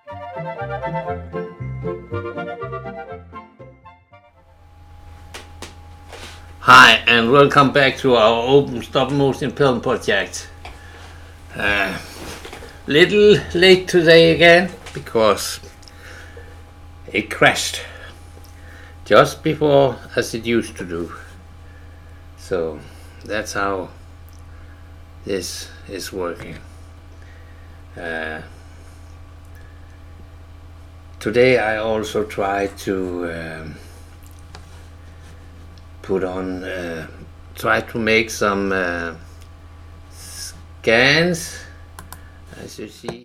Hi, and welcome back to our open stop-motion film project. Little late today again because it crashed just before, as it used to do. So that's how this is working. Today I also tried to try to make some scans, as you see.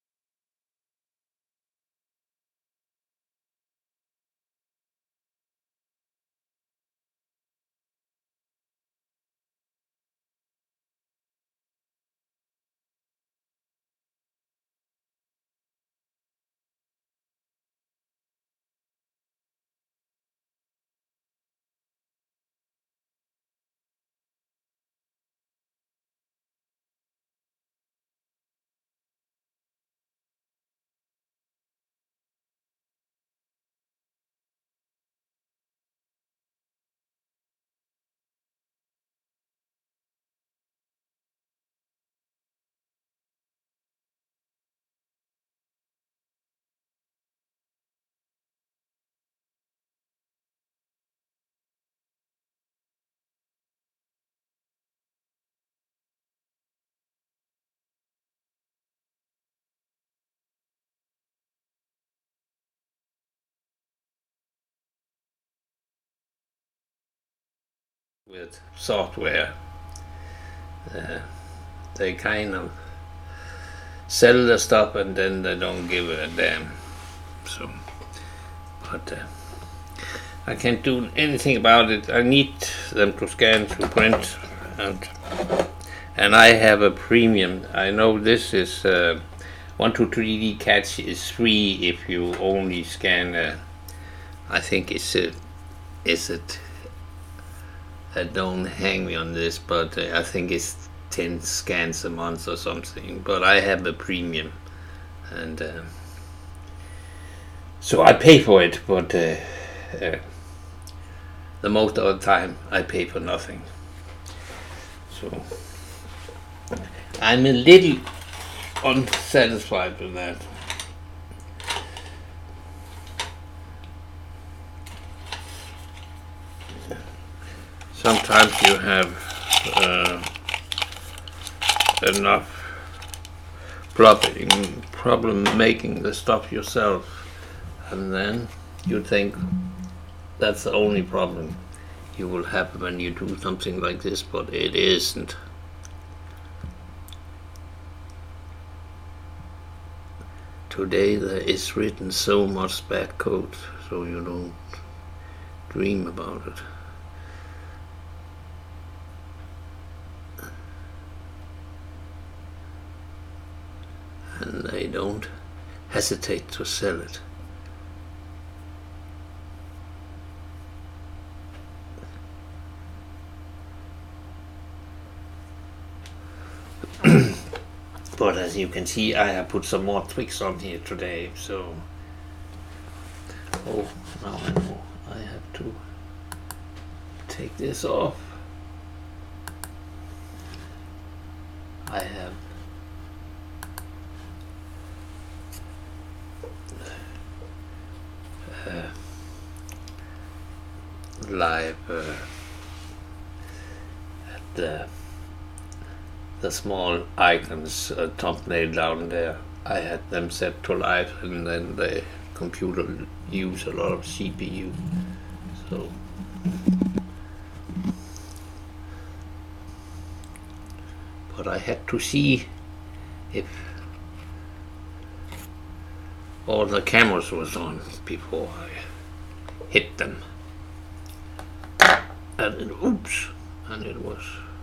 With software, they kind of sell the stuff and then they don't give a damn. So, but I can't do anything about it. I need them to scan, to print, and I have a premium. I know this is 123D Catch is free if you only scan. I think is it. Don't hang me on this, but I think it's 10 scans a month or something. But I have a premium, and so I pay for it. But the most of the time, I pay for nothing. So I'm a little unsatisfied with that. Sometimes you have enough problem making the stuff yourself, and then you think that's the only problem you will have when you do something like this, but it isn't. Today there is written so much bad code, so you don't dream about it. And they don't hesitate to sell it. But as you can see, I have put some more tweaks on here today, so now I know I have to take this off. I have live at the small icons thumbnail down there. I had them set to live, and then the computer use a lot of CPU. So but I had to see if all the cameras was on before I hit them. And oops, and it was.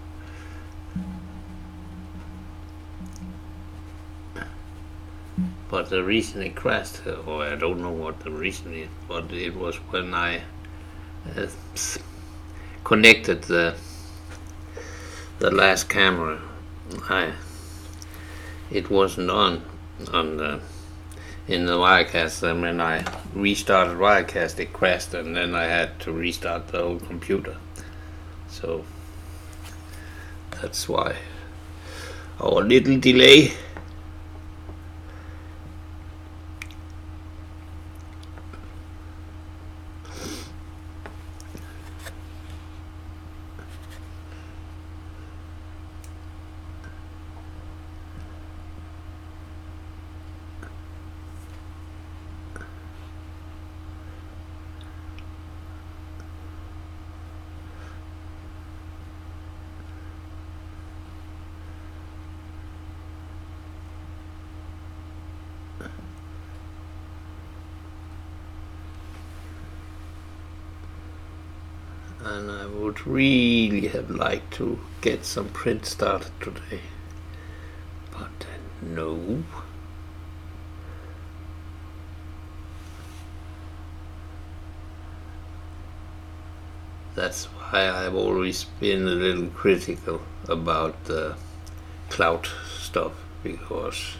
But the reason it crashed, or I don't know what the reason is, but it was when I connected the last camera. It wasn't on the in the Wirecast, and when I restarted Wirecast it crashed, and then I had to restart the whole computer. So that's why our little delay. And I would really have liked to get some print started today, but no. That's why I've always been a little critical about the cloud stuff, because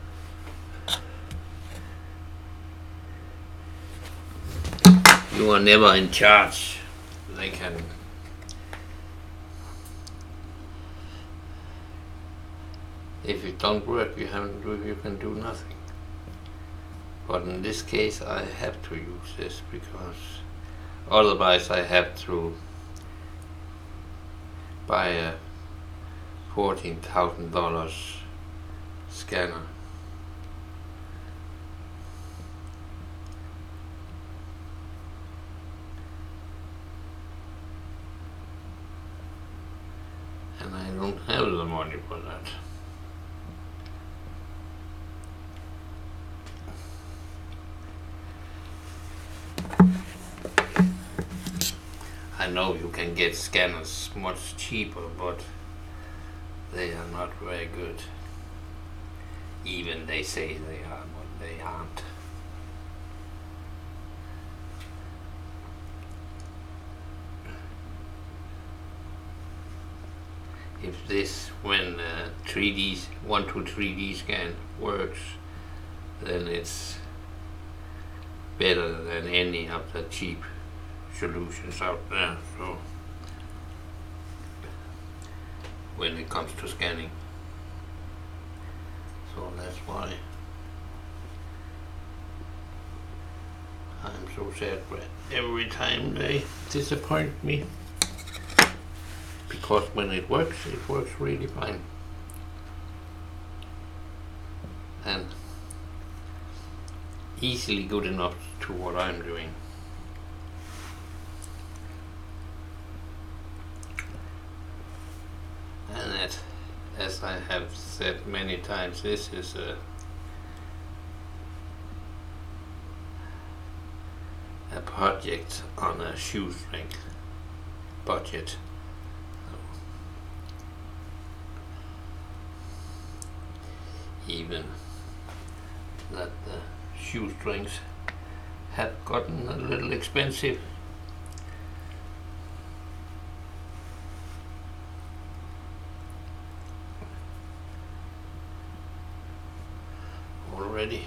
you are never in charge. They can if it don't work, you can do nothing. But in this case I have to use this, because otherwise I have to buy a $14,000 scanner. And I don't have the money for that. I know you can get scanners much cheaper, but they are not very good. Even they say they are, but they aren't. If this, when 1 to 3D scan works, then it's better than any of the cheap solutions out there. So when it comes to scanning, so that's why I'm so sad every time they disappoint me. Because when it works really fine. And easily good enough to what I'm doing. And that, as I have said many times, this is a project on a shoestring budget. Even that the shoestrings have gotten a little expensive. Already.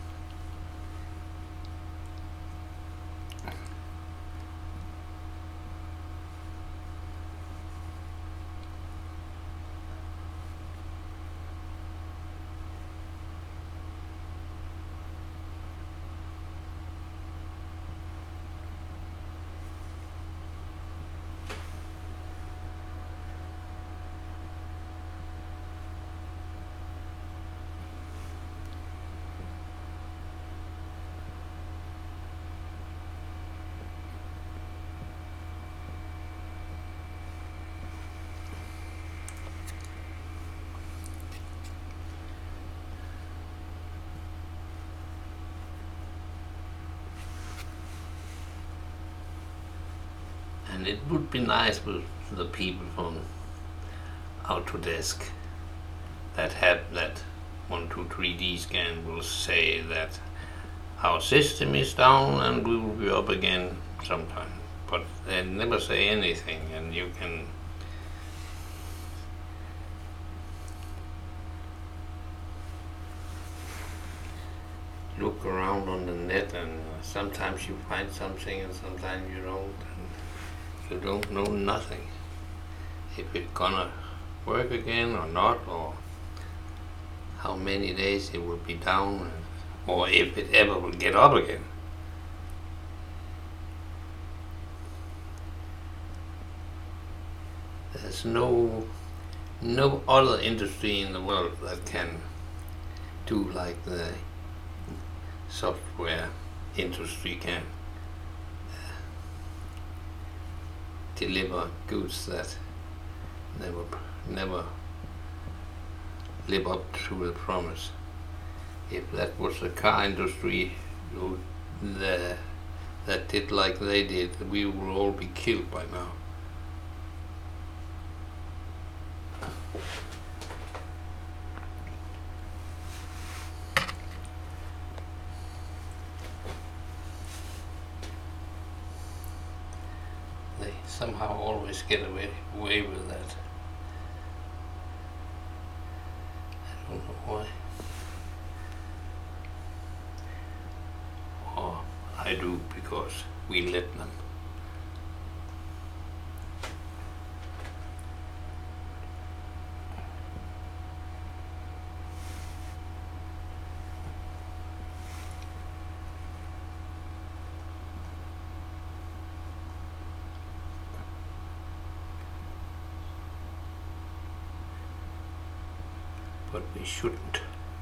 And it would be nice with the people from Autodesk that have that 1 to 3D scan will say that our system is down and we will be up again sometime. But they never say anything, and you can look around on the net, and sometimes you find something and sometimes you don't, and you don't know nothing if it's gonna work again or not, or how many days it will be down, or if it ever will get up again. There's no other industry in the world that can do like the software industry can. Deliver goods that never live up to the promise. If that was the car industry that did like they did, we would all be killed by now. They somehow always get away with that. I don't know why. Or I do, because we let them. But we shouldn't.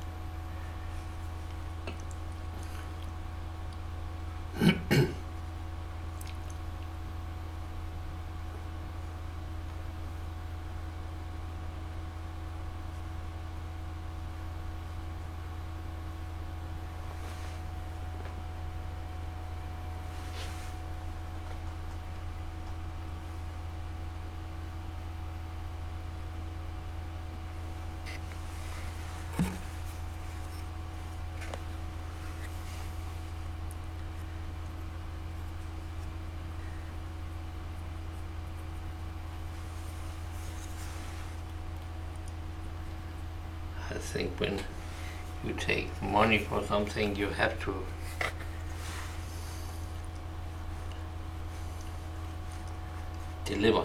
I think when you take money for something, you have to deliver.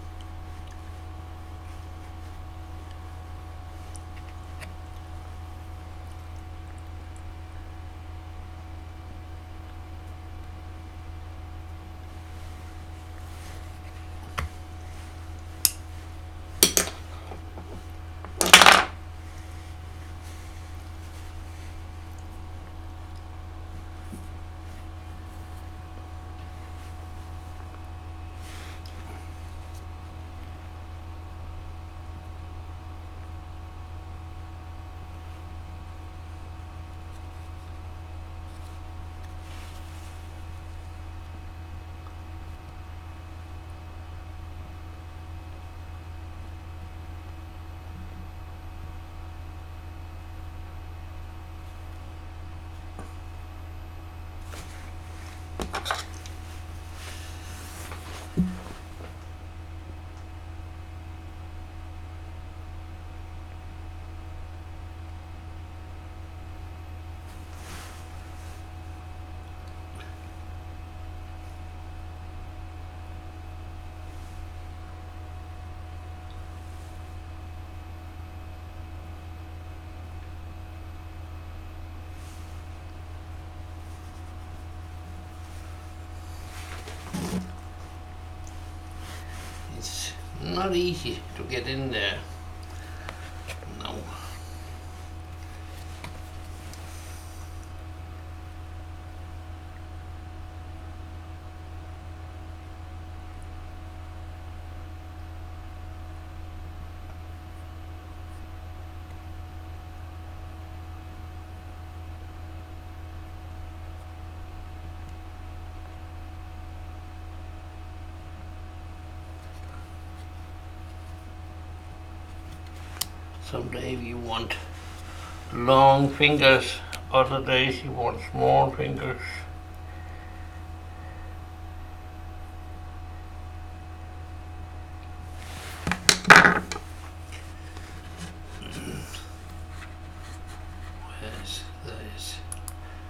It's not easy to get in there. No. Some days you want long fingers, other days you want small fingers. Where's this?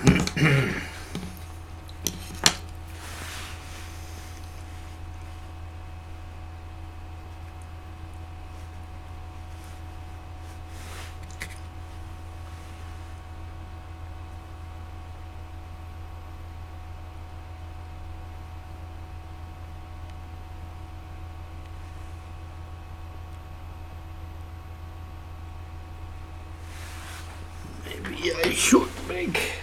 Maybe I should make.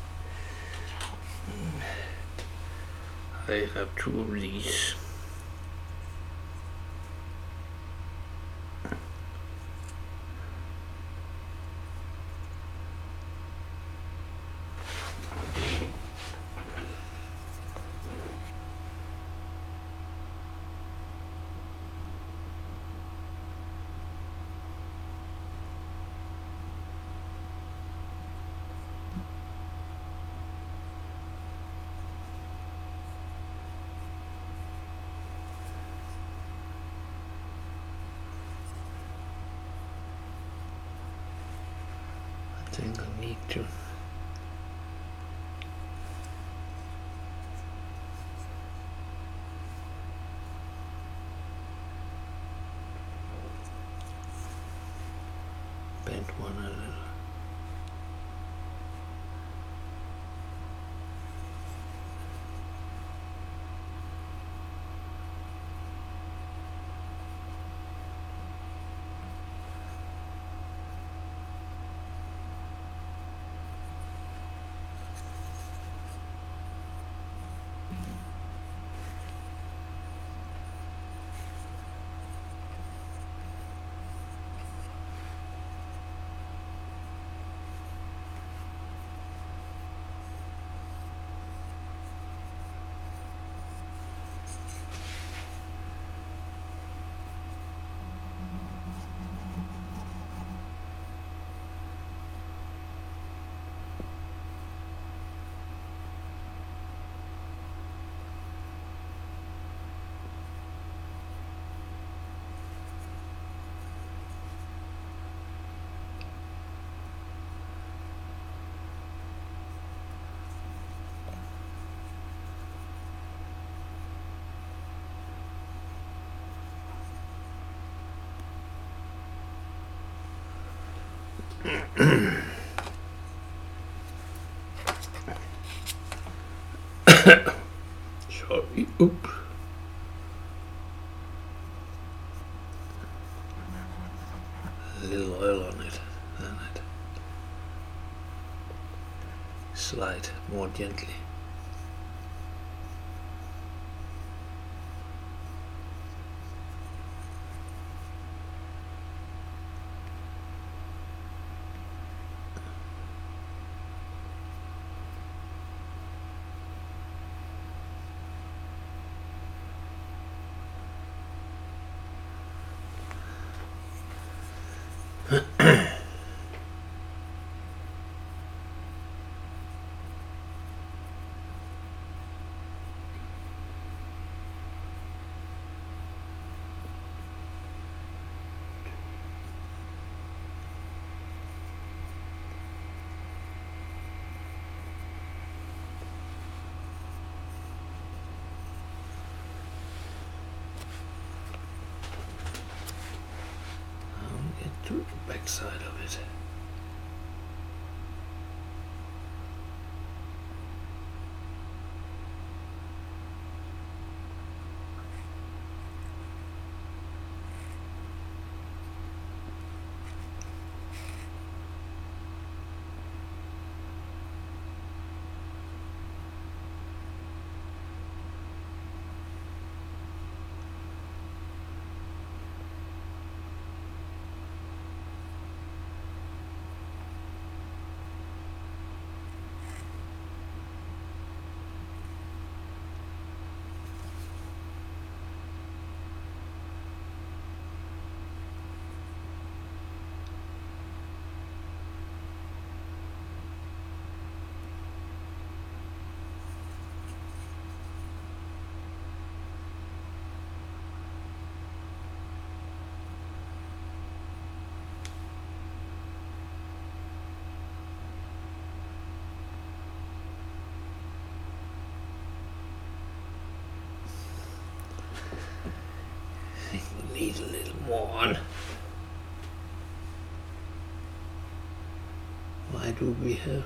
I have two of these. I think I need to. Bend one a little. Sorry. Oop. A little oil on it, and it slide more gently. To the back side of it. need a little more on. Why do we have...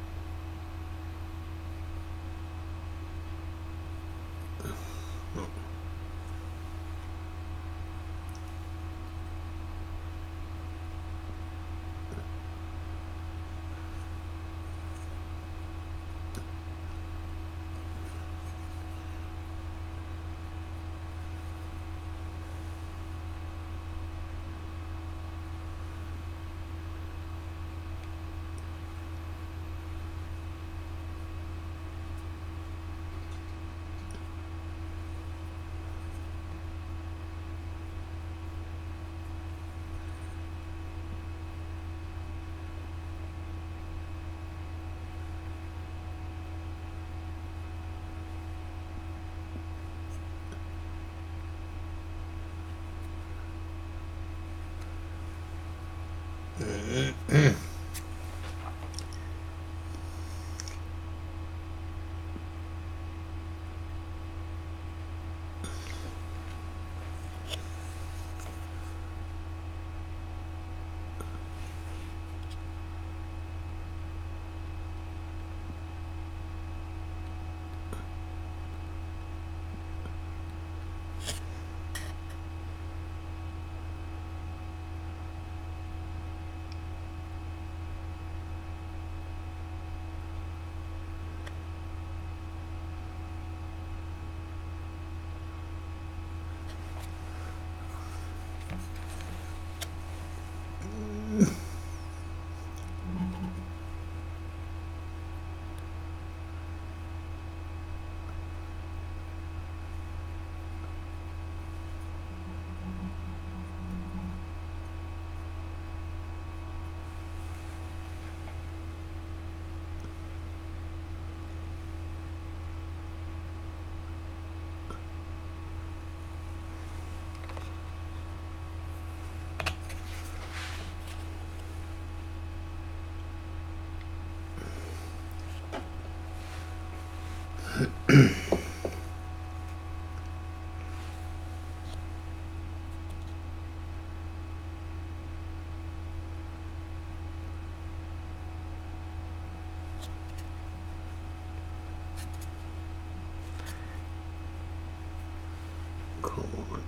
Come on.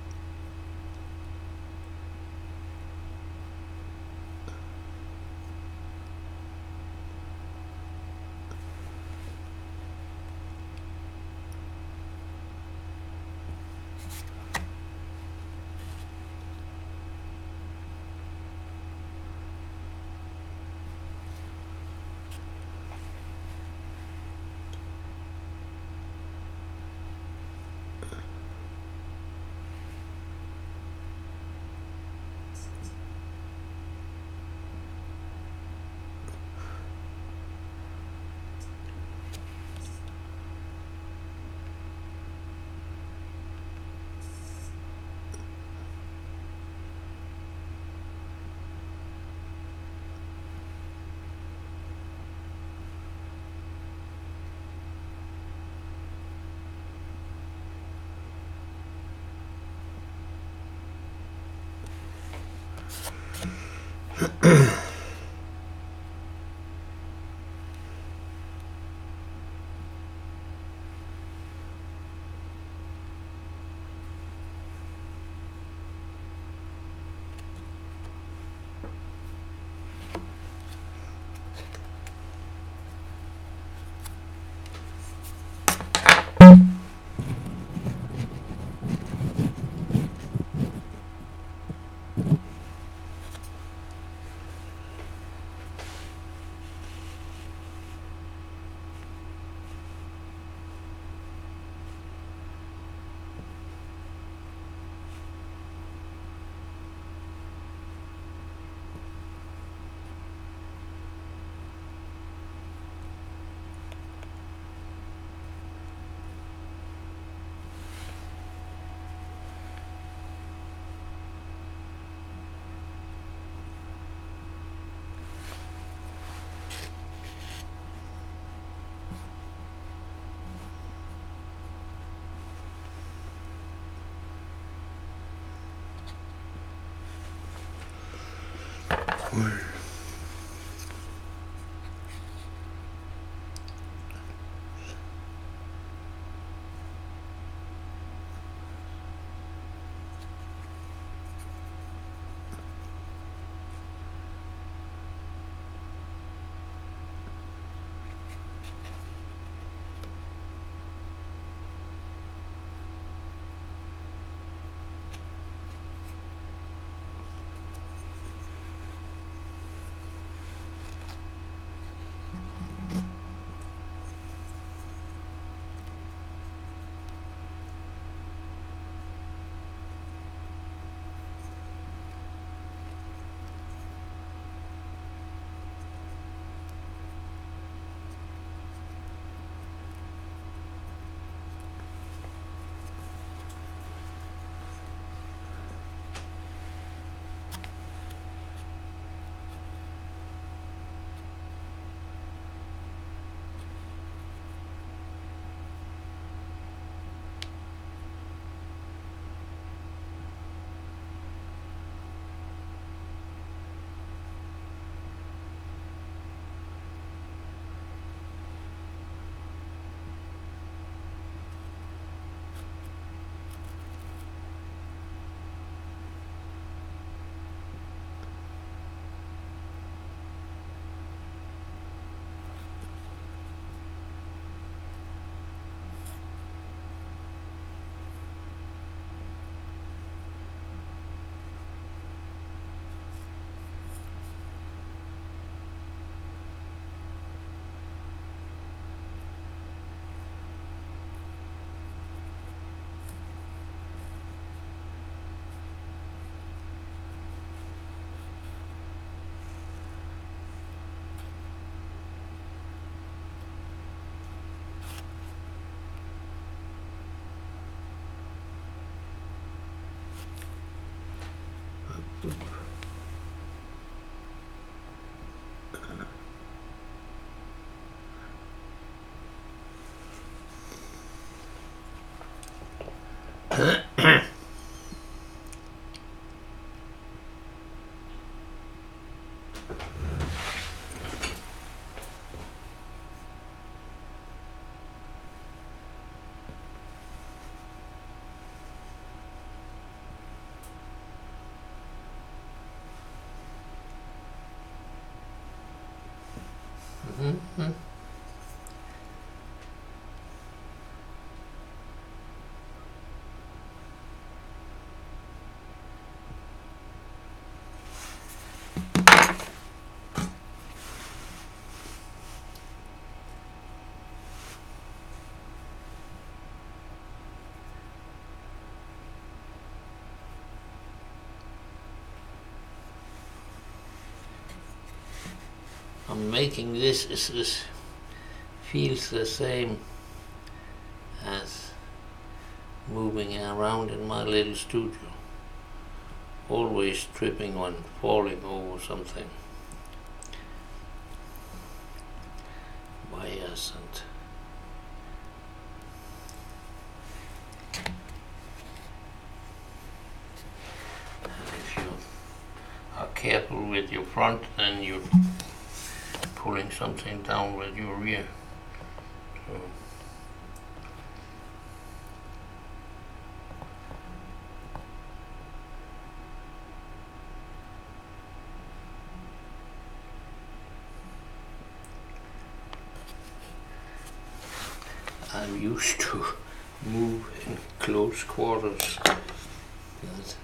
I'm making this feels the same as moving around in my little studio, always tripping on falling over something, wires and if you are careful with your front, then you're pulling something down with your rear. So I'm used to move in close quarters. That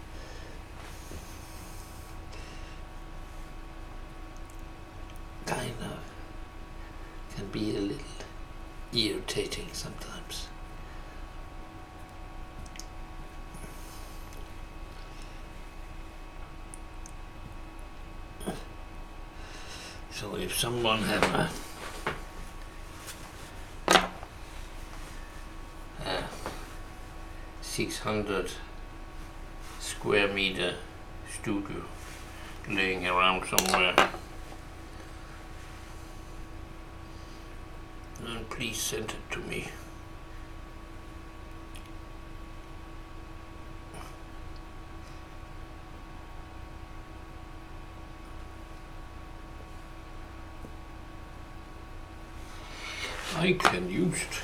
kind of can be a little irritating sometimes. So if someone have a 600 square meter studio laying around somewhere, and please send it to me. I can use it.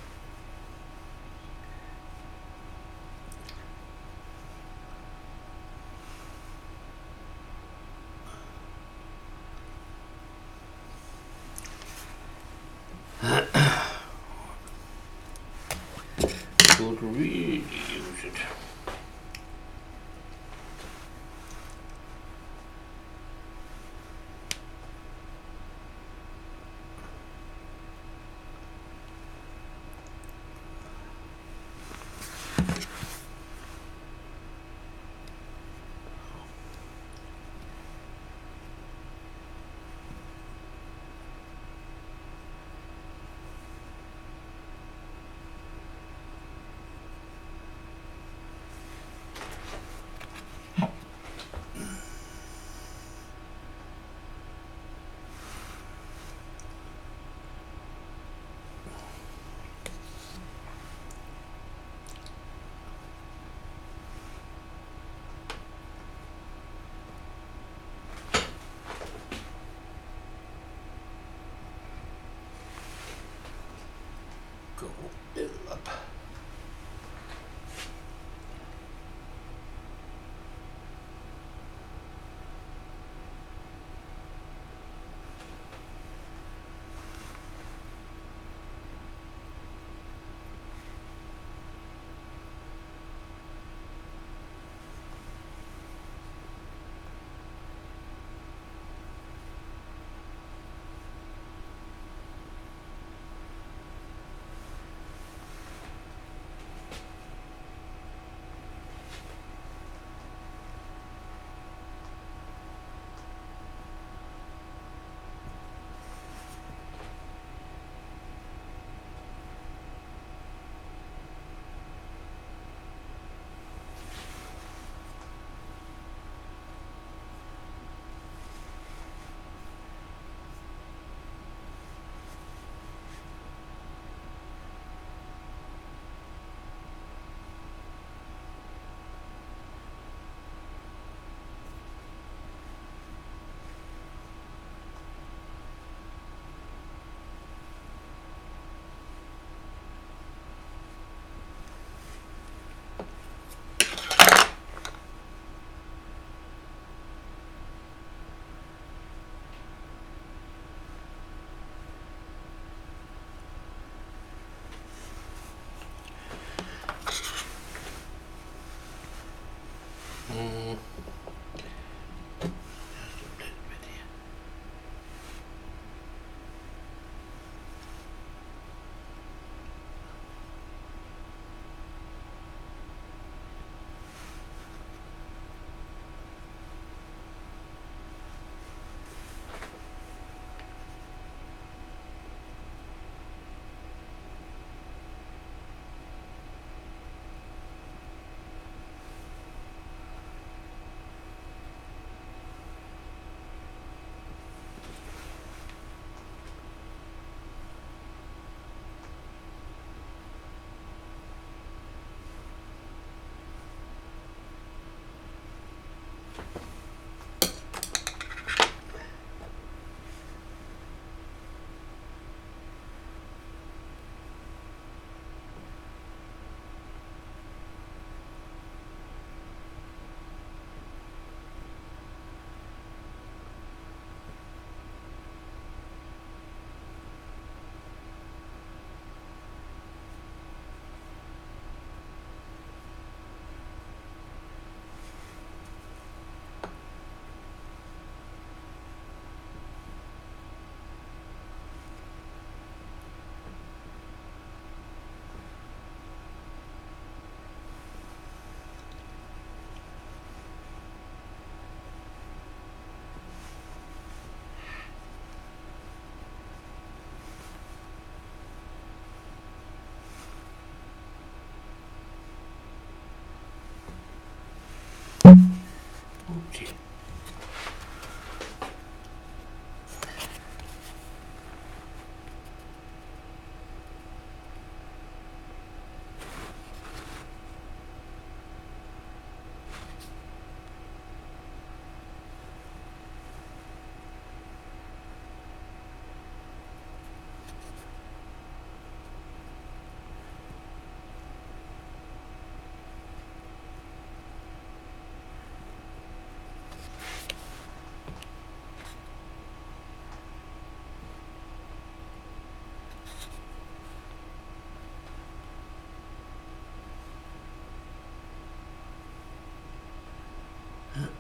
Could really use it. Go up.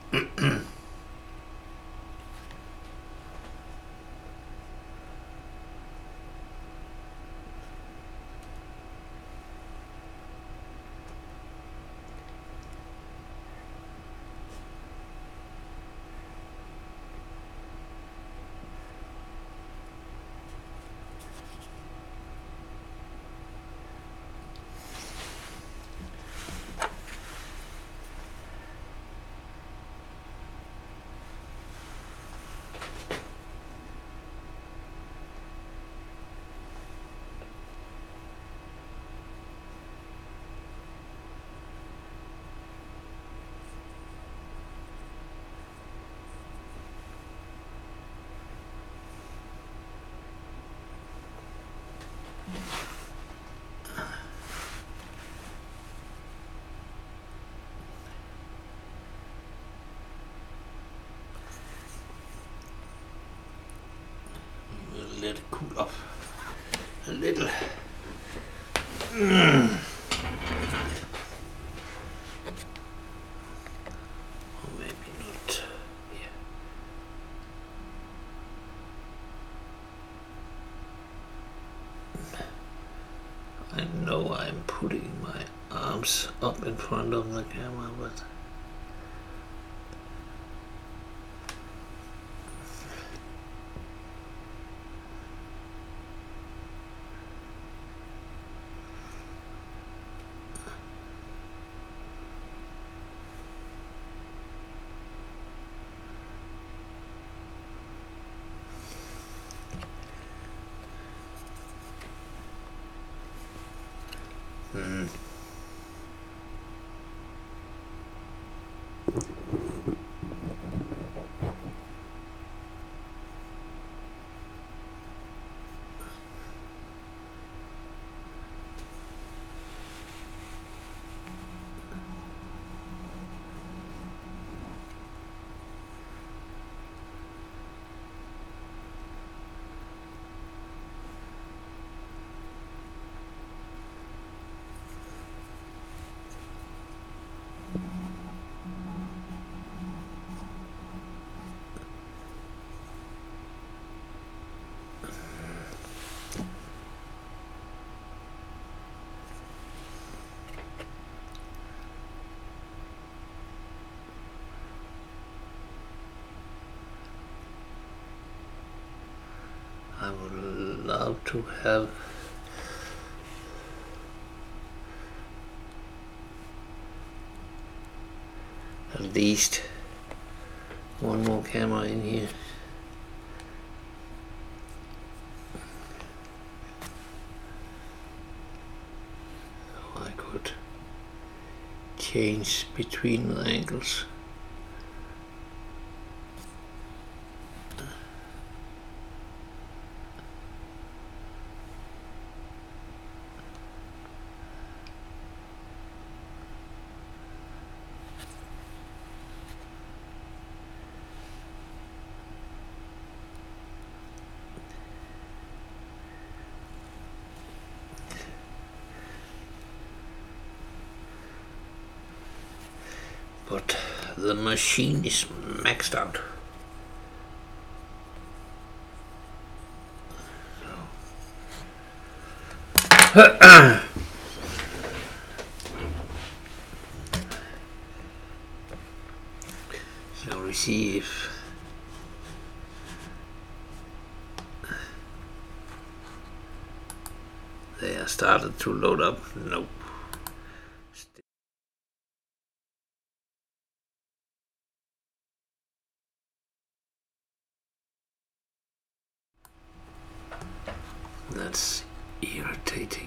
Let it cool off a little. Or maybe not. Yeah. I know I'm putting my arms up in front of the camera, but I would love to have at least one more camera in here. So I could change between the angles. But the machine is maxed out. So we see if they are started to load up. Nope. That's irritating.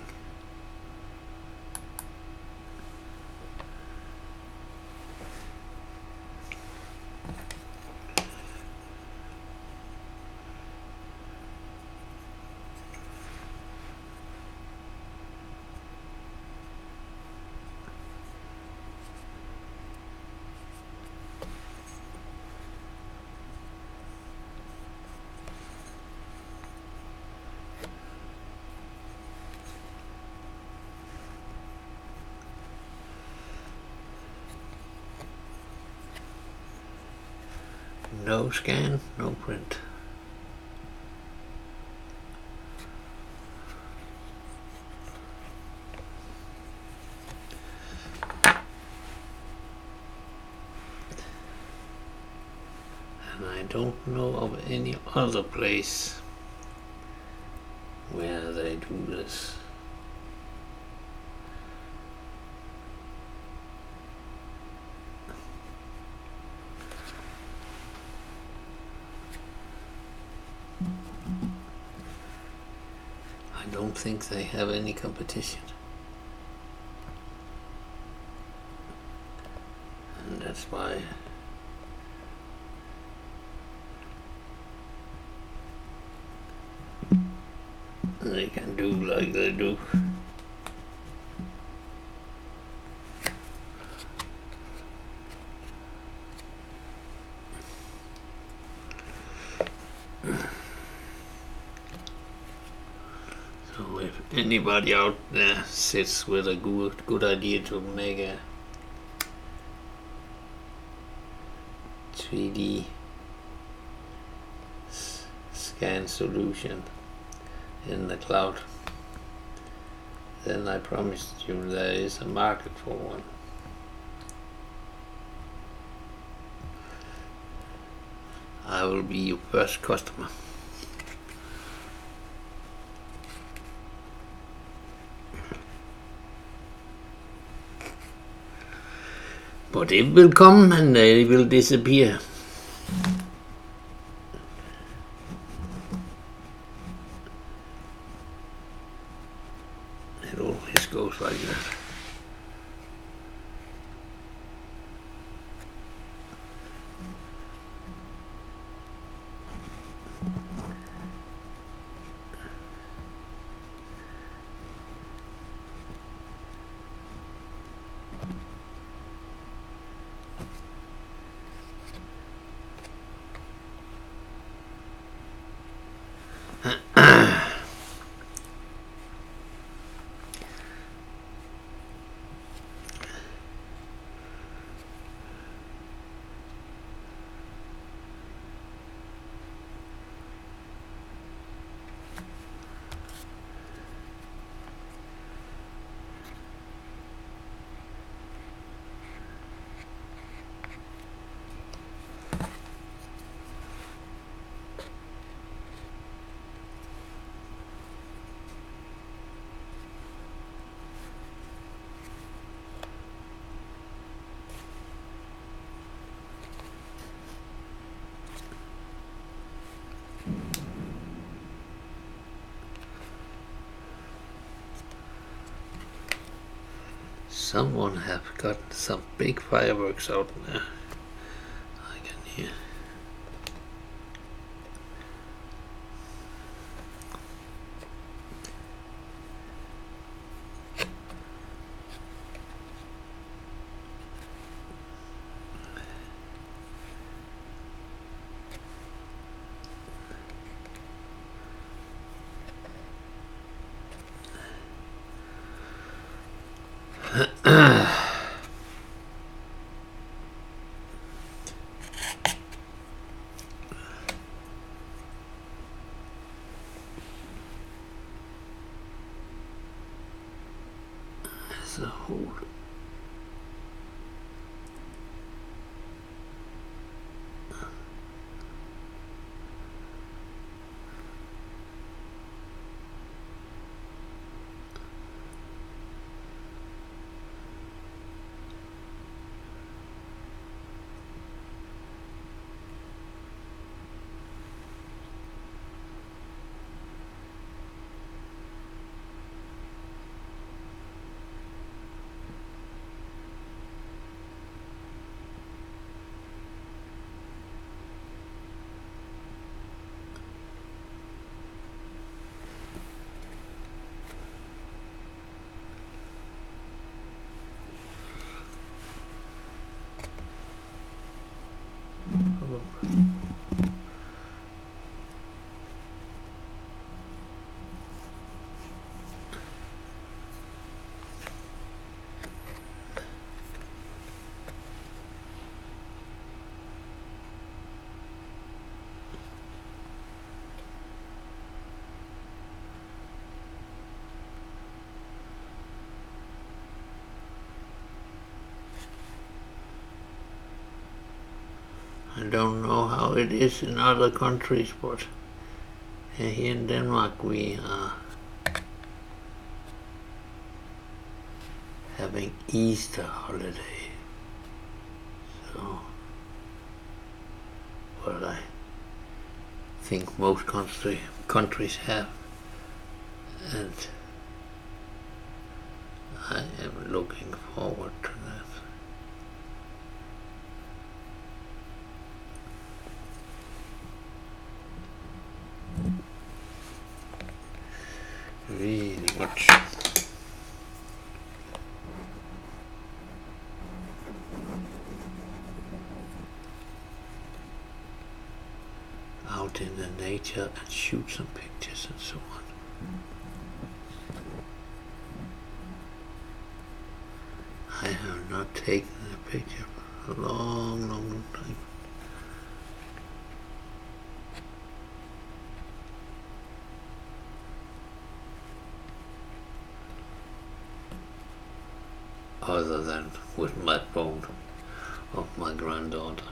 No scan, no print. And I don't know of any other place where they do this. I don't think they have any competition. And that's why they can do like they do. So if anybody out there sits with a good idea to make a 3D scan solution in the cloud, then I promise you there is a market for one. I will be your first customer. But it will come and it will disappear. It always goes like that. Someone have got some big fireworks out there. I can hear. There's a hole. I don't know how it is in other countries, but here in Denmark we are having Easter holiday. So, what I think most countries have, and I am looking forward to that. Really much. Out in the nature and shoot some pictures and so on. I have not taken a picture for a long time. Other than with my phone of my granddaughter.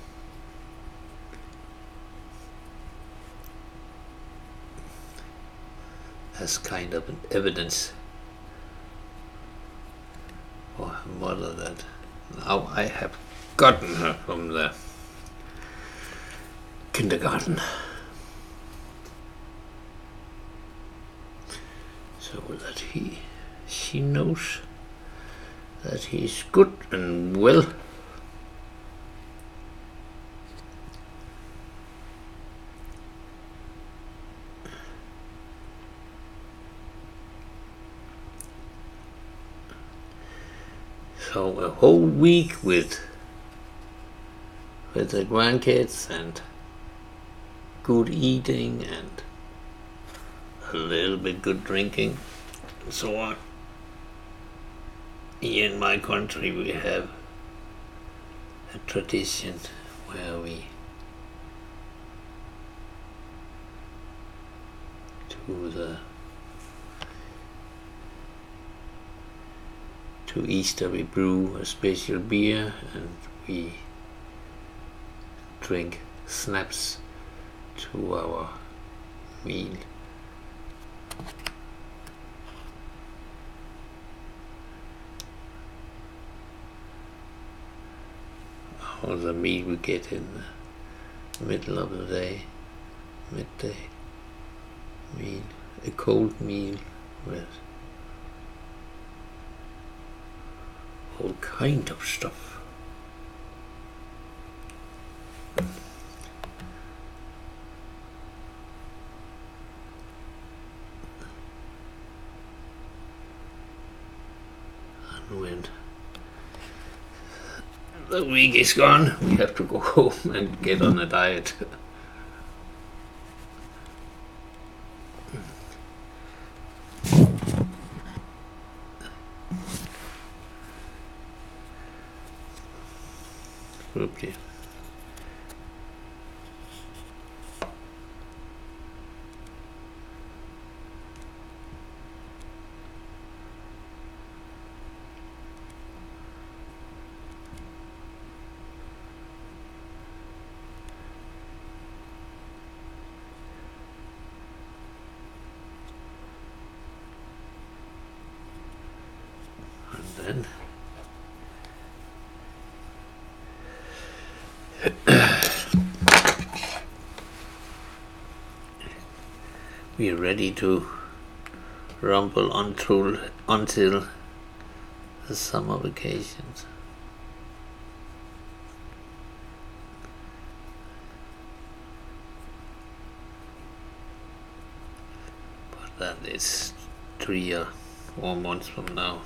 As kind of an evidence for her mother that now I have gotten her from the kindergarten. So that she knows that he's good and well. So a whole week with the grandkids and good eating and a little bit good drinking and so on. Here in my country we have a tradition where we to Easter we brew a special beer and we drink snaps to our meal. Or the meal we get in the middle of the day, midday meal, a cold meal with all kind of stuff. And when the week is gone, we have to go home and get on a diet. Okay. And then we are ready to rumble until the summer vacations. But that is 3 or 4 months from now,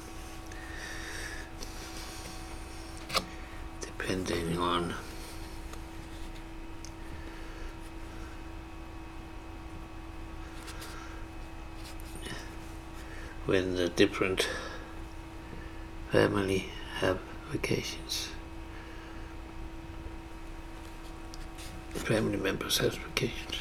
depending on when the different family have vacations. Family members have vacations.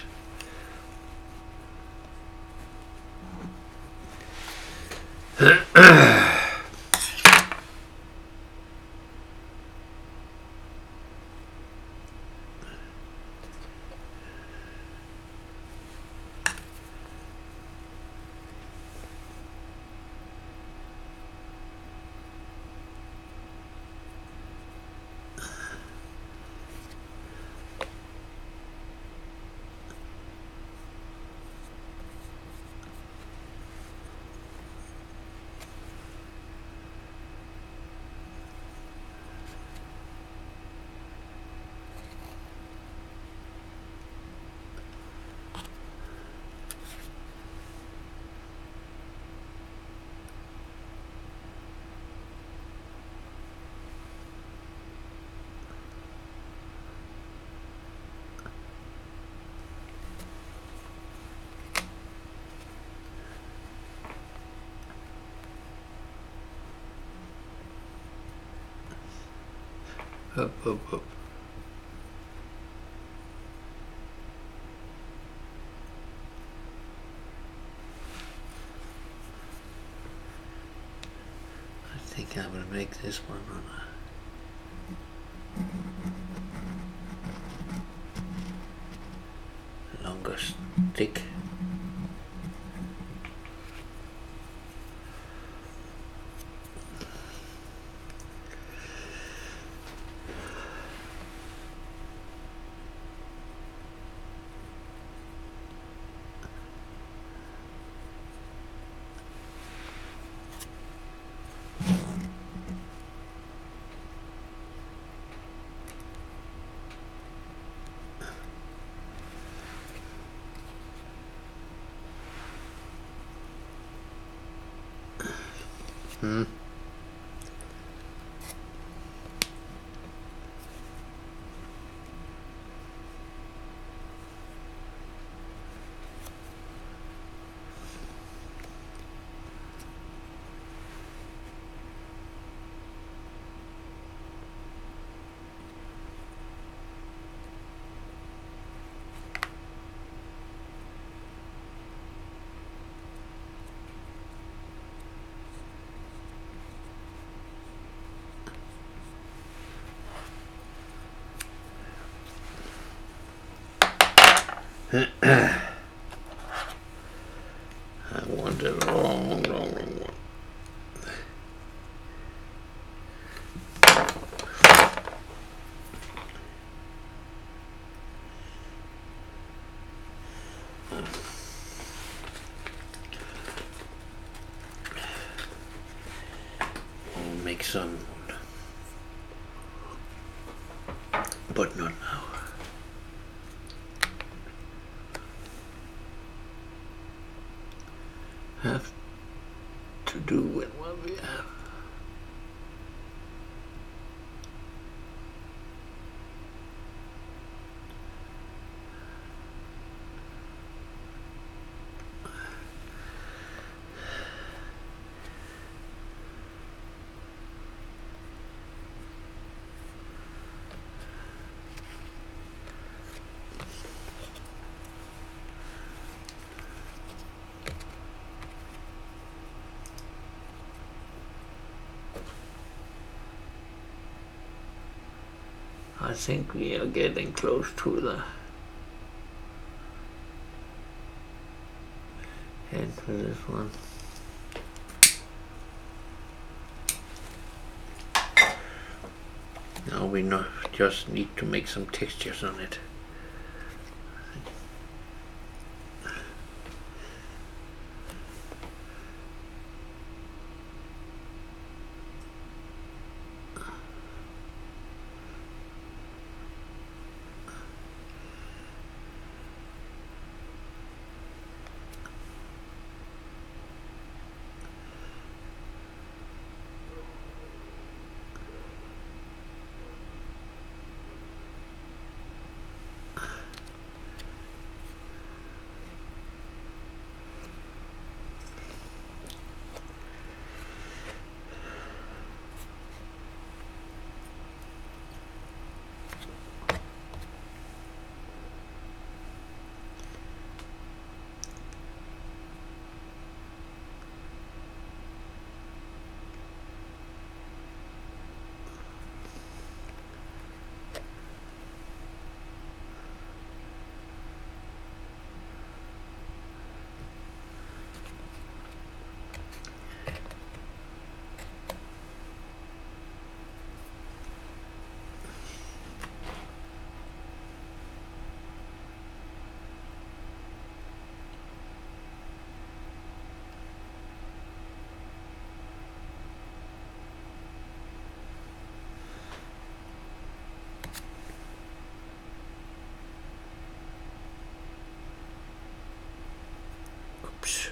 Up. I think I will make this one on a longer stick. I want a long one. I'll make some, but not now. Have to do with what we have. I think we are getting close to the end for this one. Now we just need to make some textures on it. Oops.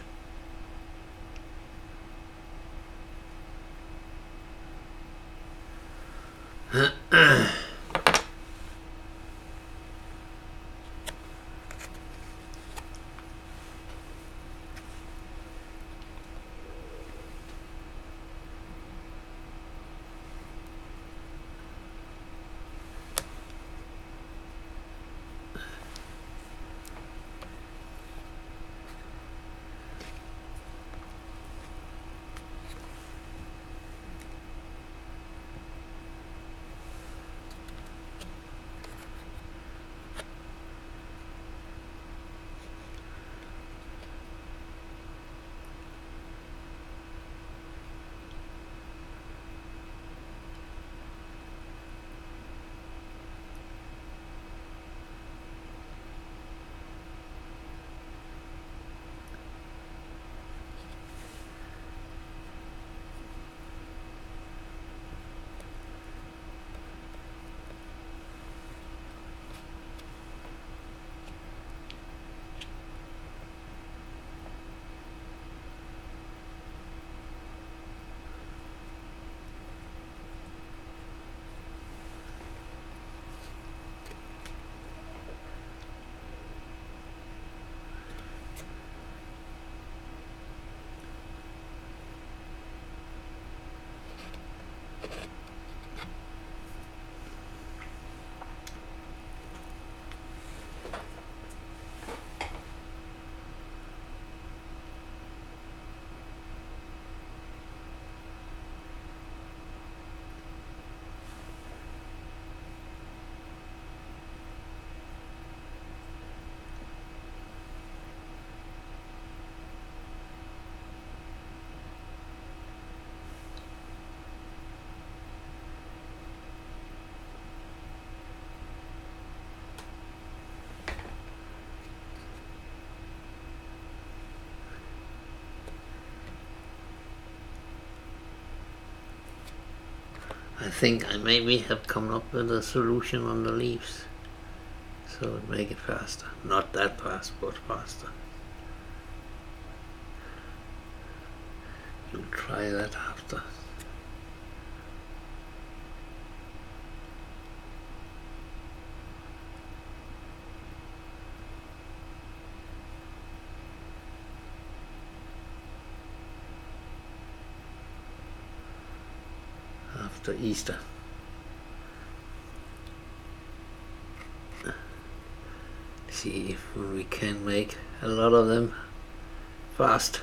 I think I maybe have come up with a solution on the leaves, so it make it faster. Not that fast, but faster. You'll try that after. After Easter. See if we can make a lot of them fast.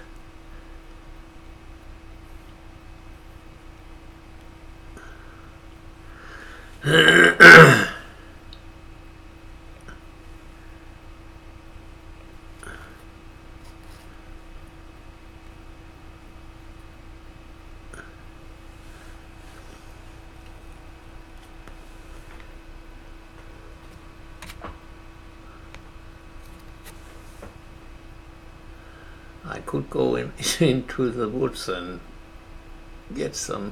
I could go into the woods and get some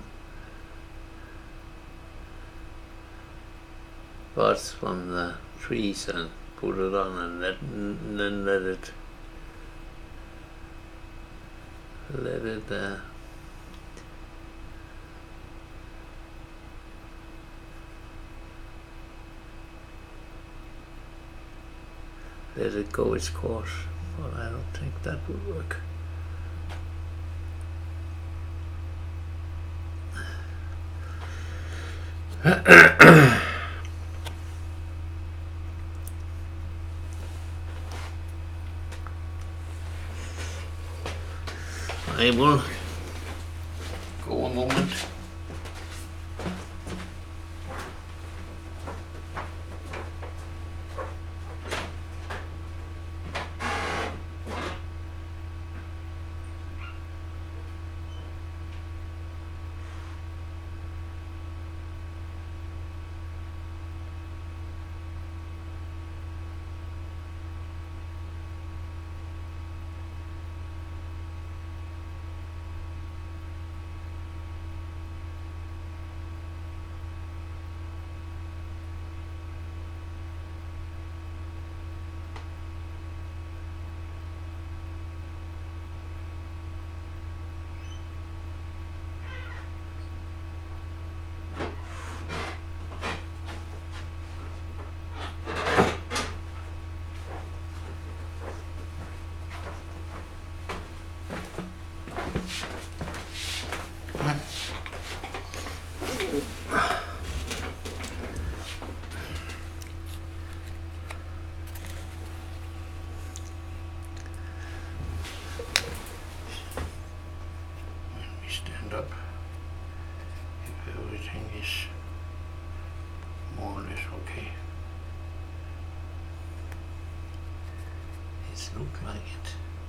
buds from the trees and put it on, and then let it go its course. But I don't think that would work. I will go a moment. Up if everything is more or less okay. It looks like it.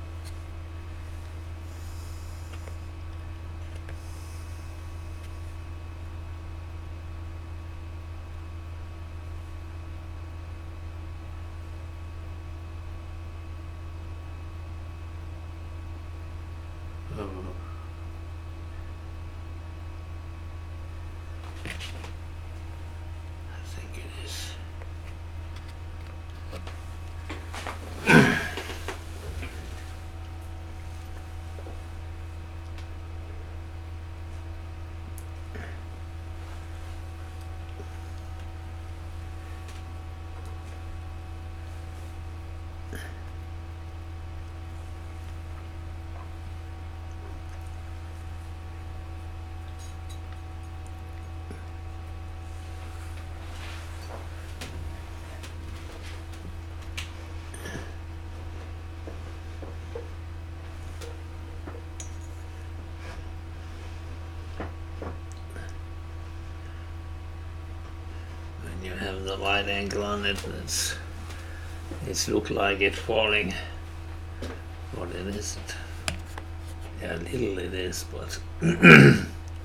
You have the wide angle on it, it's look like it's falling, but it isn't. Yeah, a little it is, but but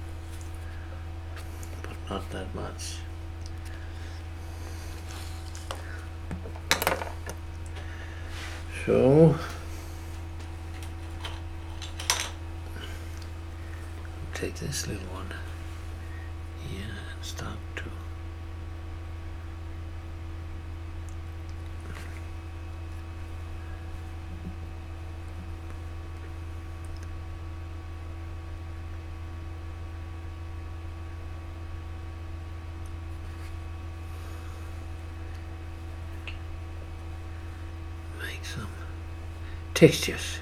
not that much. So take this little one here. make some textures.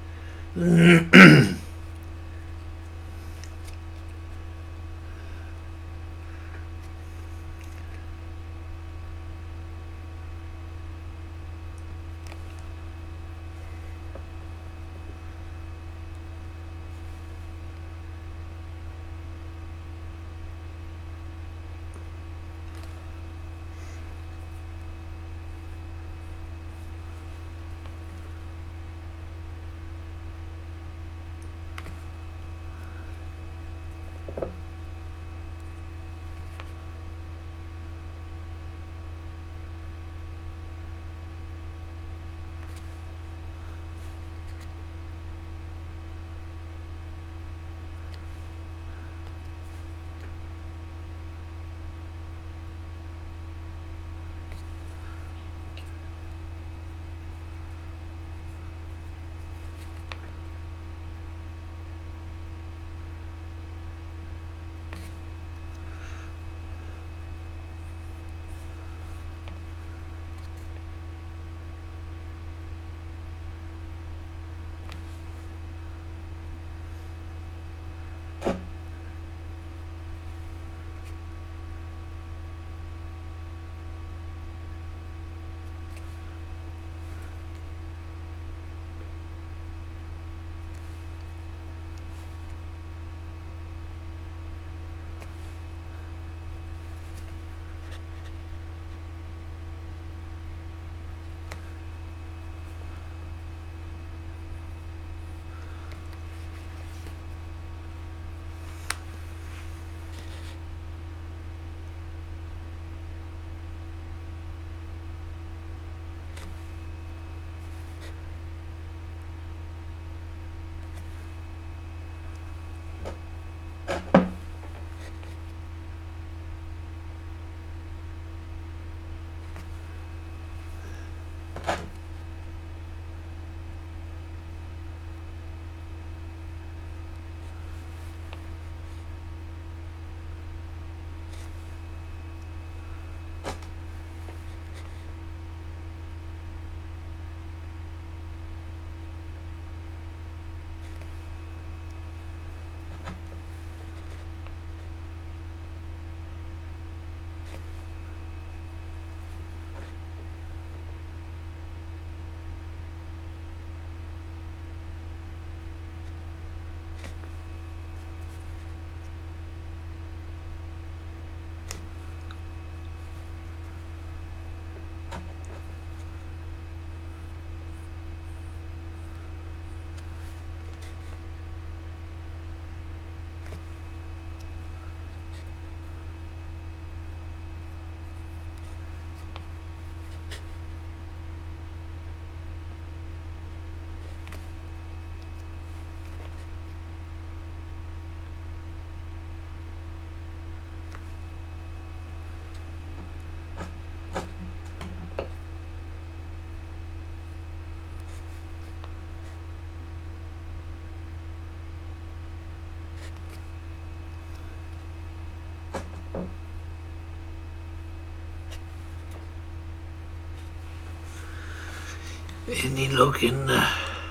Any look in the...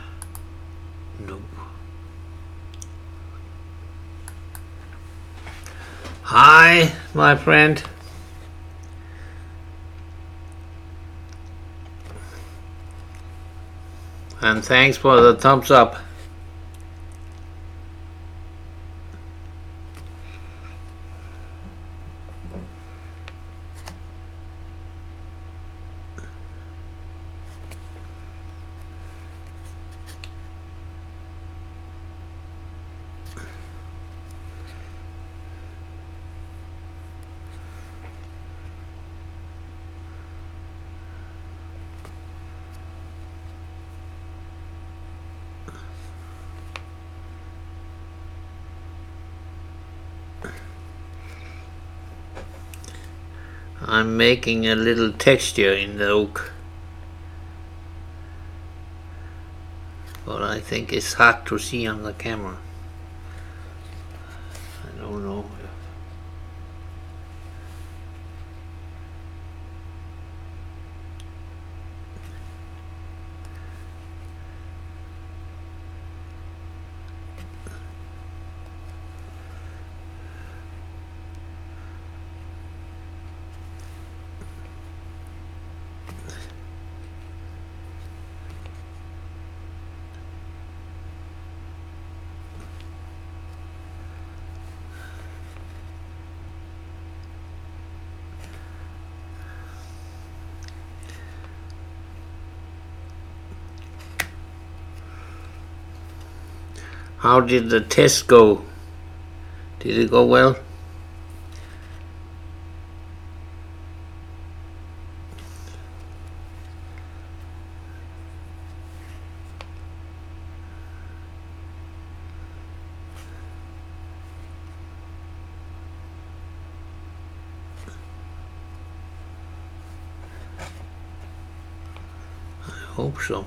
Nope. Hi, my friend. And thanks for the thumbs up. I'm making a little texture in the oak, but I think it's hard to see on the camera. I don't know. How did the test go? Did it go well? I hope so.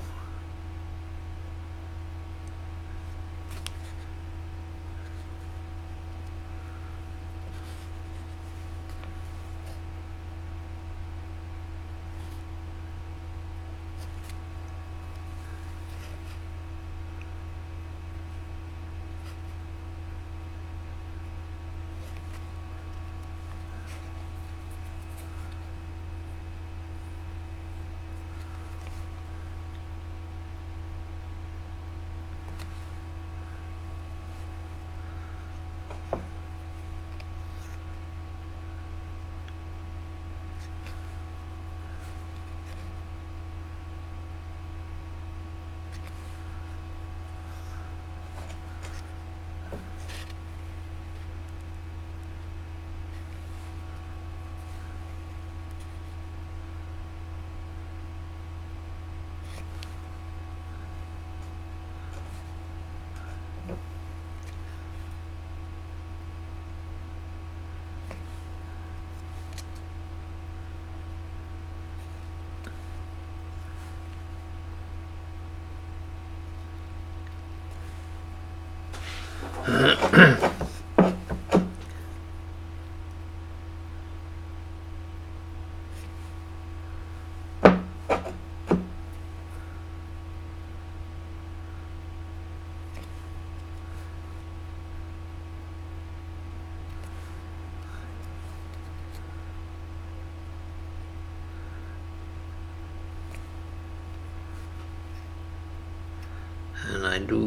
And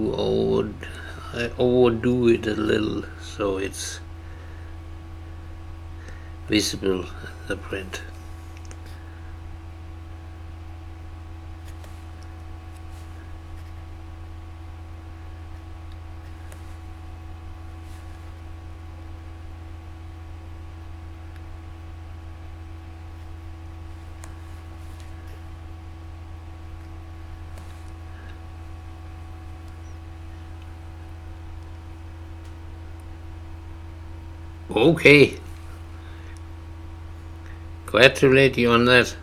I overdo it a little so it's visible in the print. Okay. Congratulate you on that.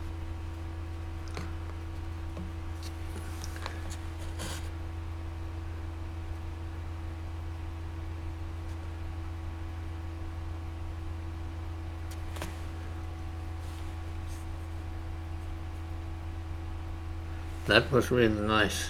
That was really nice.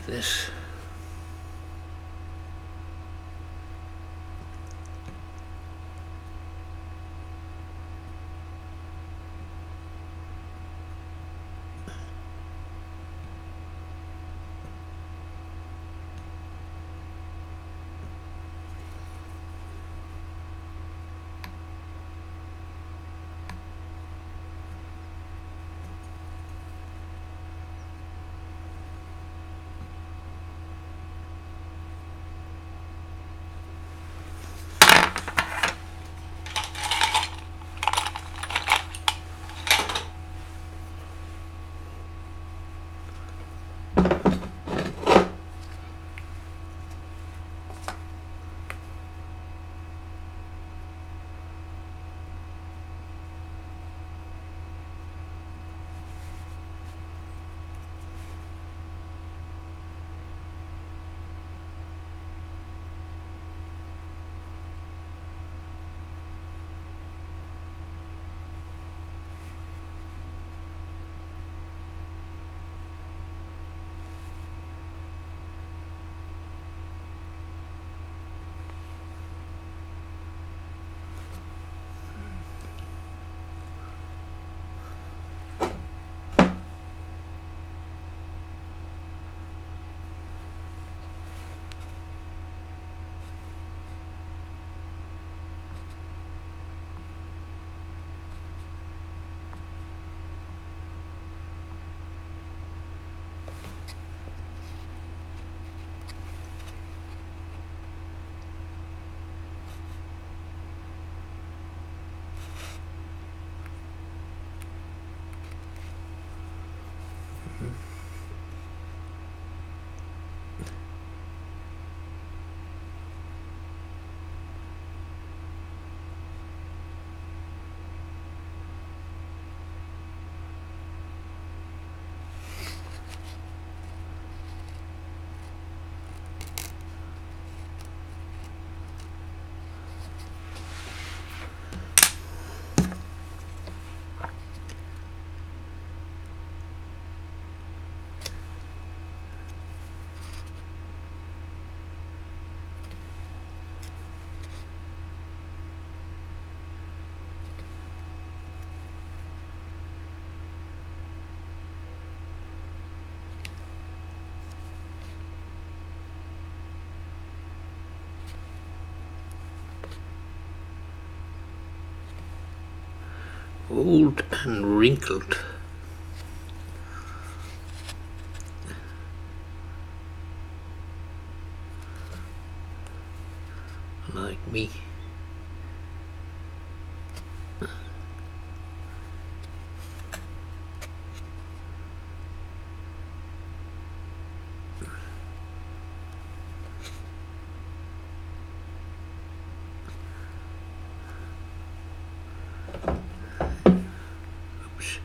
this. Old and wrinkled. Like me. Oops.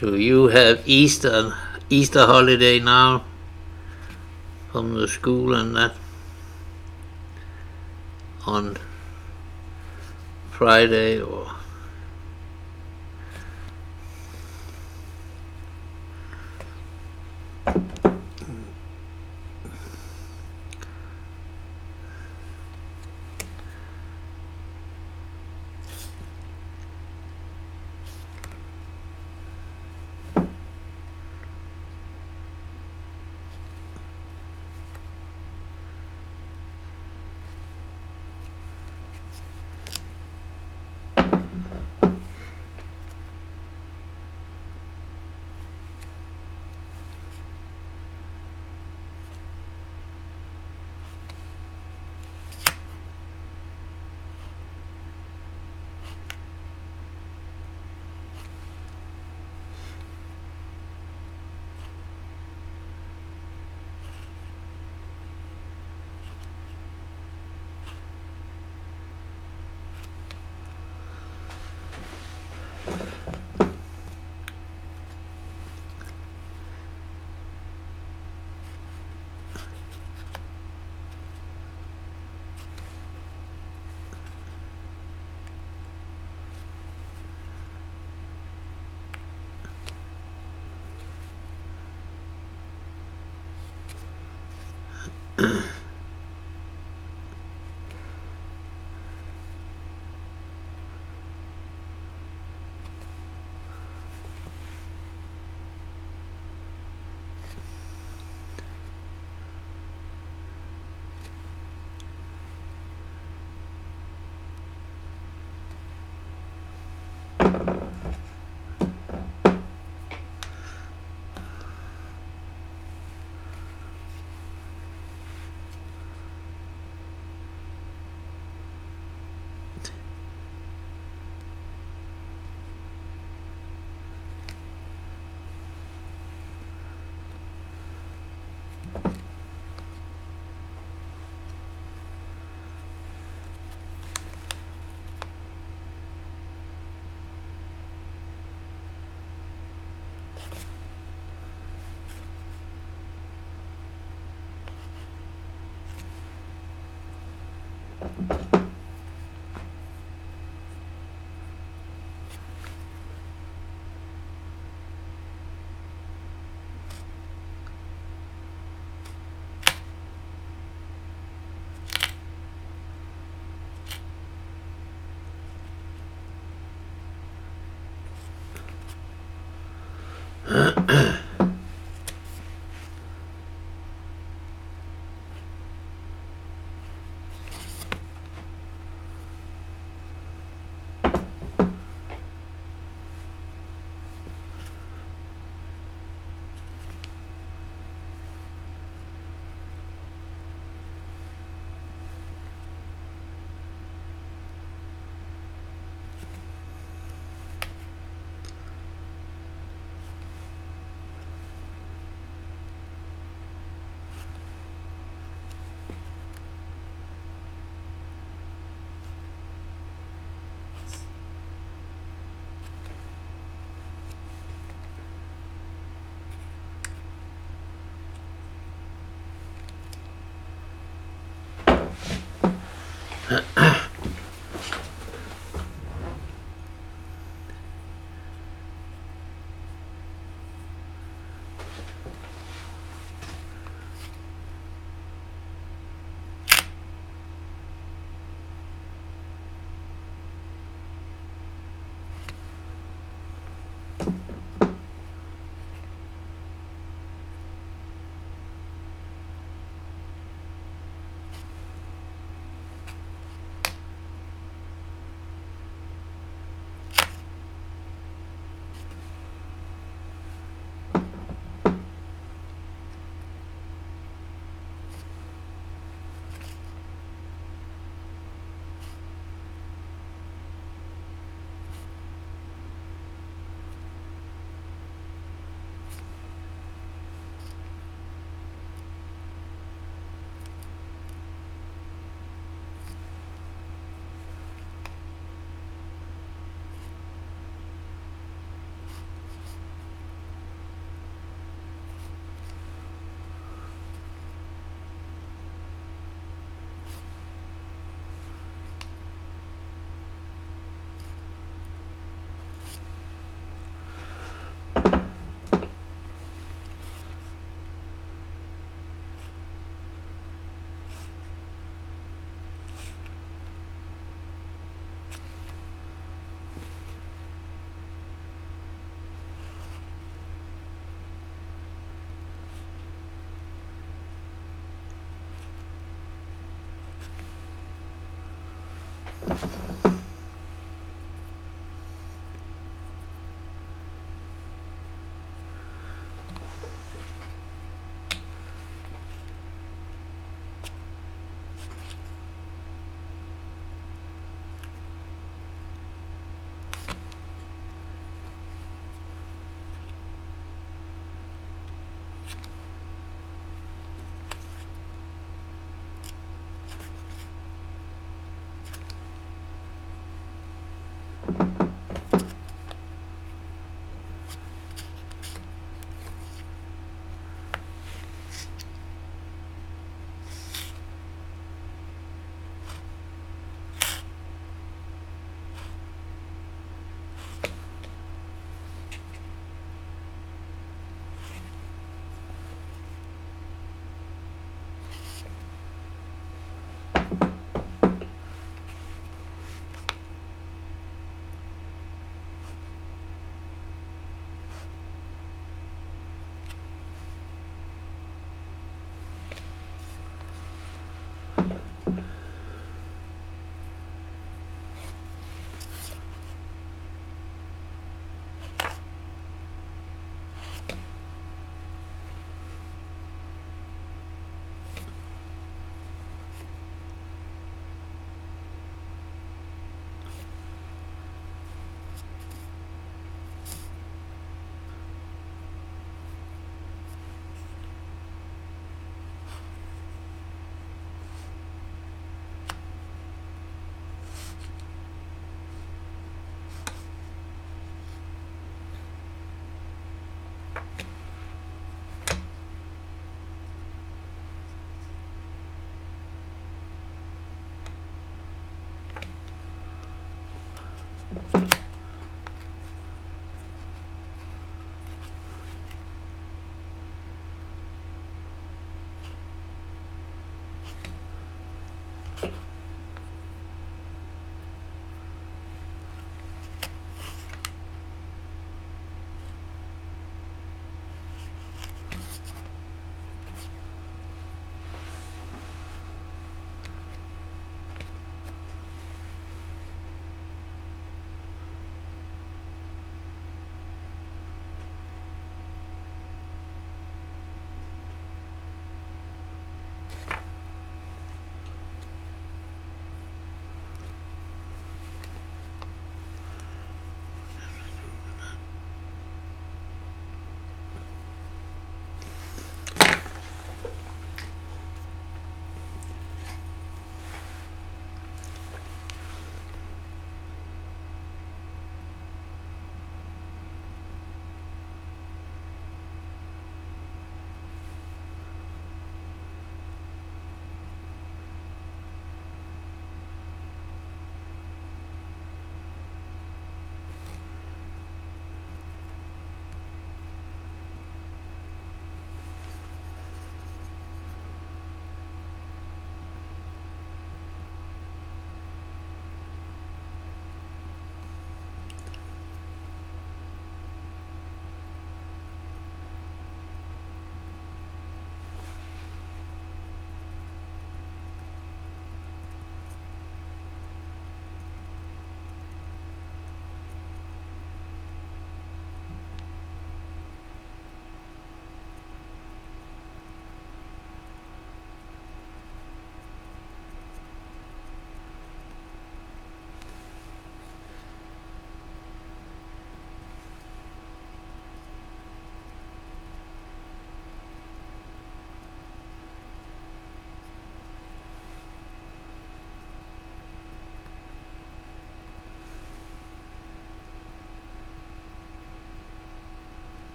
Do you have Easter holiday now from the school and that on Friday or?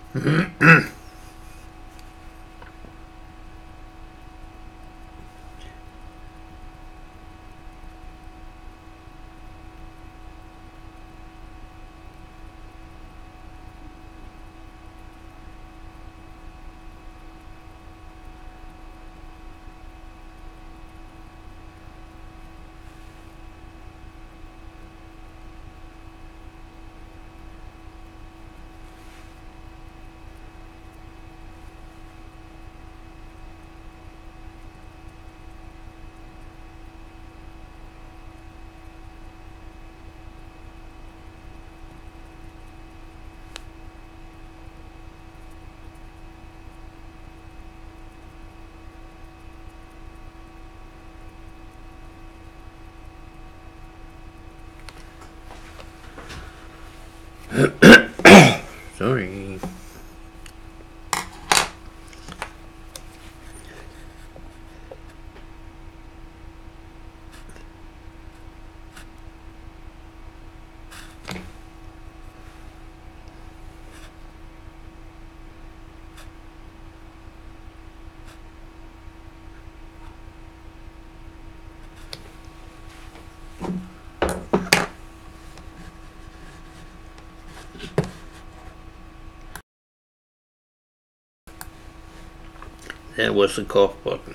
Sorry. That was the cough button.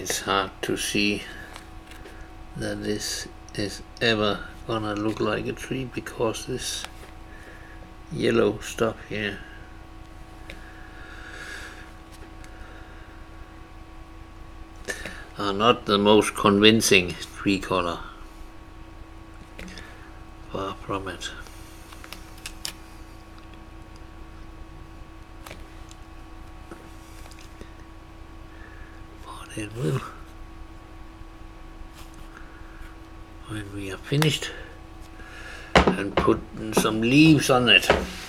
It's hard to see that this is ever gonna look like a tree because this yellow stuff here are not the most convincing tree color. Far from it. But it will when we are finished and put some leaves on it.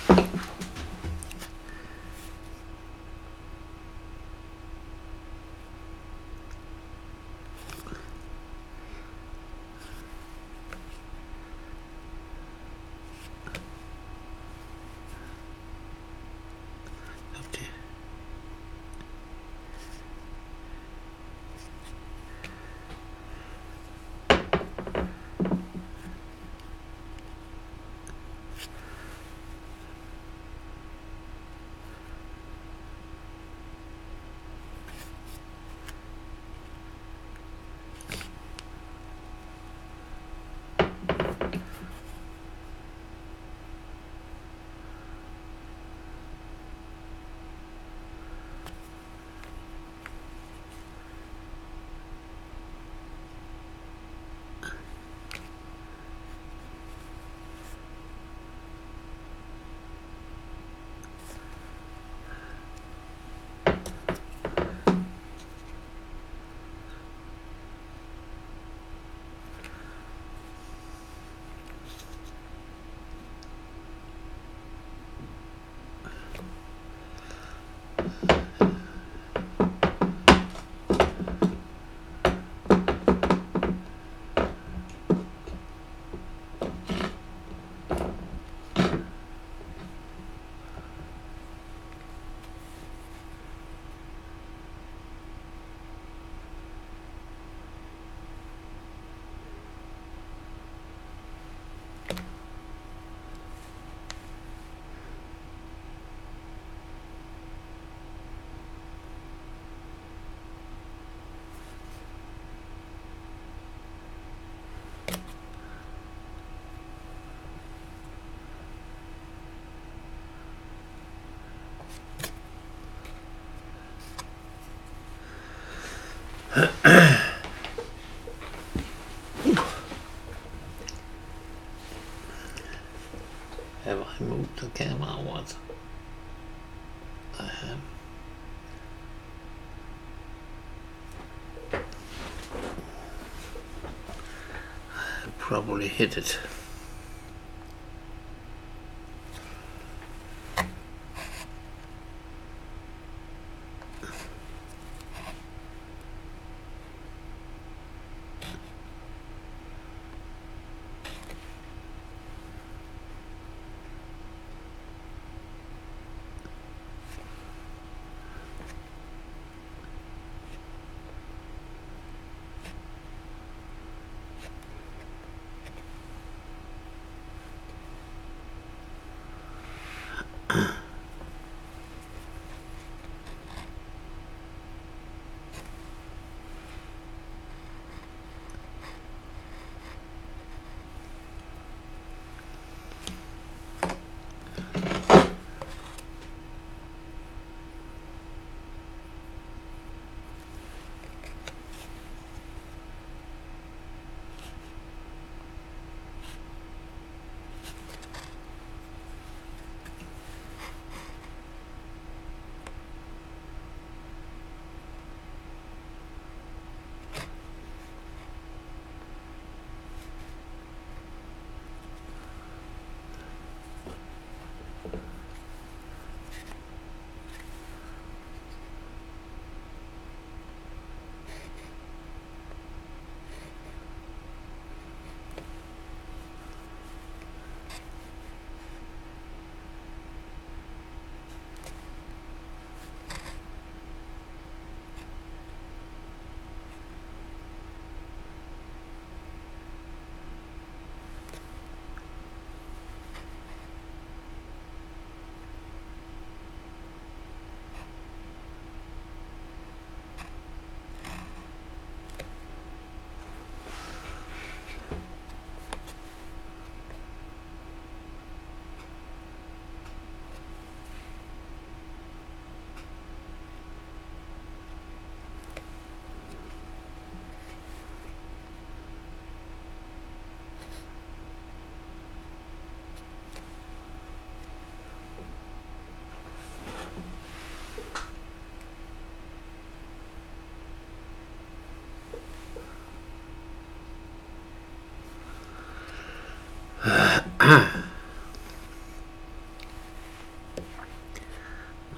Have I moved the camera or what? I have. I probably hit it.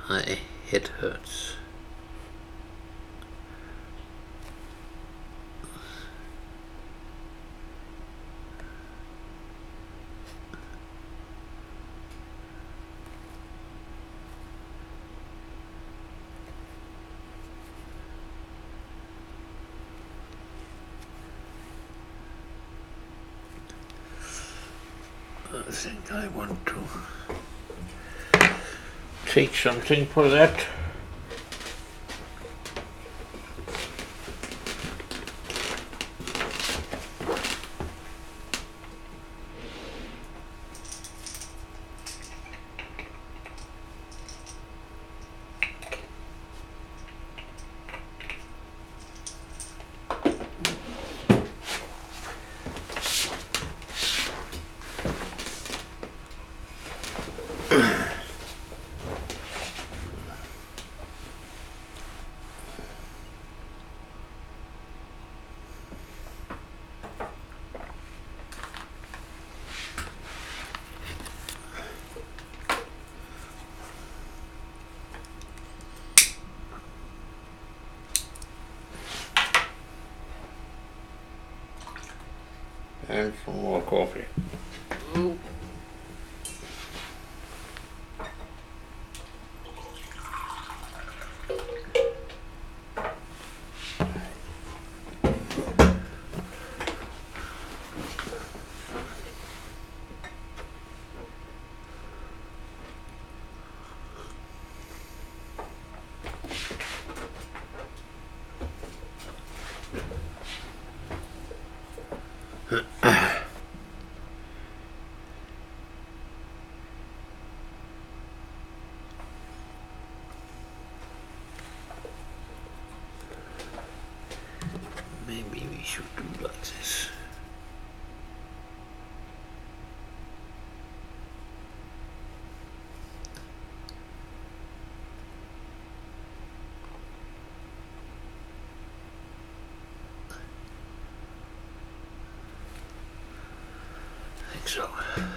My head hurts. I think I want to take something for that. And some more coffee. Ooh. Maybe we should do like this. I think so.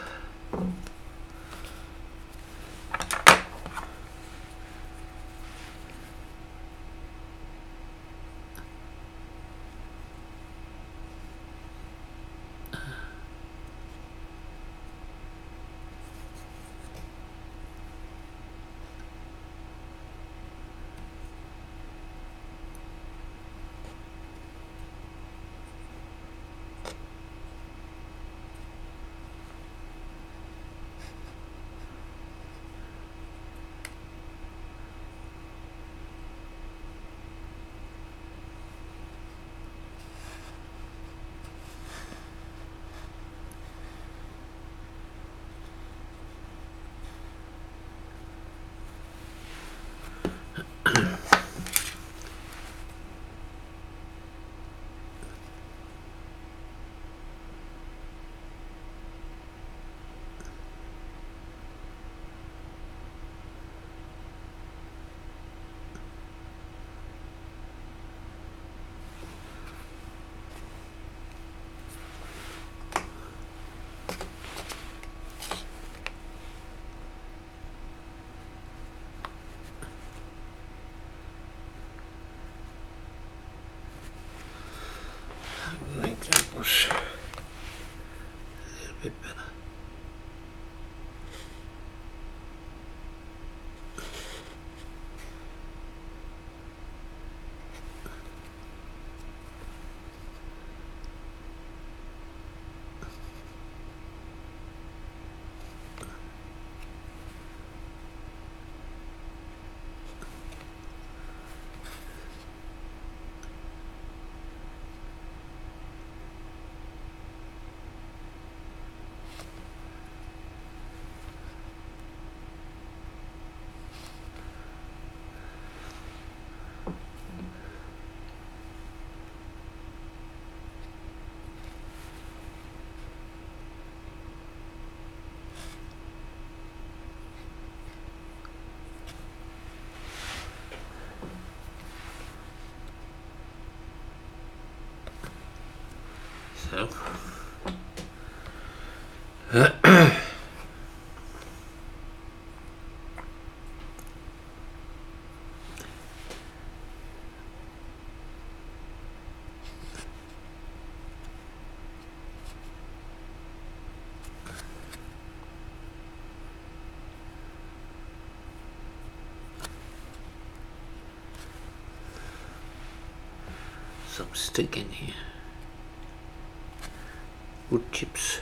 I think that was a little bit better. So some stick in here. Wood chips.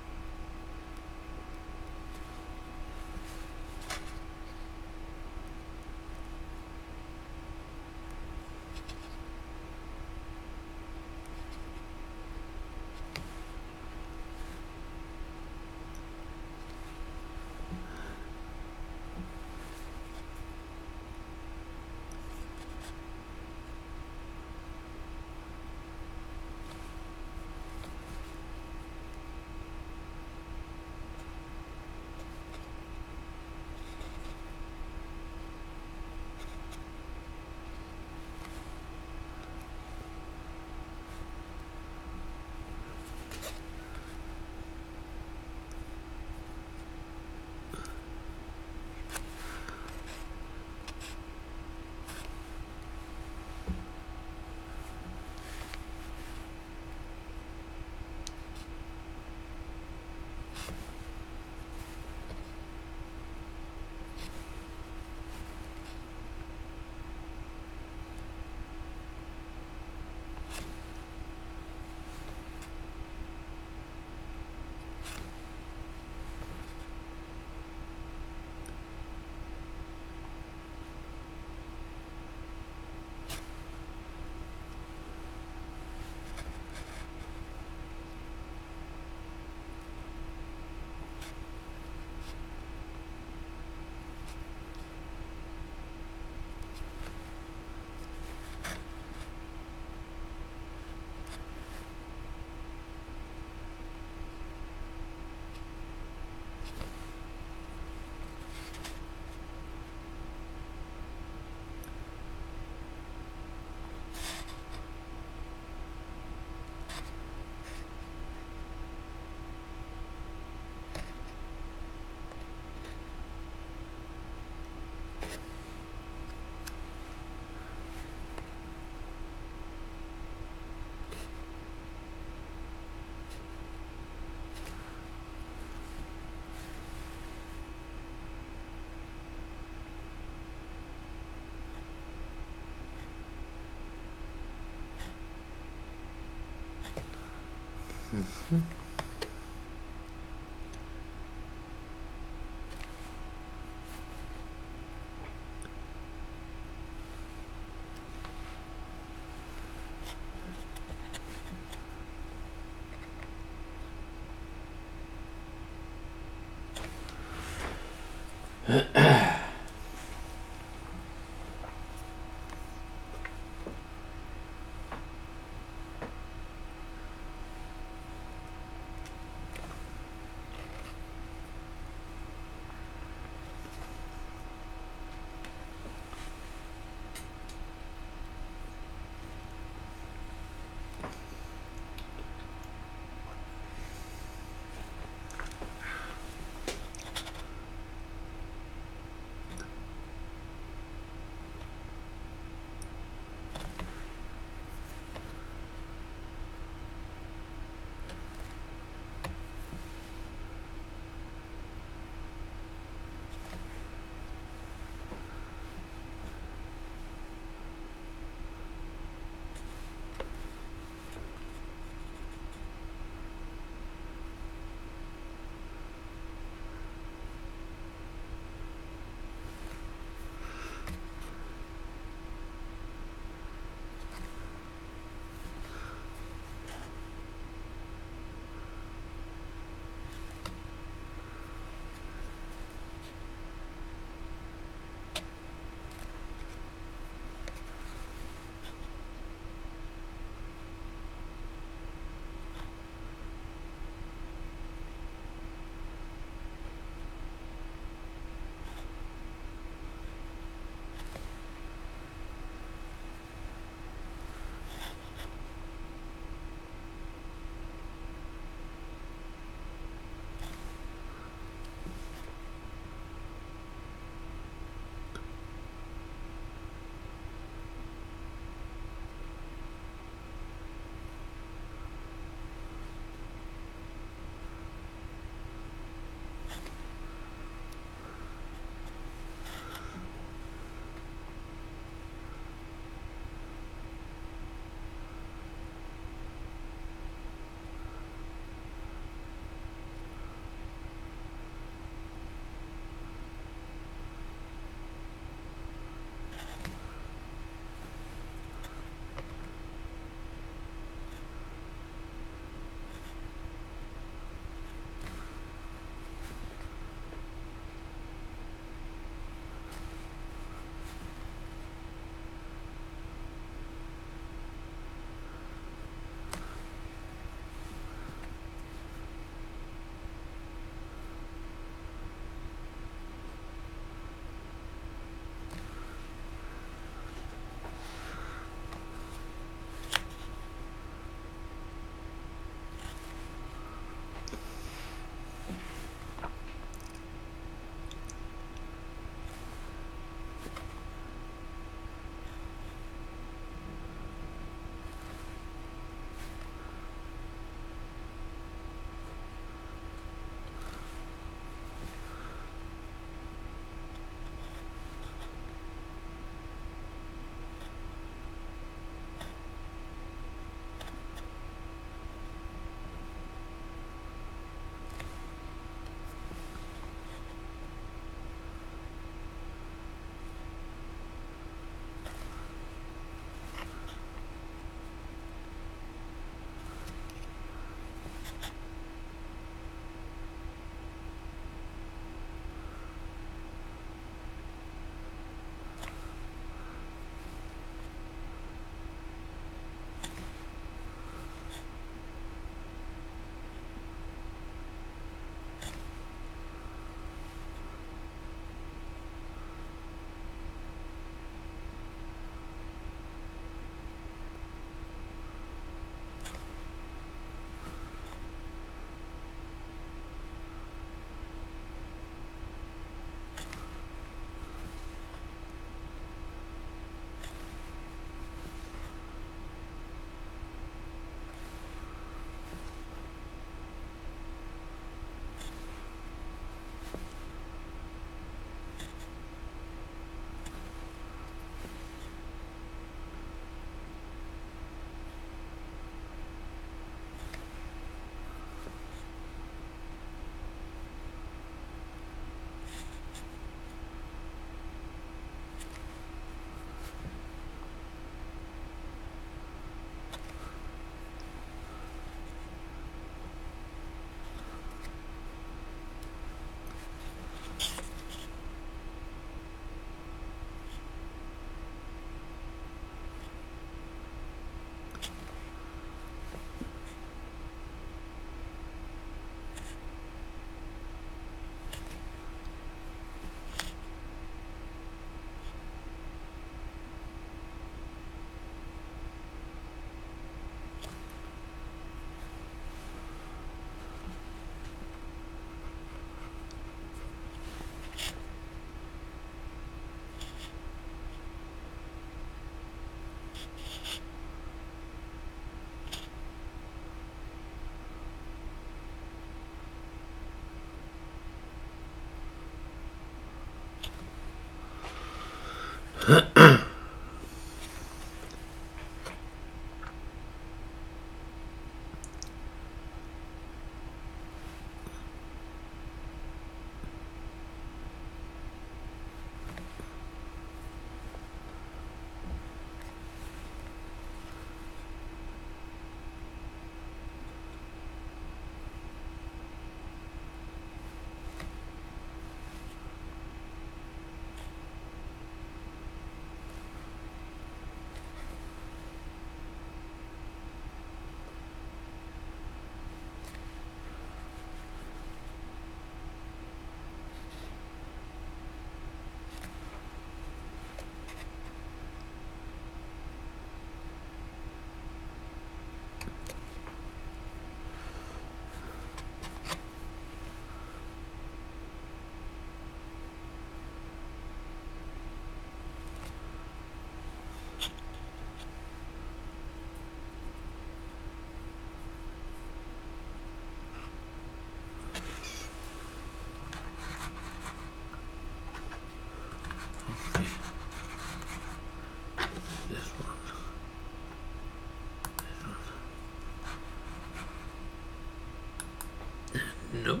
Nope.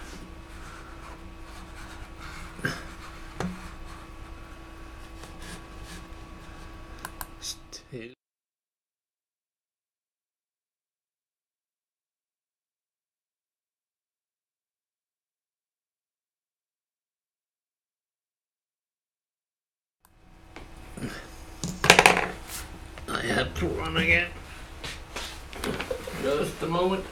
Still. I have to run again. Just a moment.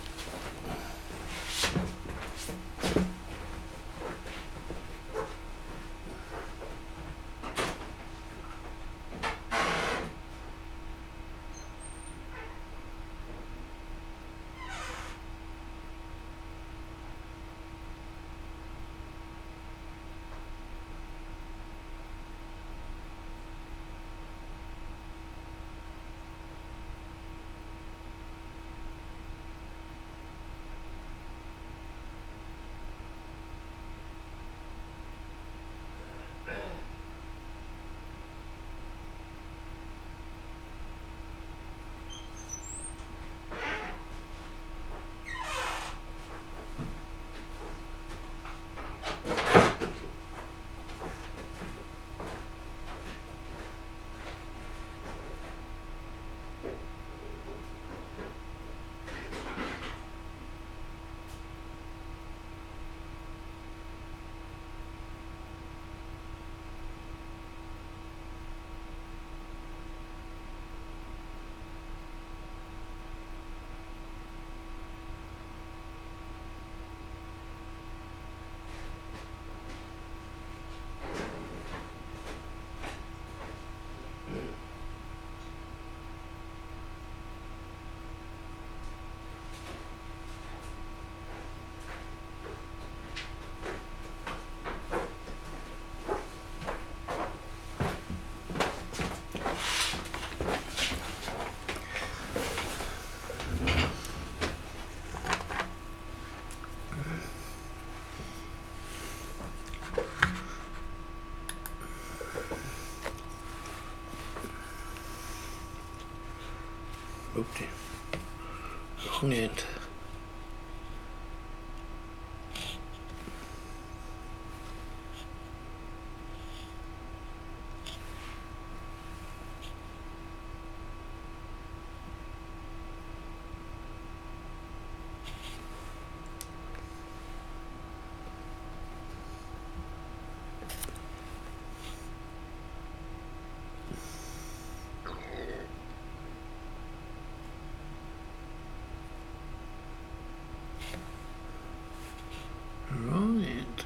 Okay. Wrong end. Wrong end.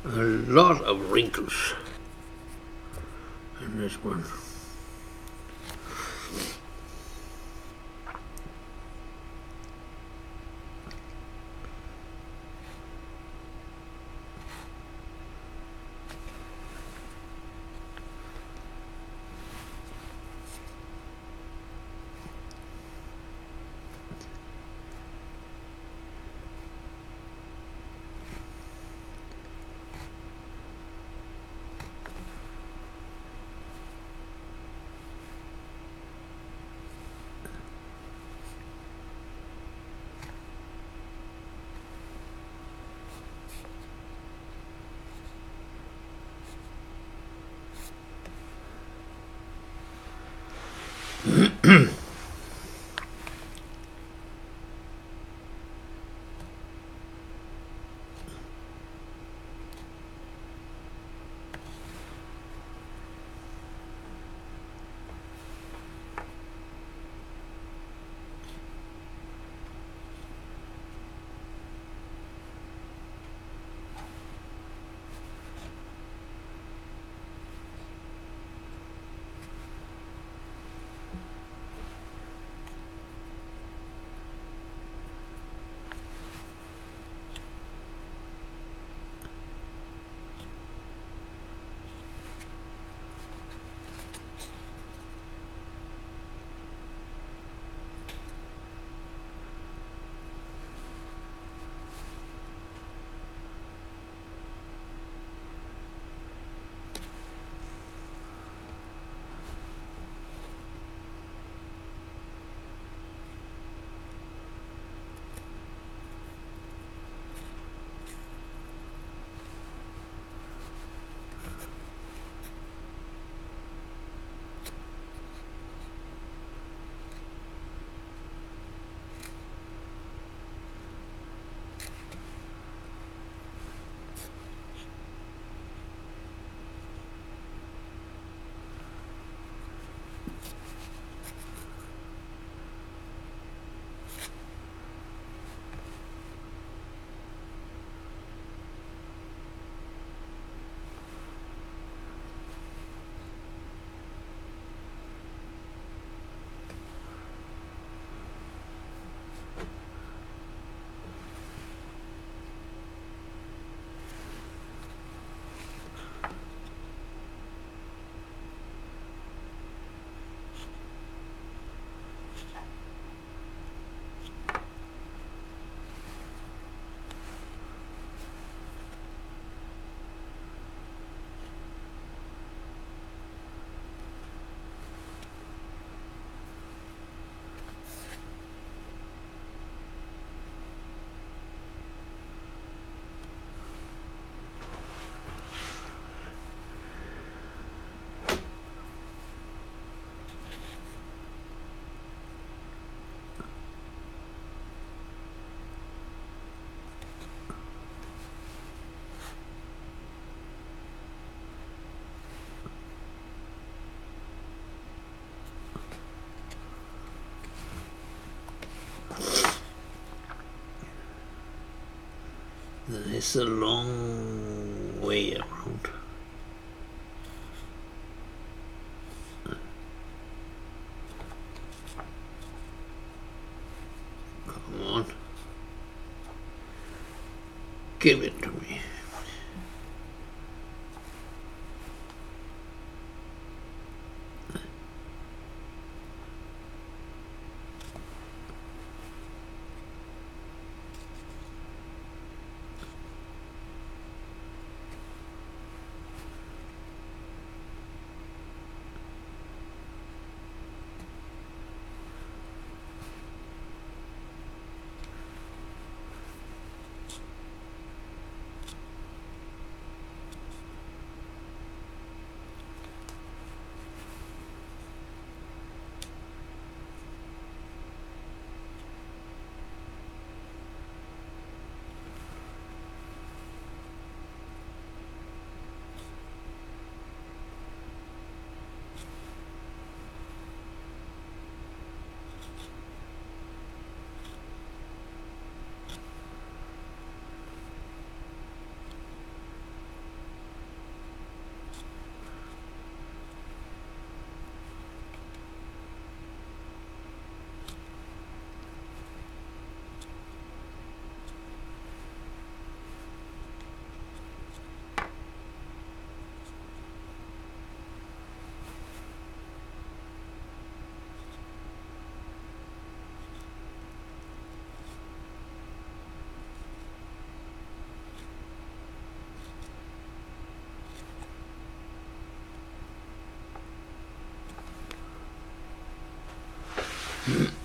A lot of wrinkles in this one. It's a long way around. Come on. Give it to me.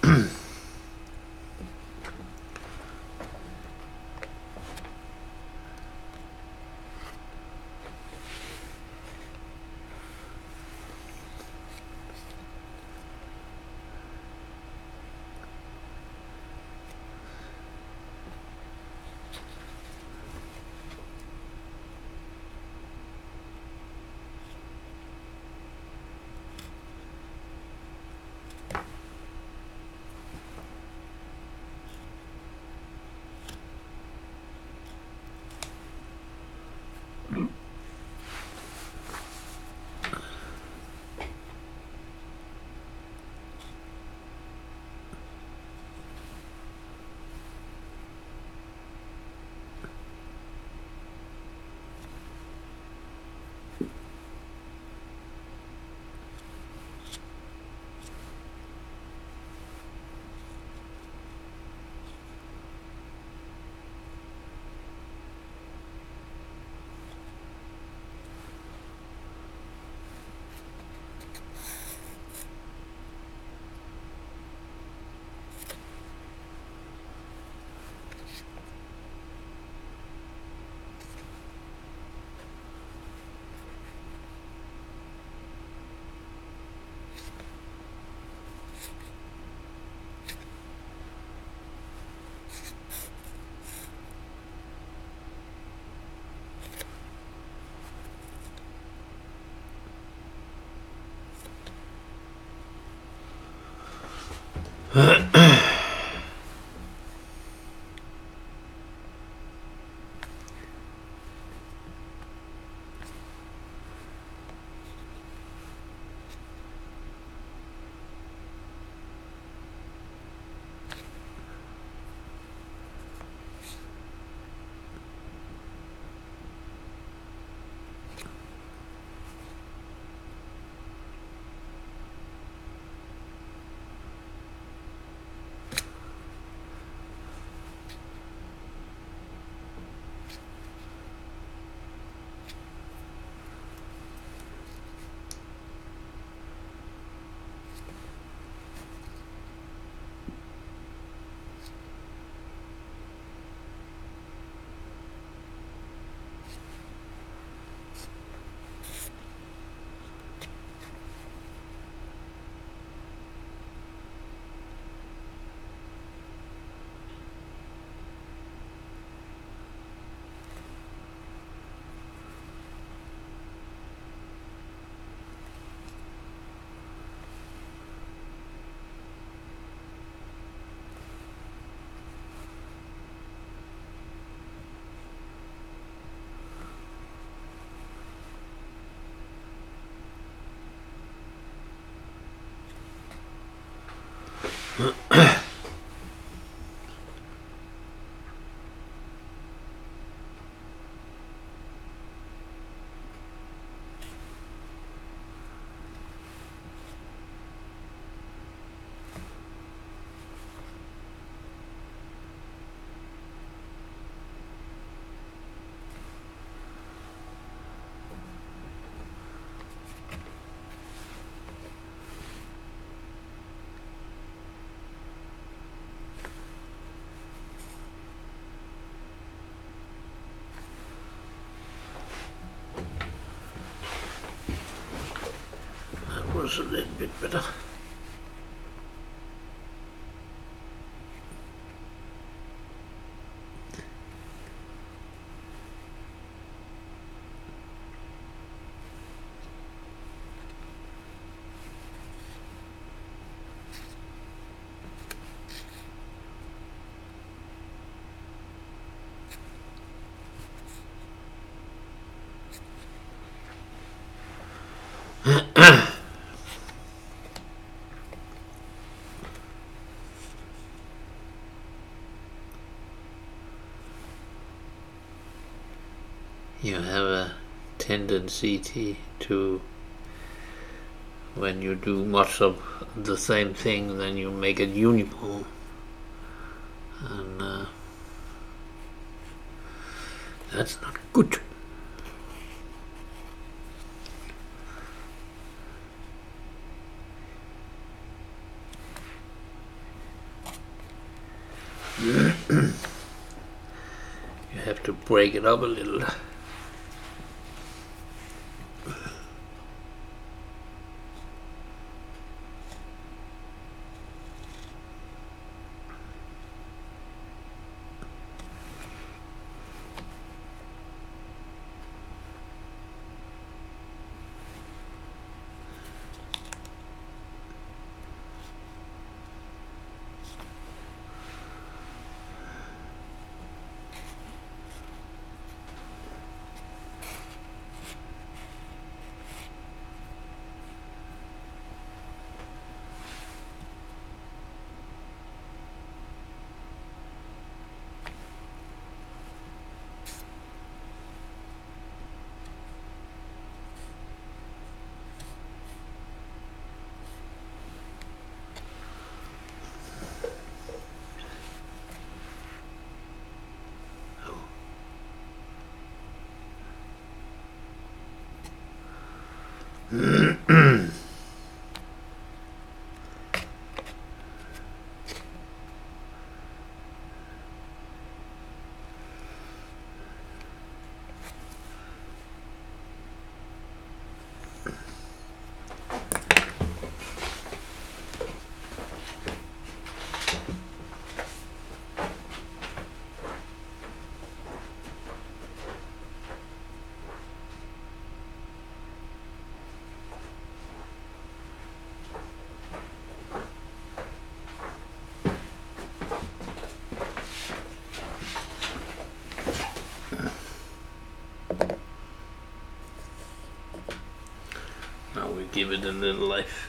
Was a little bit better. You have a tendency to, when you do much of the same thing, then you make it uniform, and that's not good. You have to break it up a little. Now we give it a little life.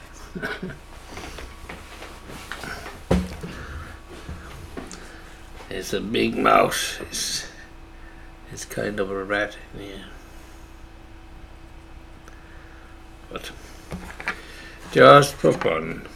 It's a big mouse. It's kind of a rat in here. But just for fun.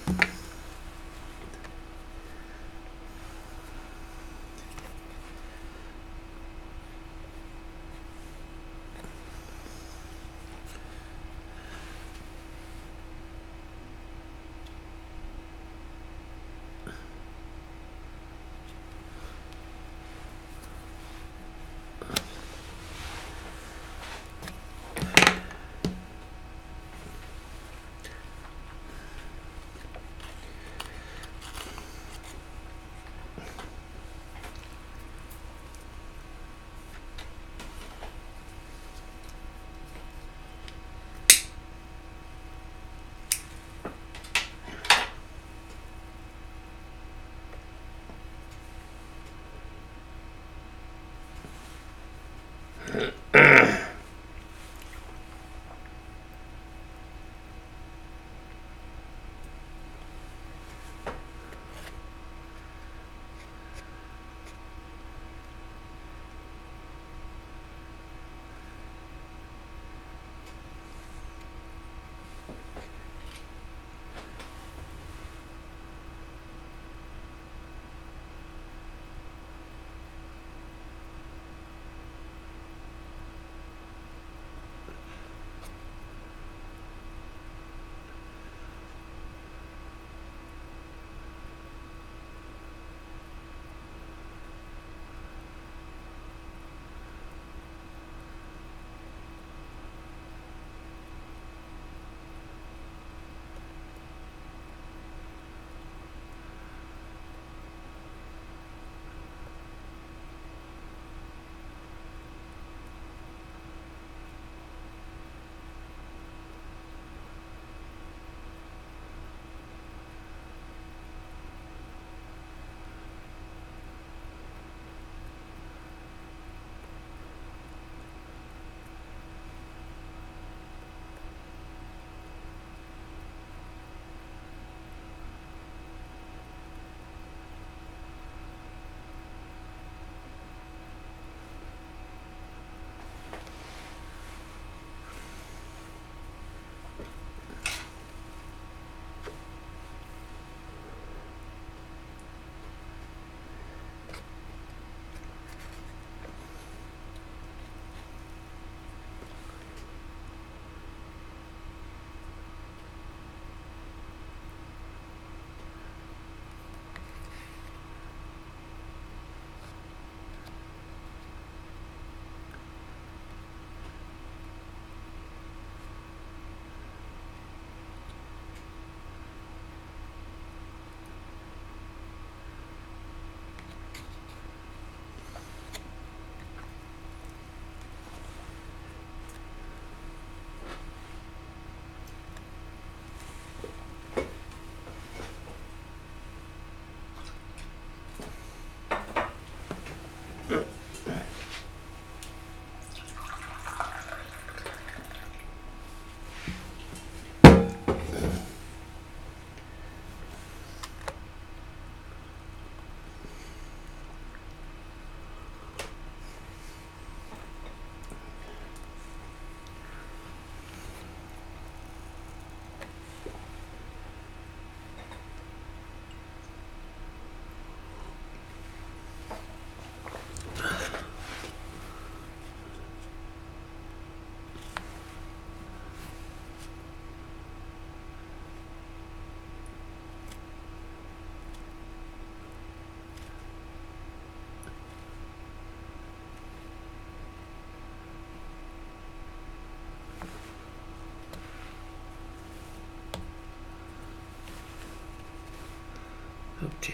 Okay.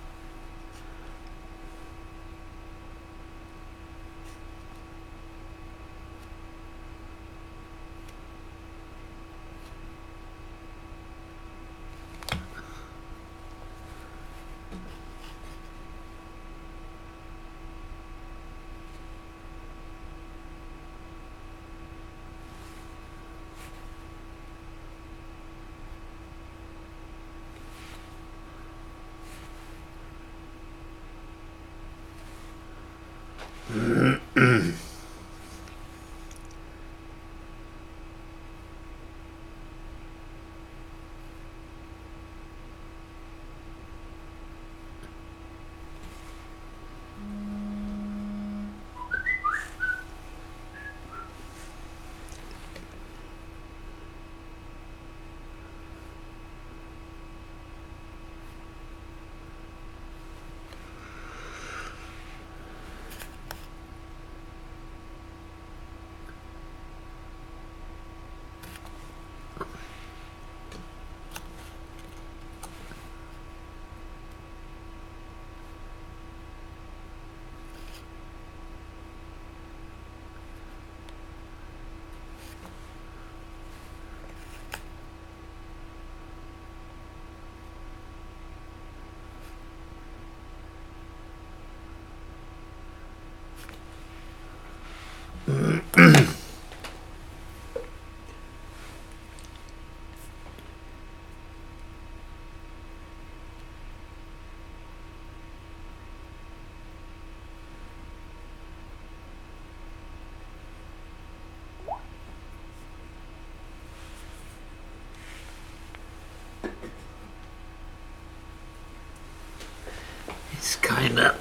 It's kinda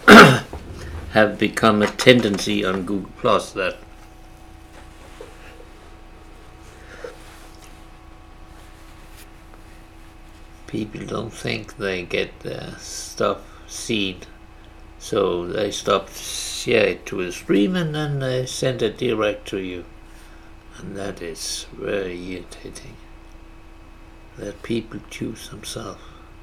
have become a tendency on Google Plus that people don't think they get their stuff seen, so they stop share it to the stream and then they send it direct to you, and that is very irritating. That people choose themselves.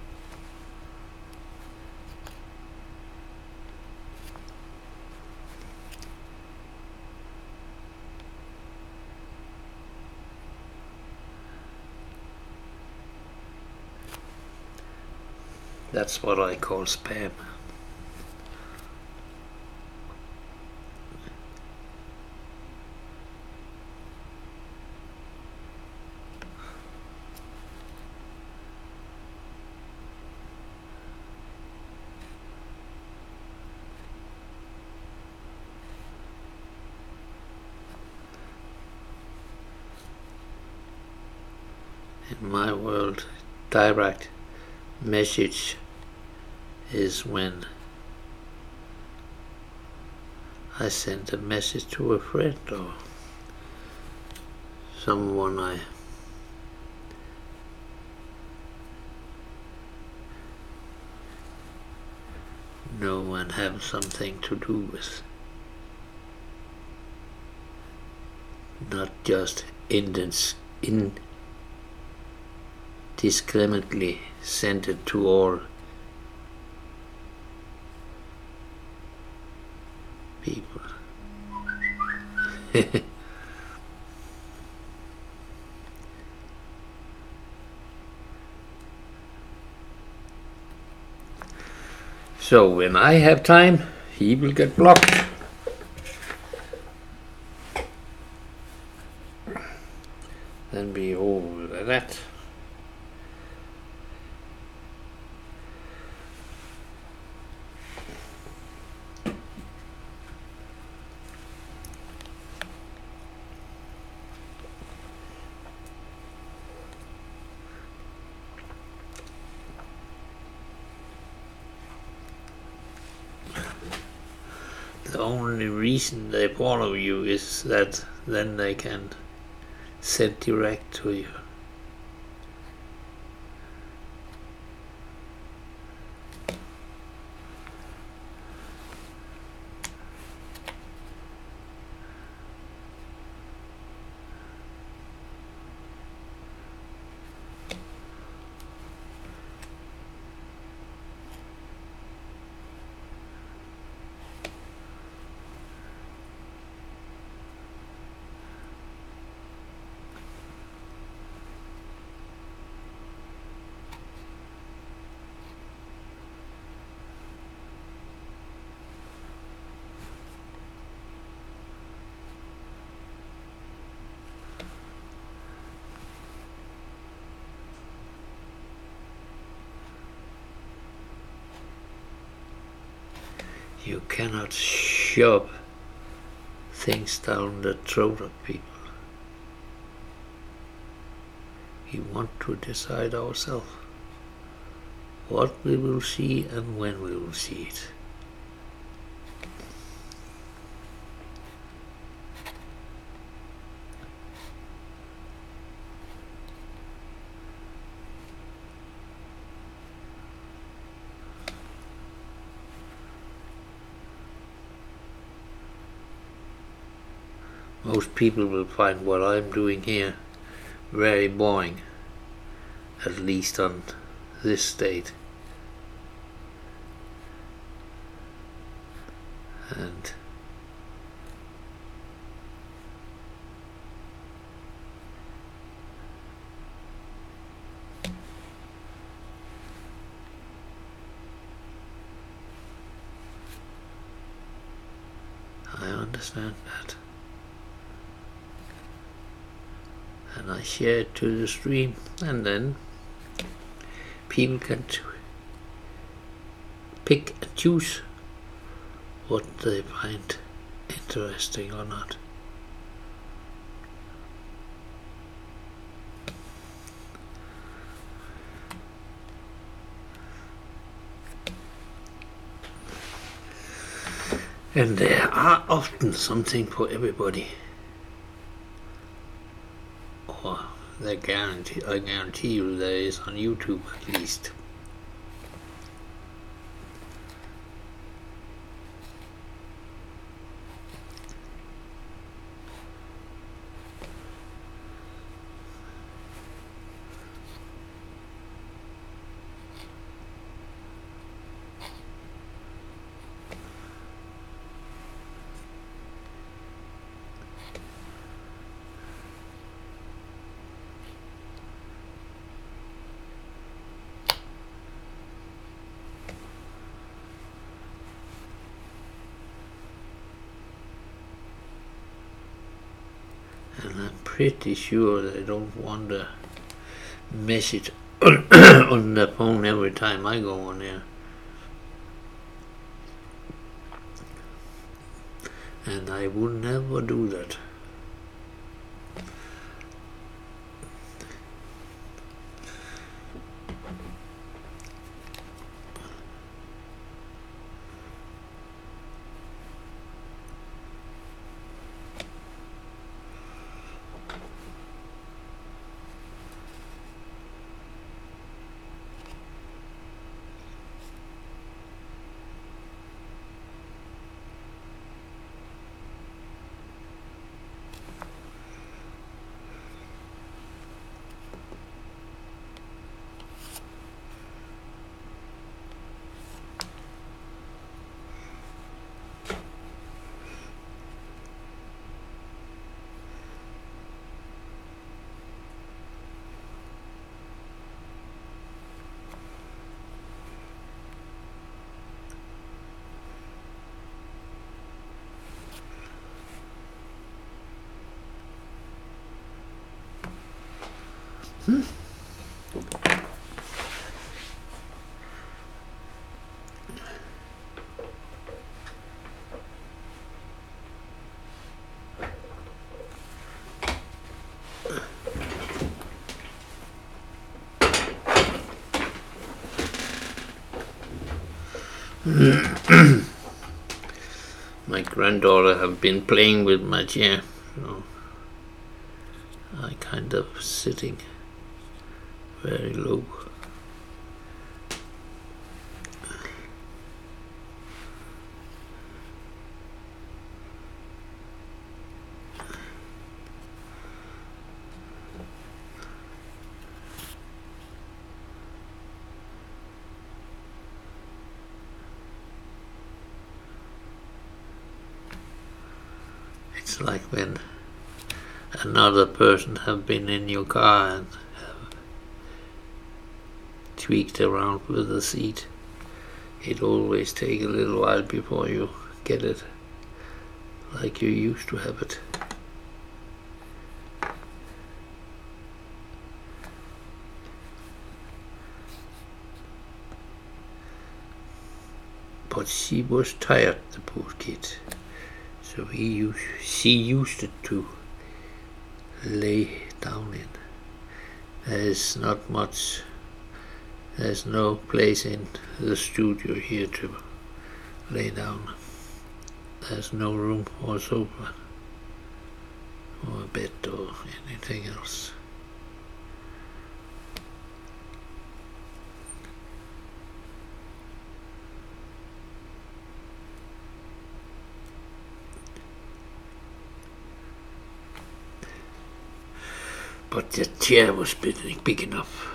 That's what I call spam. In my world, direct message is when I send a message to a friend or someone I know and have something to do with. Not just indiscriminately send it to all people. So when I have time, he will get blocked. Then we over that. The only reason they follow you is that then they can send direct to you. You cannot shove things down the throat of people. We want to decide ourselves what we will see and when we will see it. Most people will find what I'm doing here very boring, at least on this state. And I understand that. And I share it to the stream, and then people can pick and choose what they find interesting or not. And there are often something for everybody. Or I guarantee you there is on YouTube at least. And I'm pretty sure they don't want a message on the phone every time I go on there. And I would never do that. My granddaughter have been playing with my chair, so I kind of sitting very low. It's like when another person have been in your car and have tweaked around with the seat. It always takes a little while before you get it like you used to have it. but she was tired, the poor kid. So she used it to lay down in. There's not much, there's no place in the studio here to lay down. There's no room or sofa or a bed or anything else. But the chair was big enough.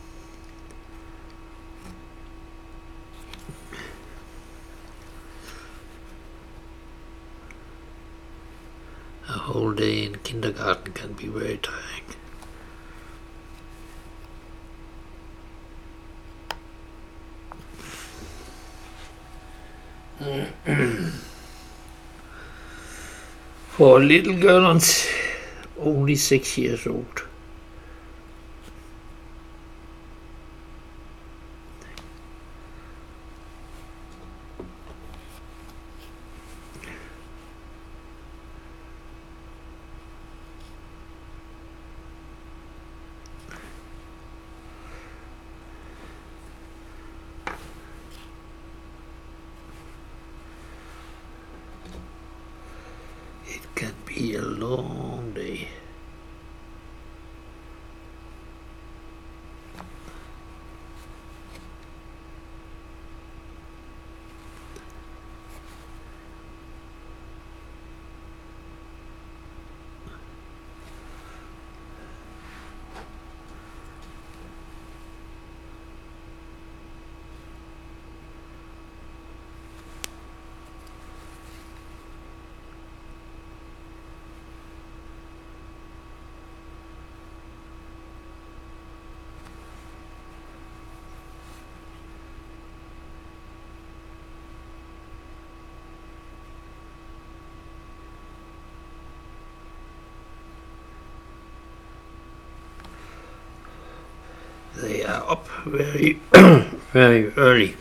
A whole day in kindergarten can be very tiring. For a little girl only 6 years old. It can be a long day. They are up very, very early.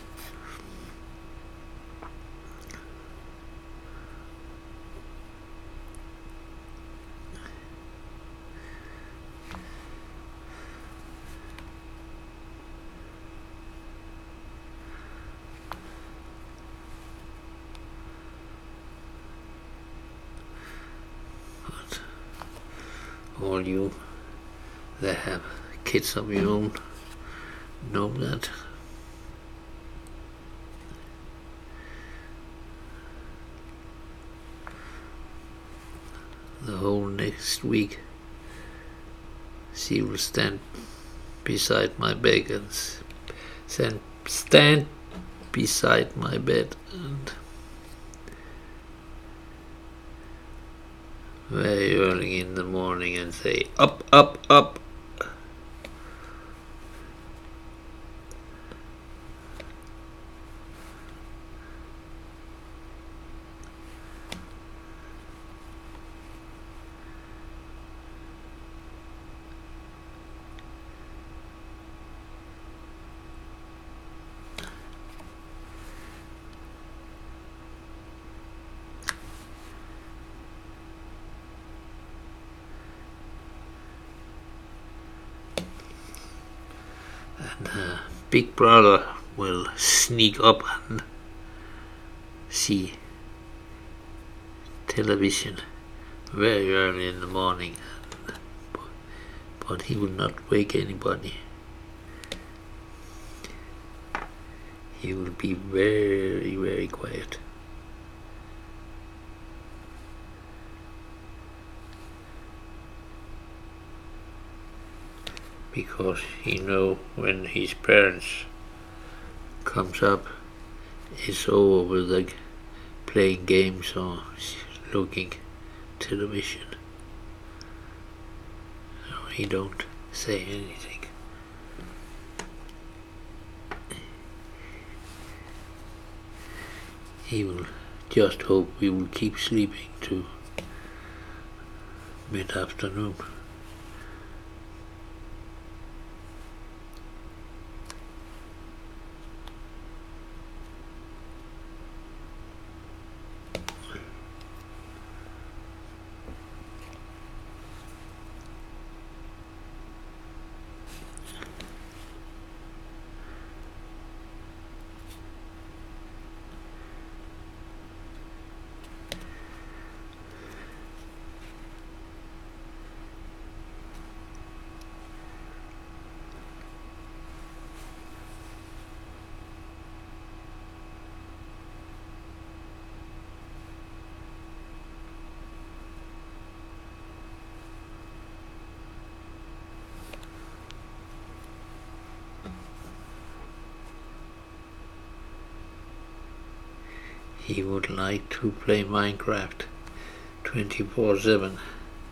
But all you that have kids of your own know that. The whole next week she will stand beside my bed and stand beside my bed and very early in the morning and say, up, up, up. And Big Brother will sneak up and see television very early in the morning, but he will not wake anybody. He will be very, very quiet. Because he know when his parents comes up, it's over with like playing games or looking television. So he don't say anything. He will just hope we will keep sleeping to mid-afternoon. he would like to play Minecraft 24/7.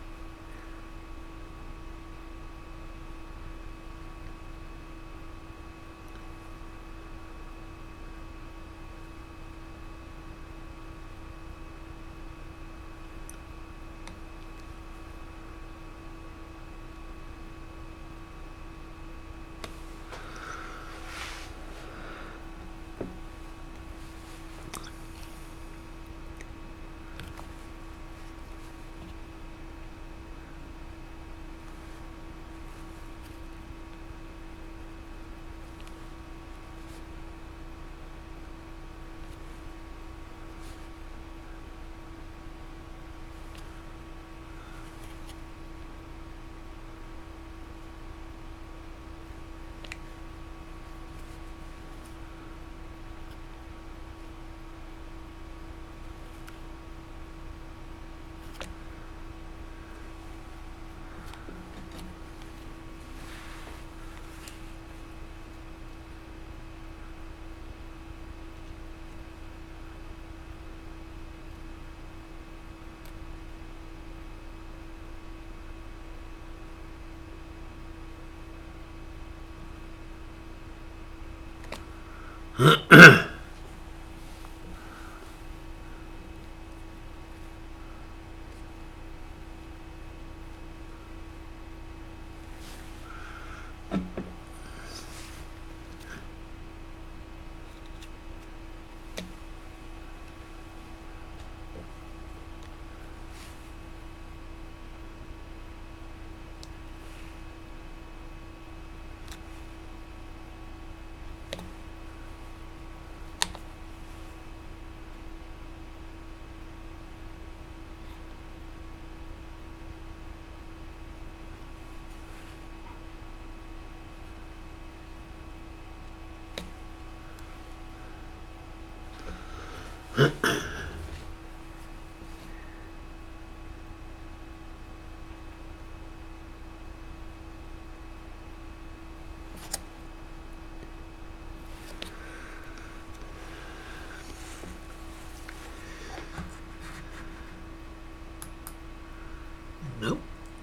Nope,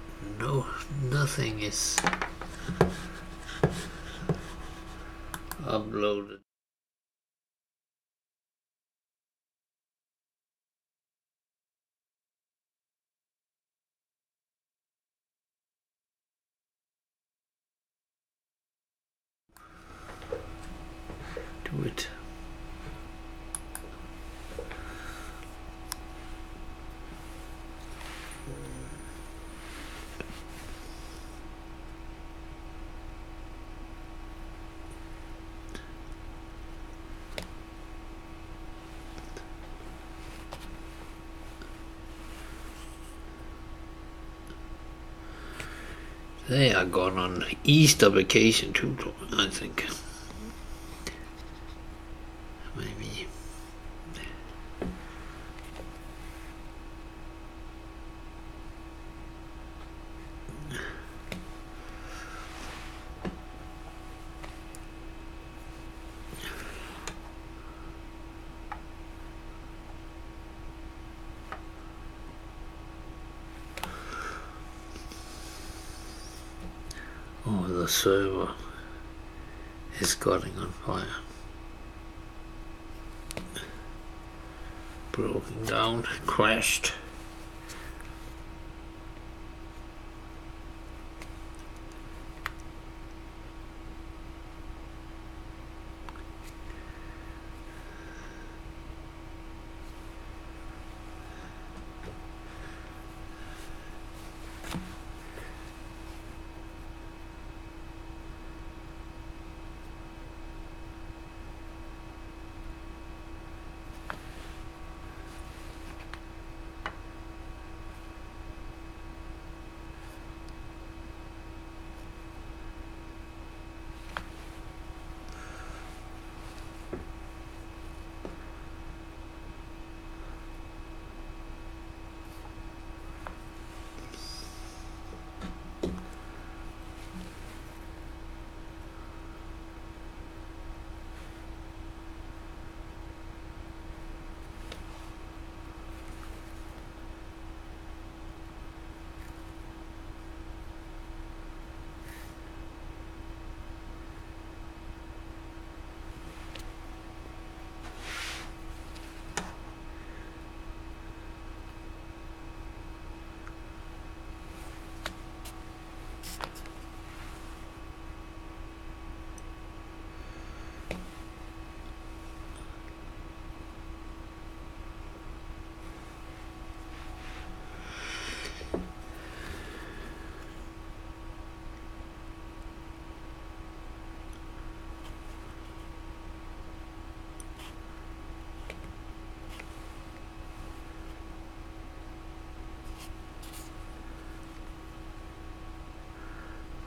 no, nothing is uploaded. Do it. They are gone on Easter vacation too, I think. Maybe. Oh, the server is getting on fire. Broken down, crashed.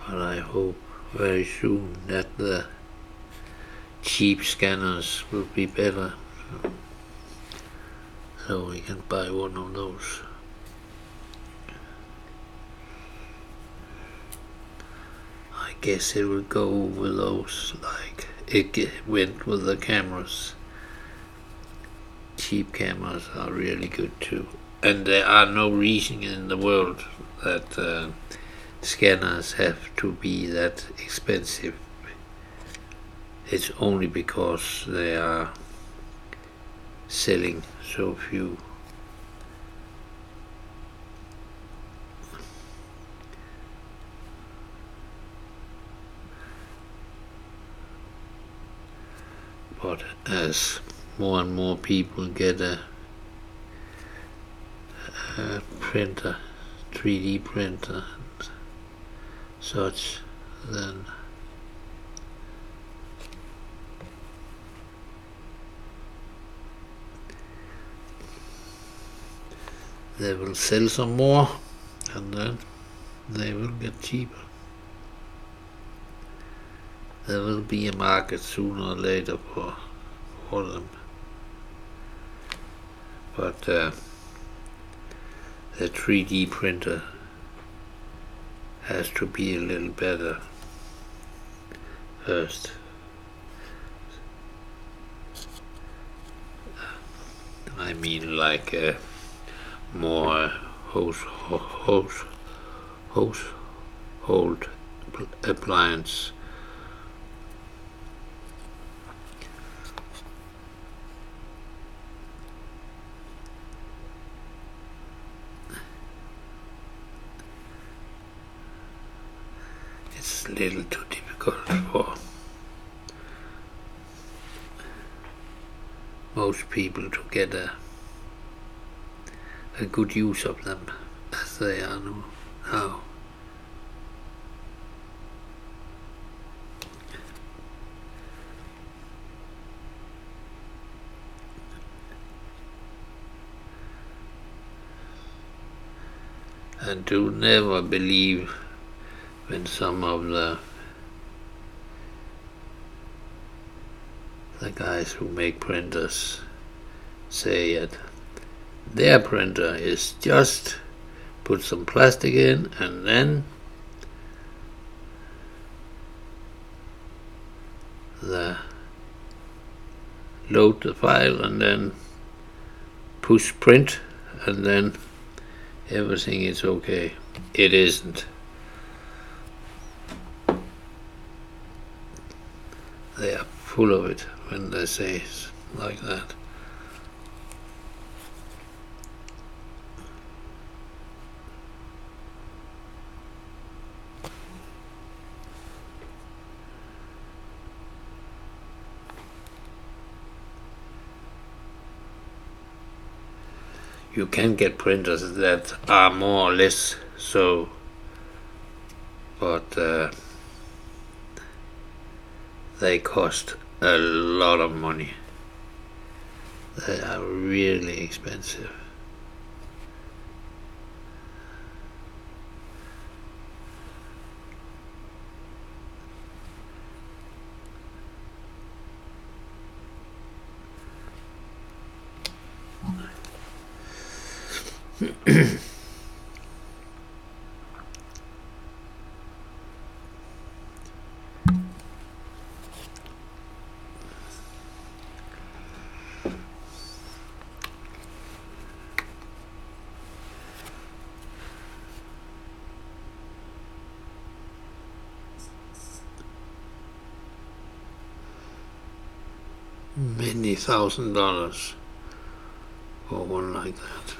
but I hope very soon that the cheap scanners will be better, so we can buy one of those. I guess it will go with those like it went with the cameras. Cheap cameras are really good too, and there are no reason in the world that scanners have to be that expensive. It's only because they are selling so few. But as more and more people get a printer, 3D printer and such, then they will sell some more, and then they will get cheaper. There will be a market sooner or later for them. But the 3D printer has to be a little better first. I mean, like more household appliance. It's a little too difficult for most people to get a good use of them as they are now. And to never believe when some of the guys who make printers say that their printer is just put some plastic in and then load the file and then push print and then everything is okay. It isn't. They are full of it when they say like that. You can get printers that are more or less so, but they cost a lot of money. They are really expensive. Many $1,000s for one like that.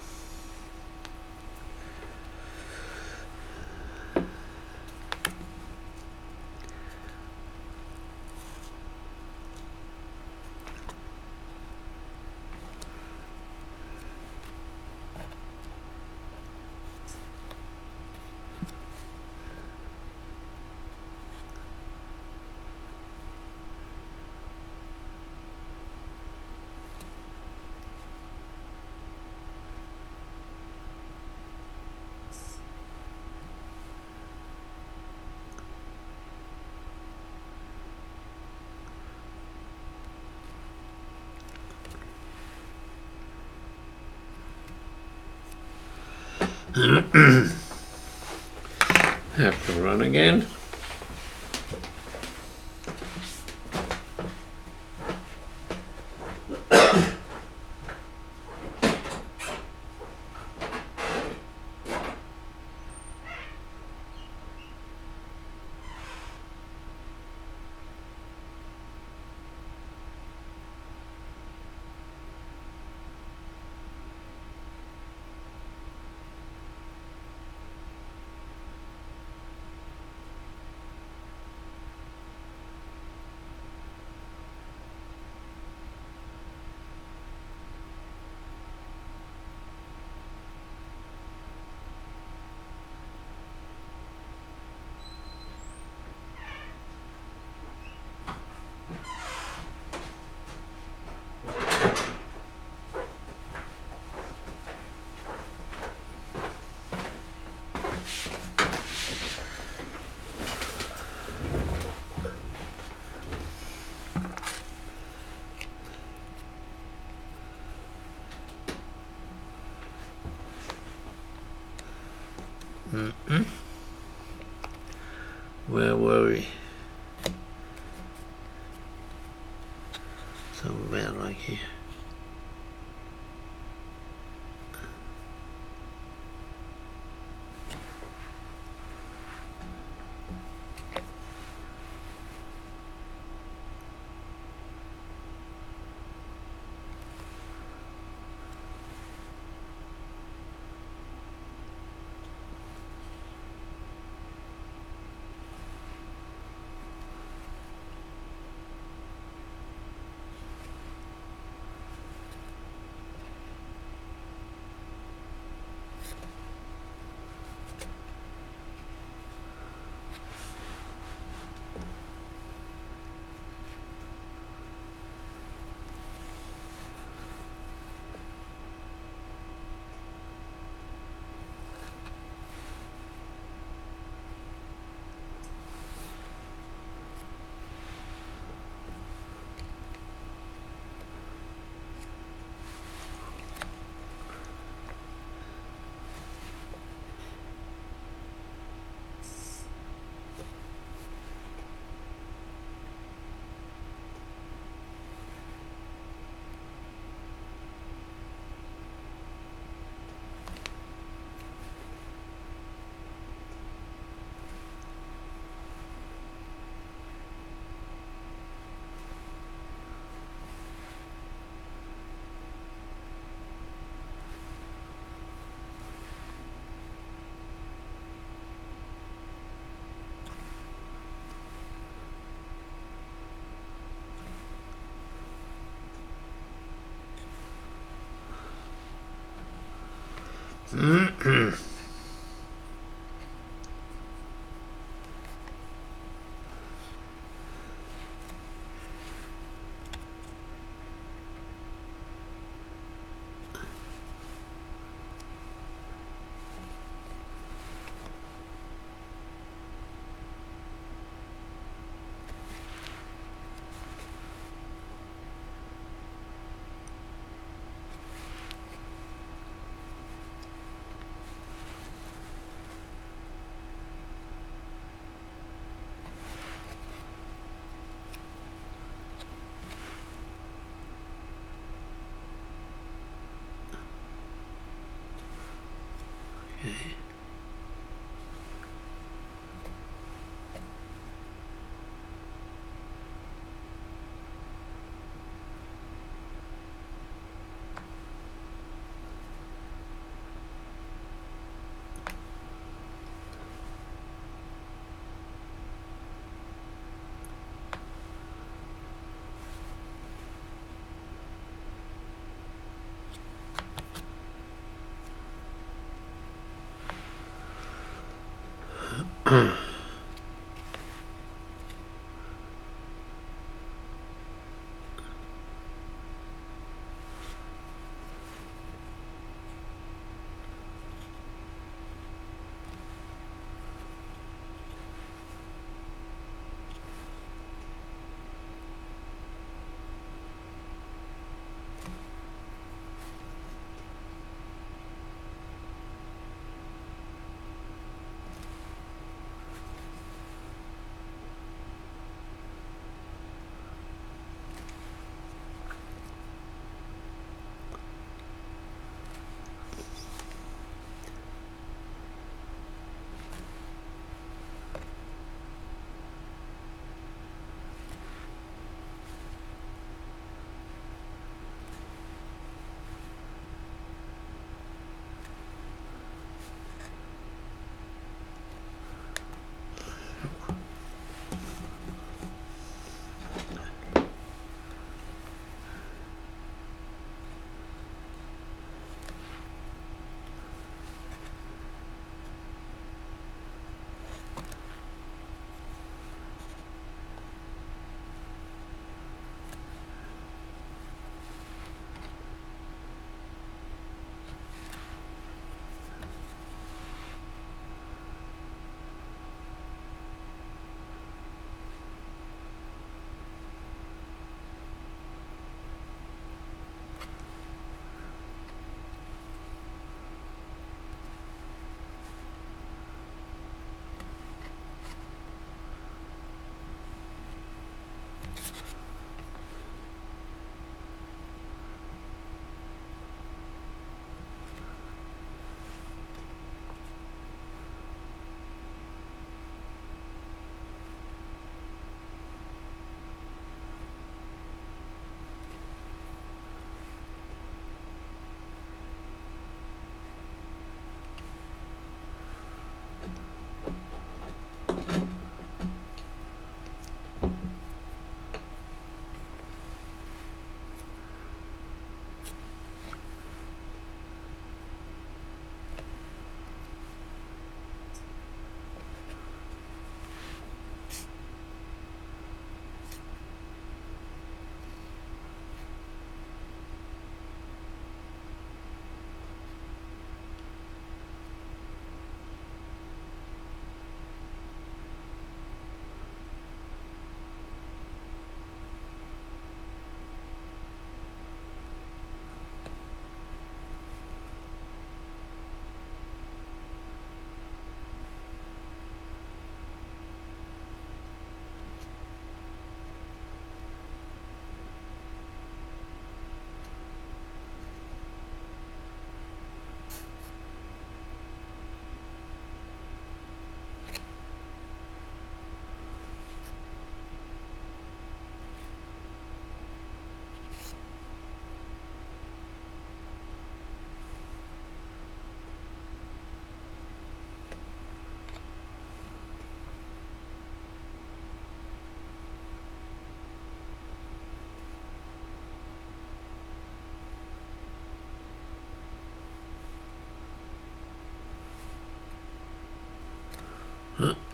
Have to run again. Where were we? Somewhere like here.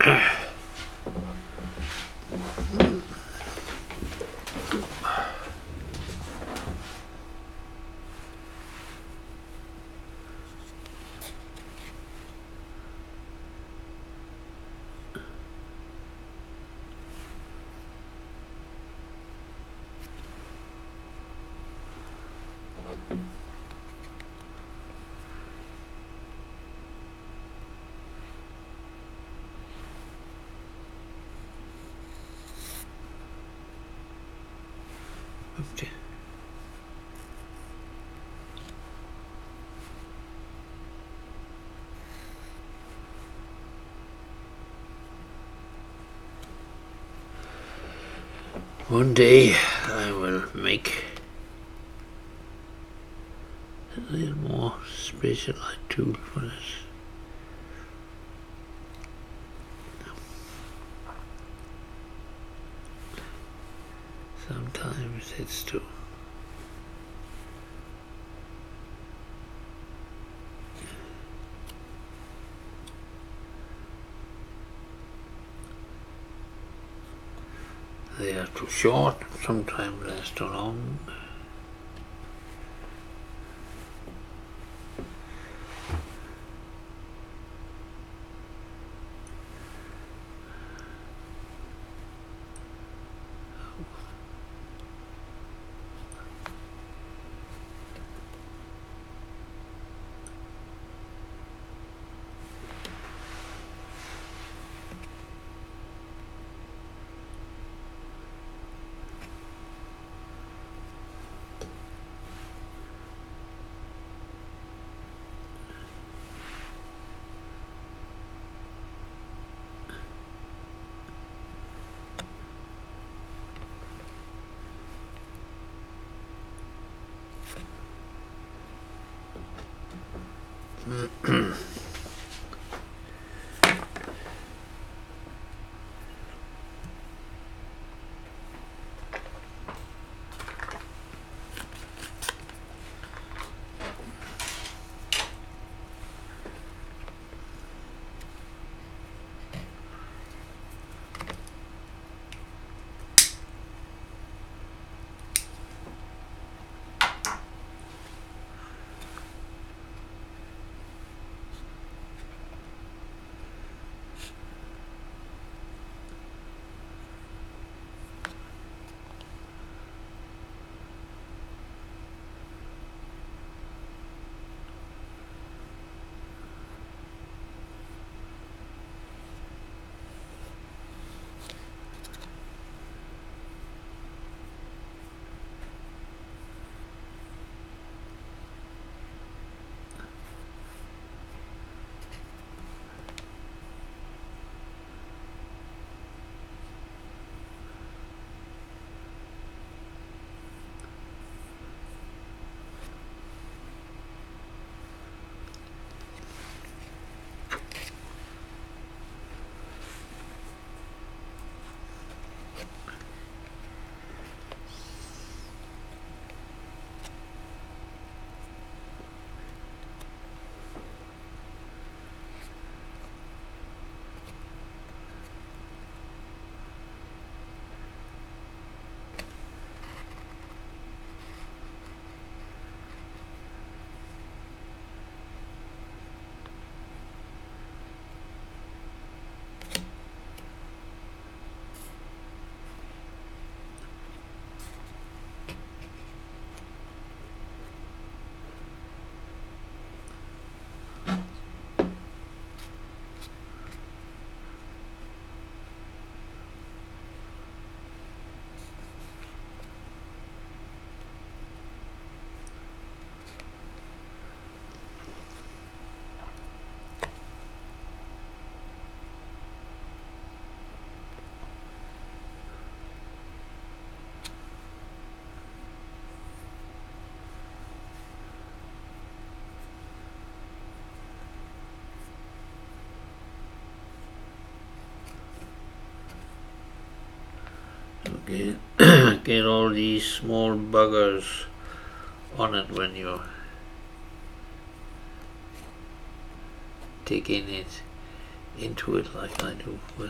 Okay. One day I will make a little more specialized tool for this. Sometimes it's too. They are too short, sometimes they're too long. Okay. Get all these small buggers on it when you're taking it into it like I do with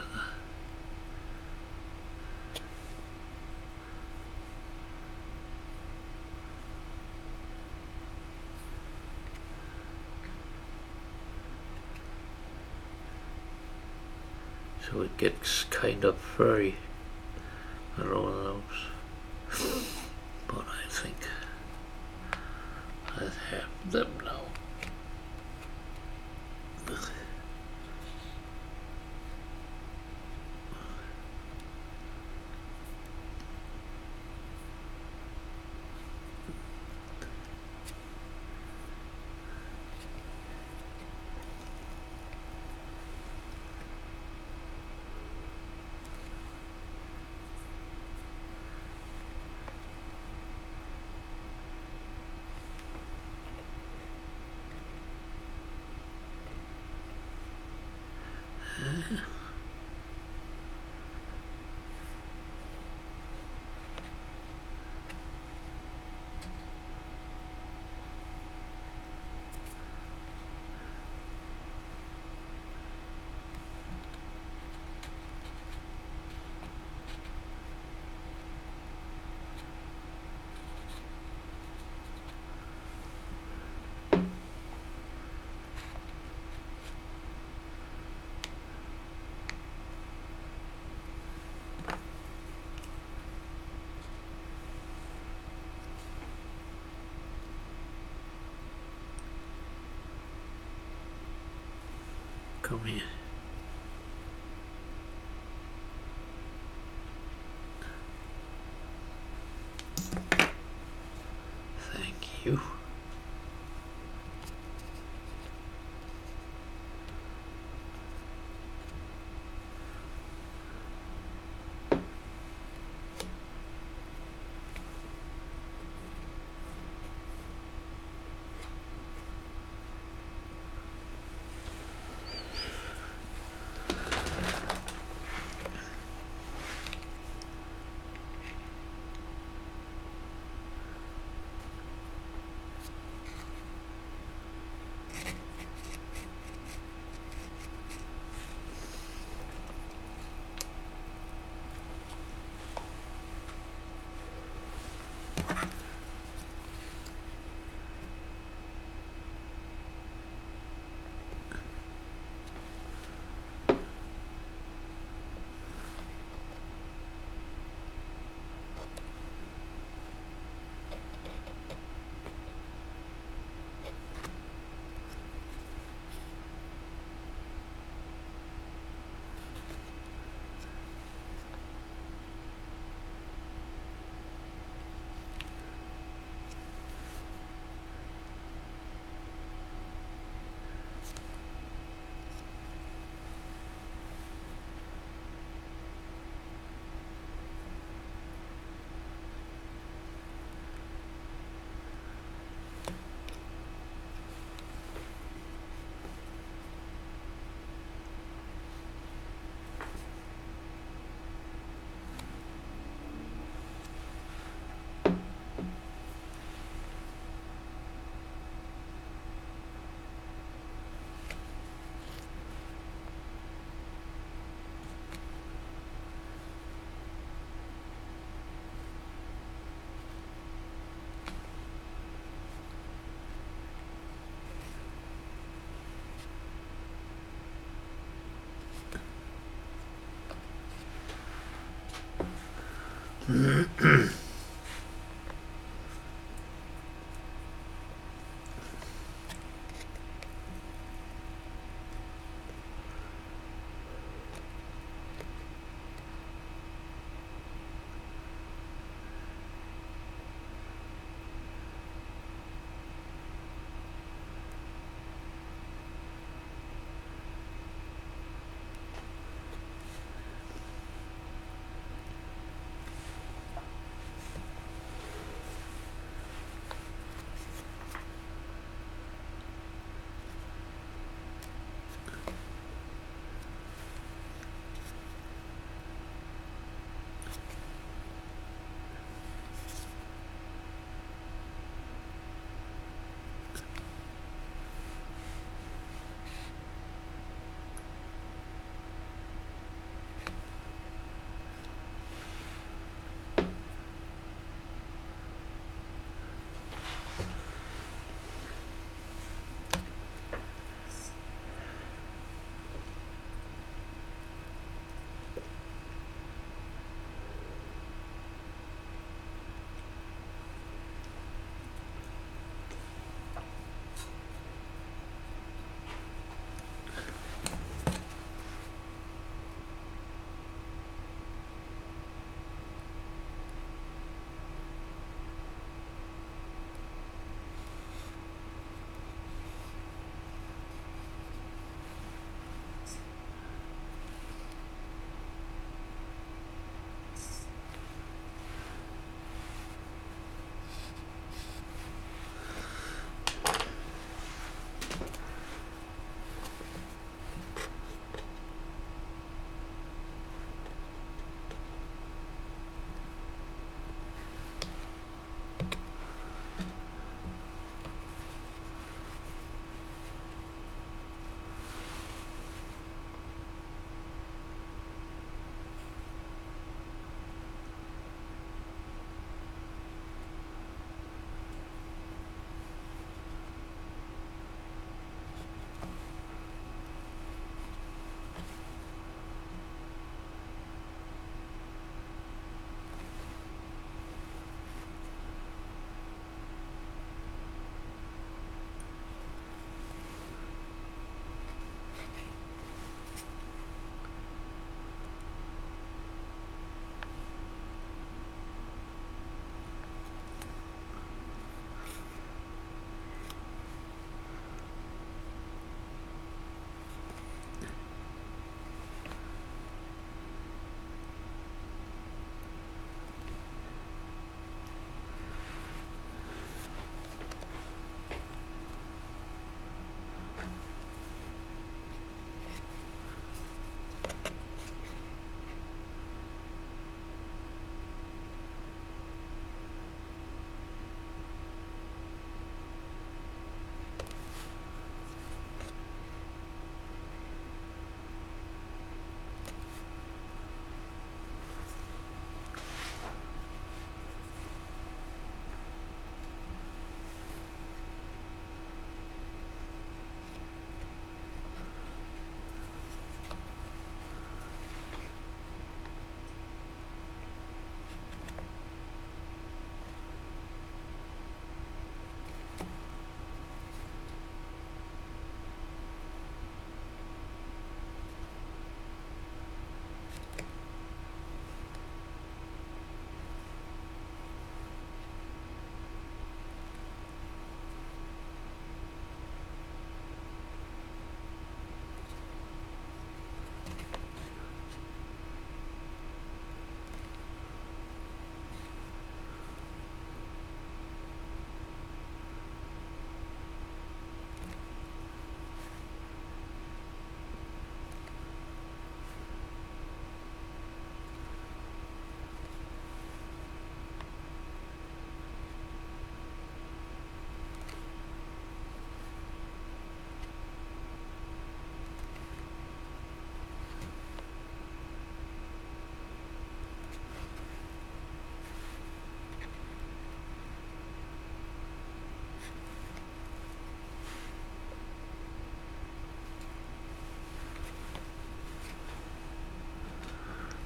so it gets kind of furry around those. But I think I have them now. Come here. Thank you.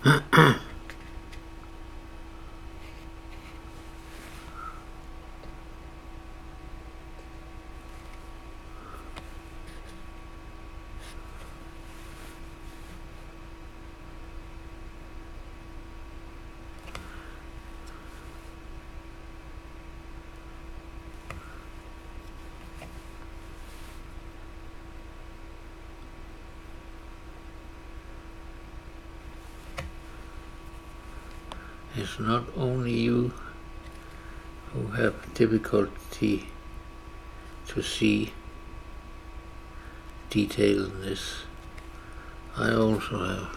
It's not only you who have difficulty to see detail in this. I also have.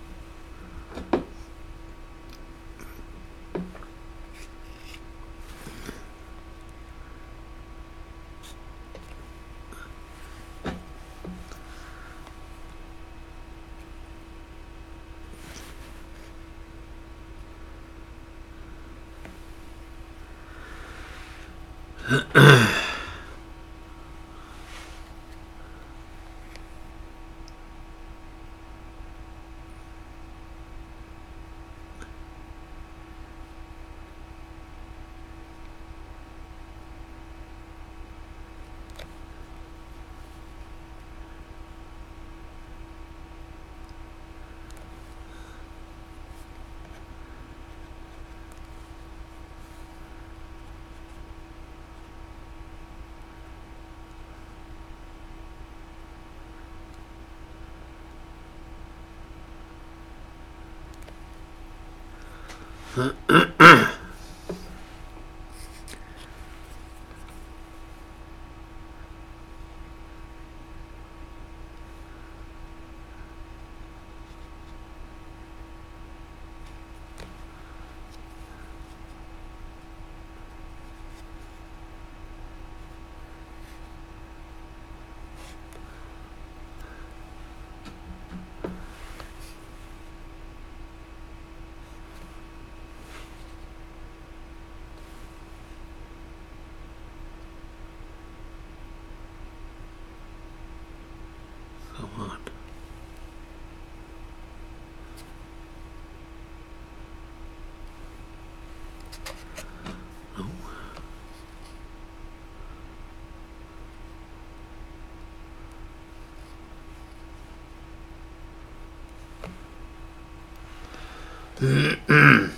Come on. No.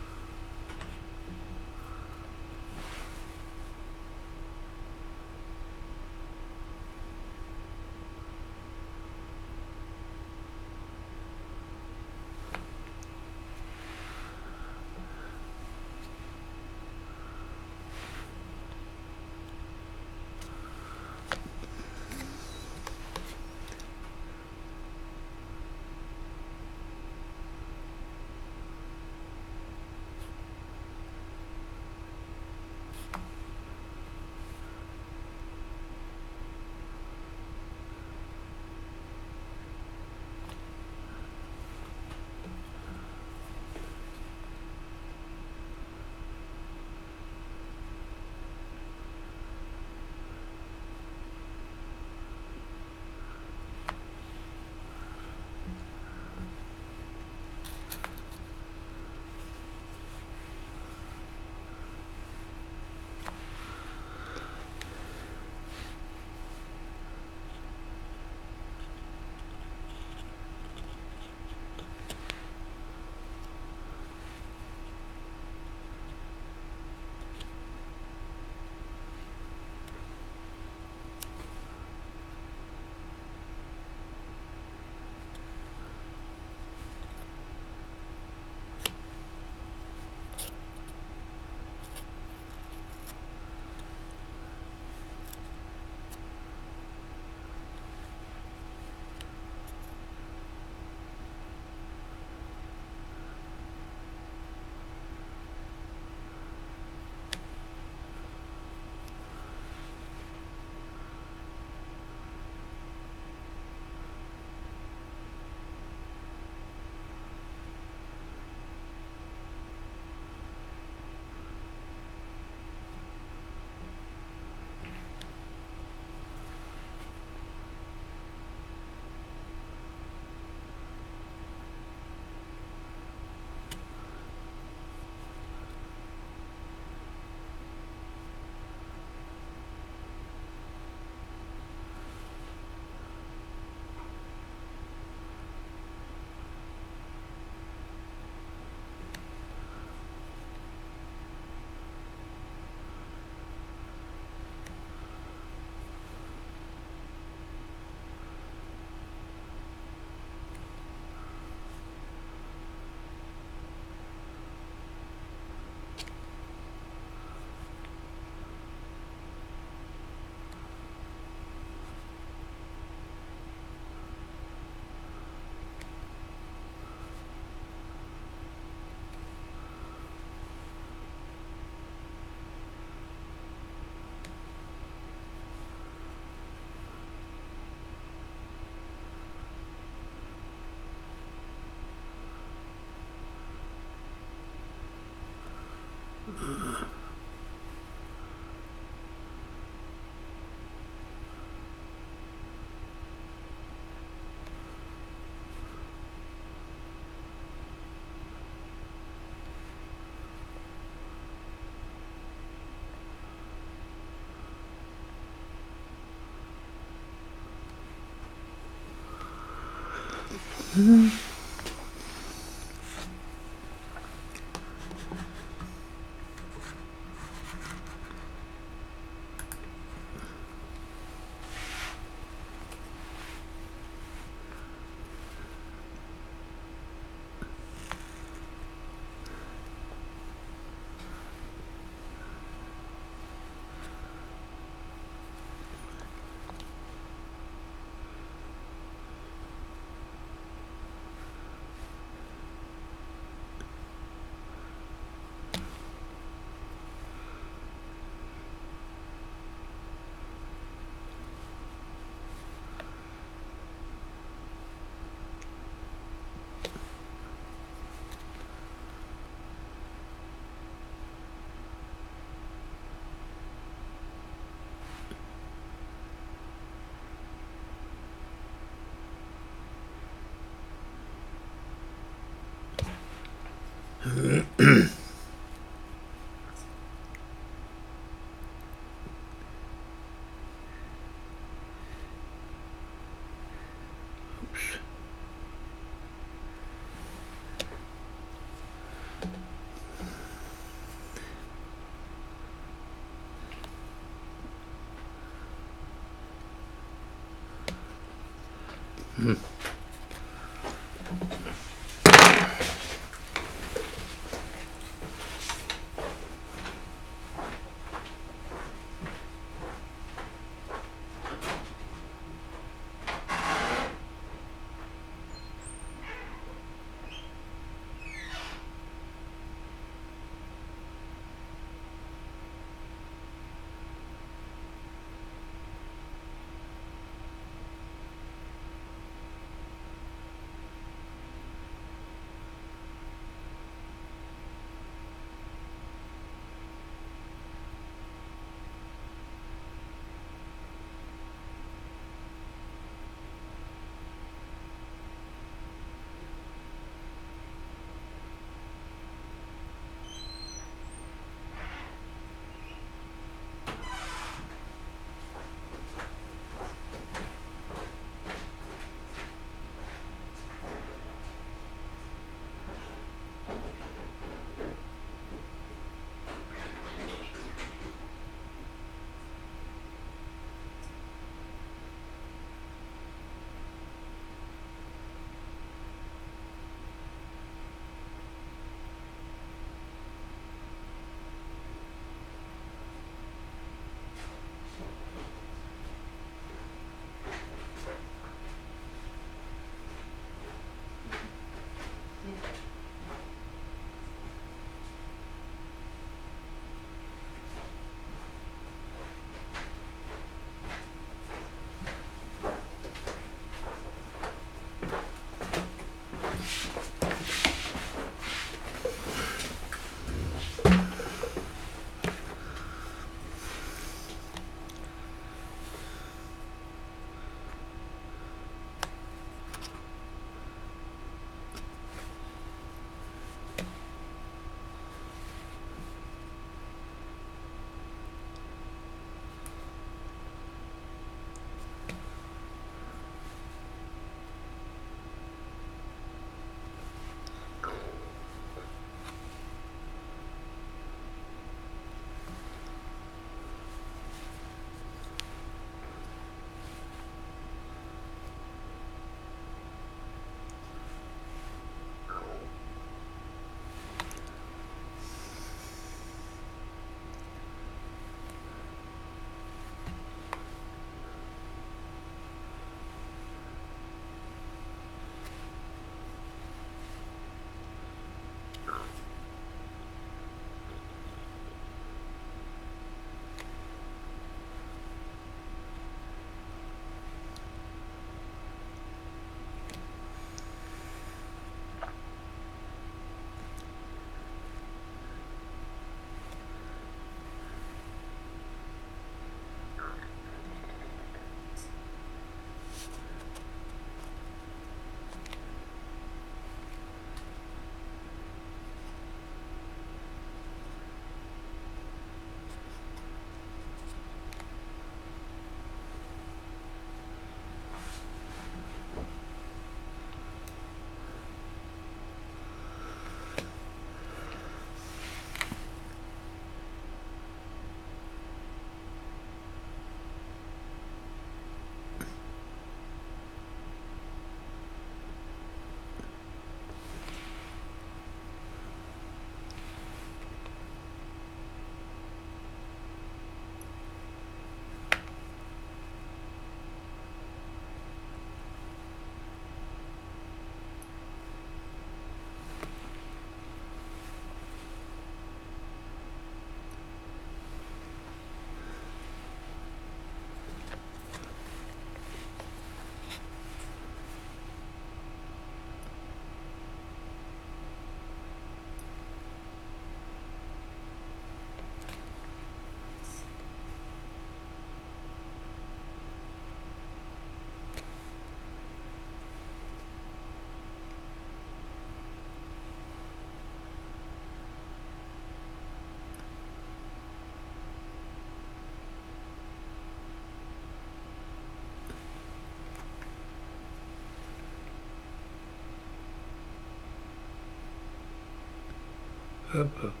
Up, up.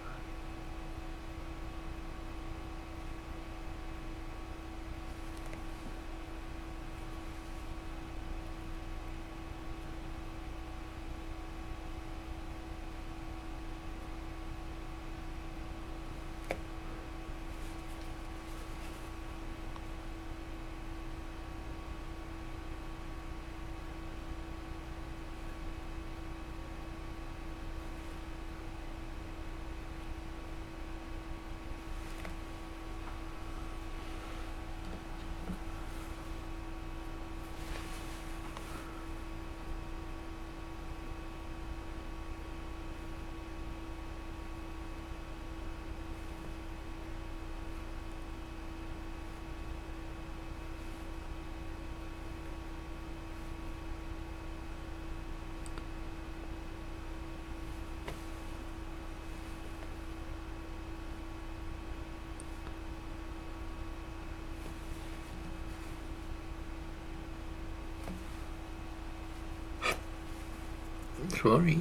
Sorry.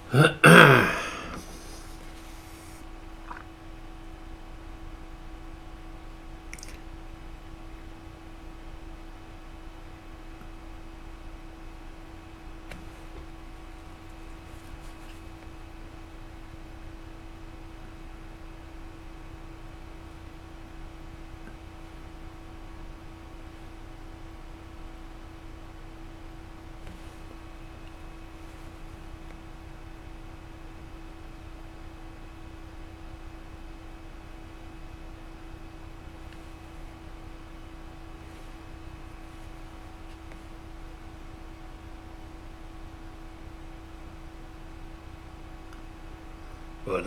But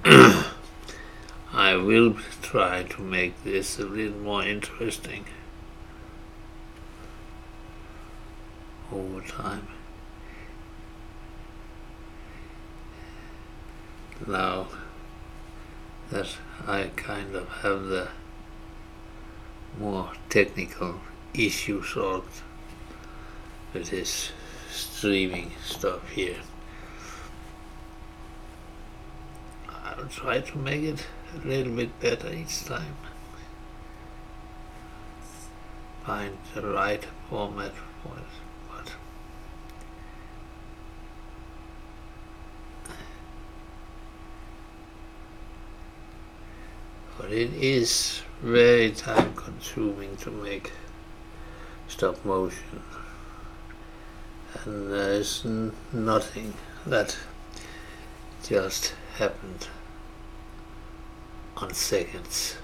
I will try to make this a little more interesting over time. Now that I kind of have the more technical issue solved with this streaming stuff here, I'll try to make it a little bit better each time. Find the right format for it. But it is very time consuming to make stop motion, and there's nothing that just happened on seconds.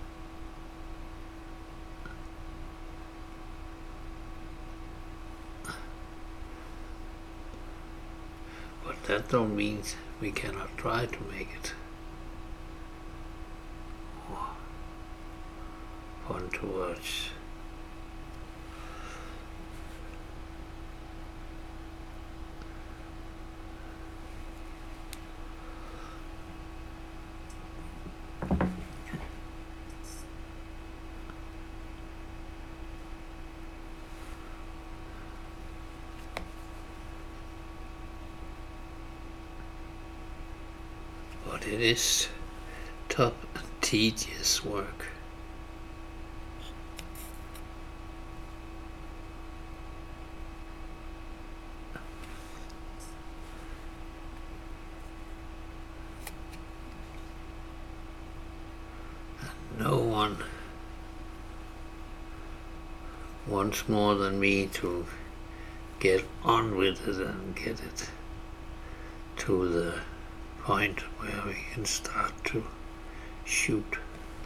But that don't mean we cannot try to make it fun to watch. But it is tough and tedious work. No one wants more than me to get on with it and get it to the point where we can start to shoot.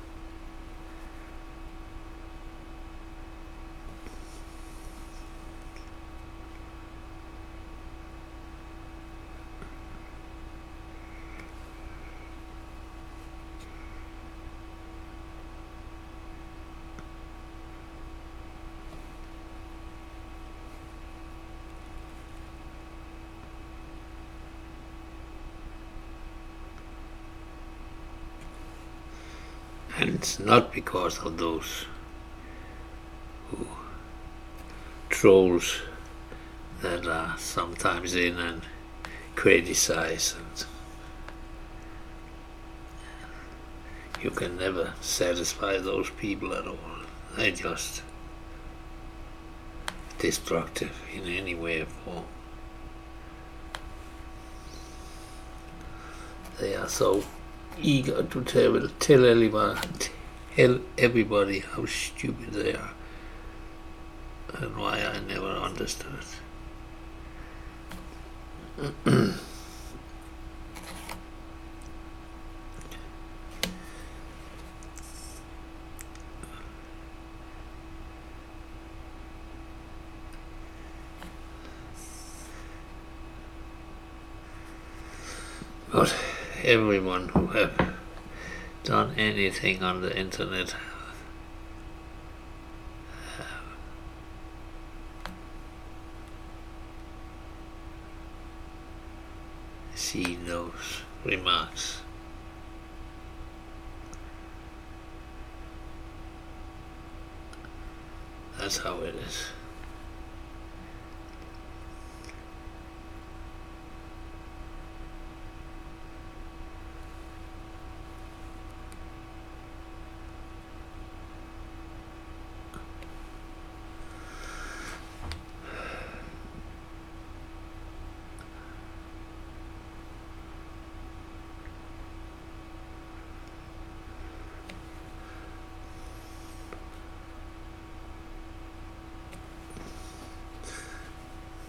And it's not because of those who trolls that are sometimes in and criticize, and you can never satisfy those people at all. They're just destructive in any way or form. They are so eager to tell everybody how stupid they are, and why I never understood. But everyone who have done anything on the internet have seen those remarks. That's how it is.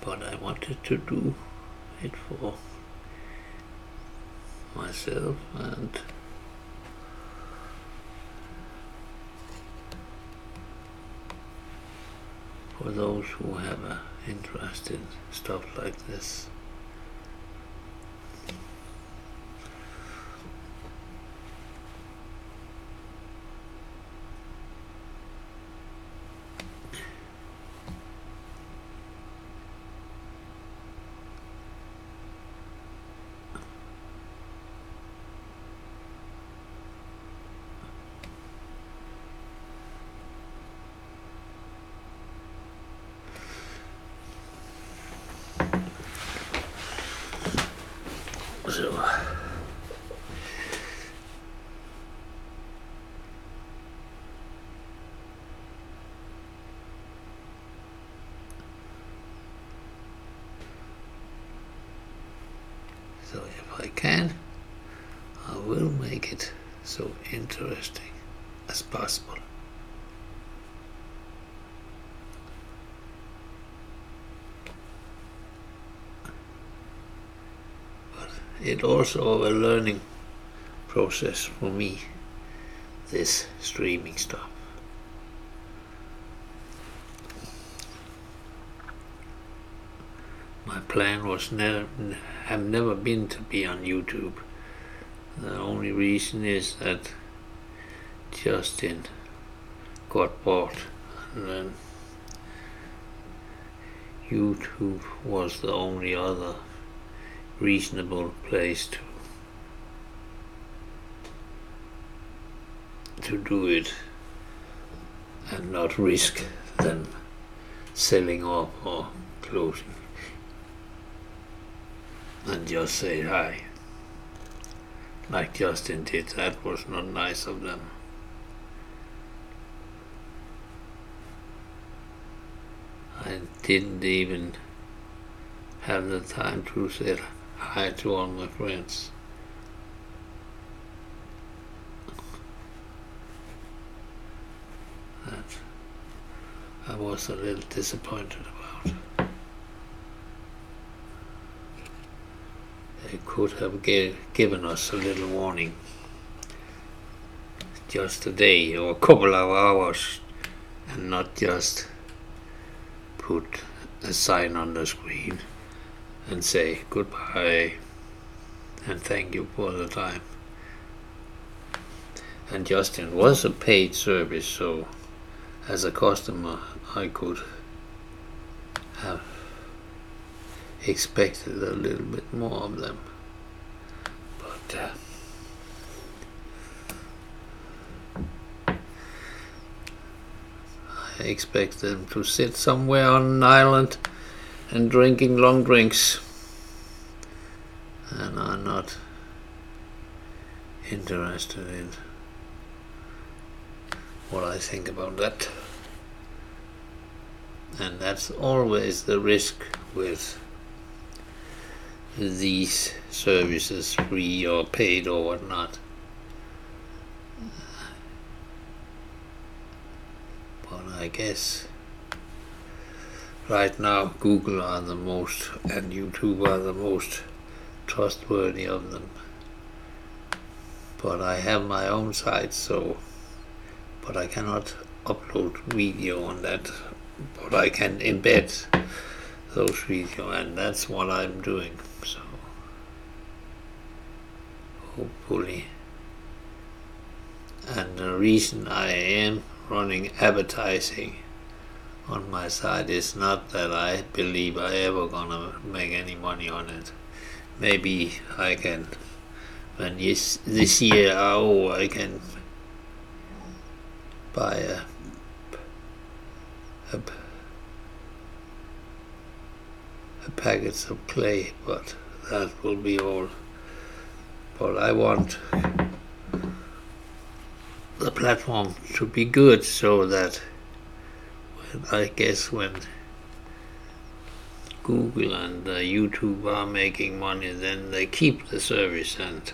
but I wanted to do it for myself and for those who have an interest in stuff like this. So if I can, I will make it so interesting as possible. But it's also a learning process for me, this streaming stuff. My plan was never been to be on YouTube. The only reason is that Justin got bought, and then YouTube was the only other reasonable place to do it and not risk them selling off or closing. And just say hi, like Justin did. That was not nice of them. I didn't even have the time to say hi to all my friends. That I was a little disappointed about. They could have given us a little warning, just a day or a couple of hours, and not just put a sign on the screen and say goodbye and thank you for the time. And Justin was a paid service, so as a customer I could have expected a little bit more of them, but I expect them to sit somewhere on an island and drinking long drinks, and I'm not interested in what I think about that. And that's always the risk with these services, free or paid or whatnot. But I guess right now Google are the most and YouTube are the most trustworthy of them. But I have my own site, so but I cannot upload video on that, but I can embed those videos, and that's what I'm doing. So hopefully, and the reason I am running advertising on my site is not that I believe I ever gonna make any money on it. Maybe I can, when this year are over, I can buy a packets of clay, but that will be all. But I want the platform to be good, so that when Google and YouTube are making money, then they keep the service,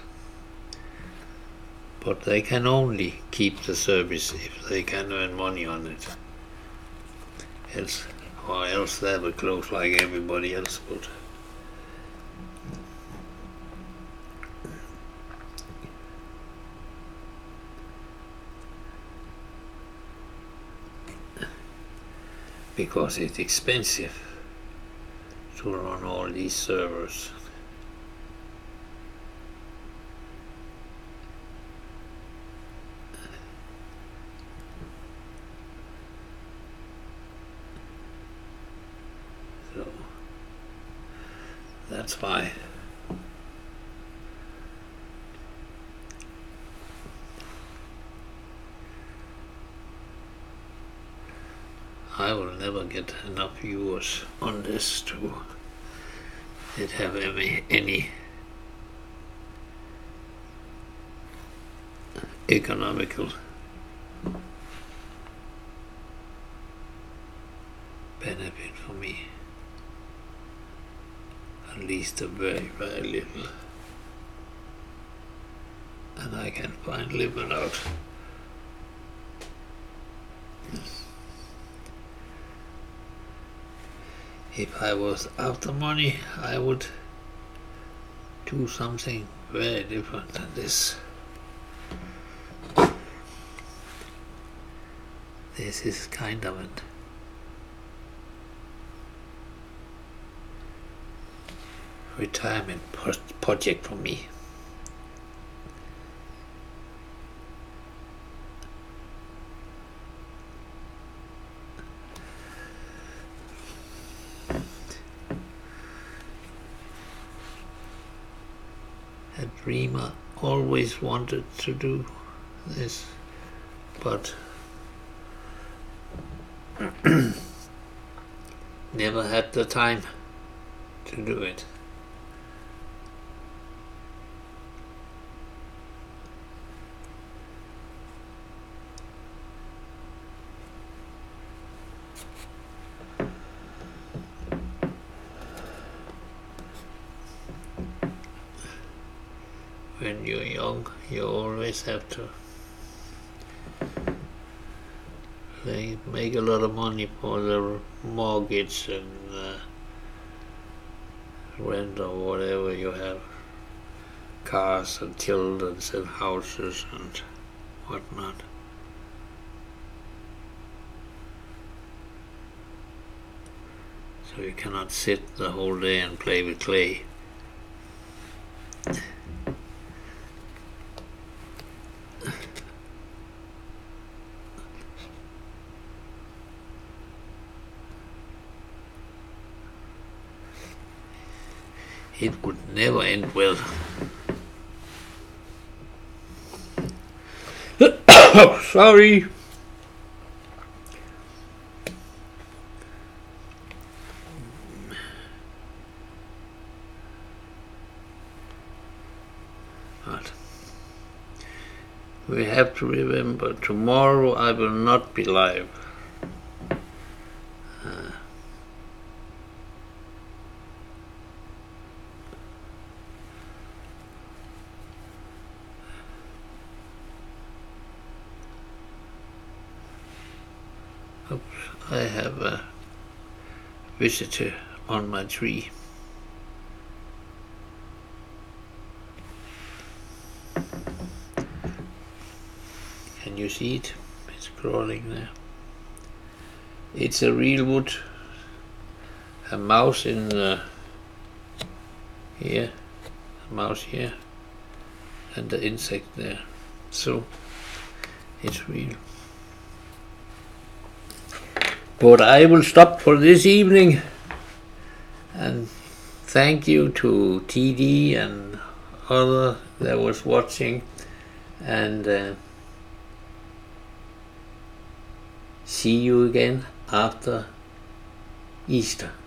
but they can only keep the service if they can earn money on it. Else or else that would close like everybody else would. Because it's expensive to run all these servers. So that's why I will never get enough viewers on this to it have any economical benefit for me. At least a very, very little. And I can find live without. If I was after money, I would do something very different than this. This is kind of a retirement project for me. A dreamer always wanted to do this, but never had the time to do it. When you're young, you always have to make a lot of money for the mortgage and rent or whatever you have, cars and children and houses and whatnot. So you cannot sit the whole day and play with clay. It would never end well. Sorry. But we have to remember, tomorrow I will not be live. I have a visitor on my tree. Can you see it? It's crawling there. It's a real wood. A mouse in here, a mouse here, and the insect there. So it's real. But I will stop for this evening, and thank you to TD and other that was watching, and see you again after Easter.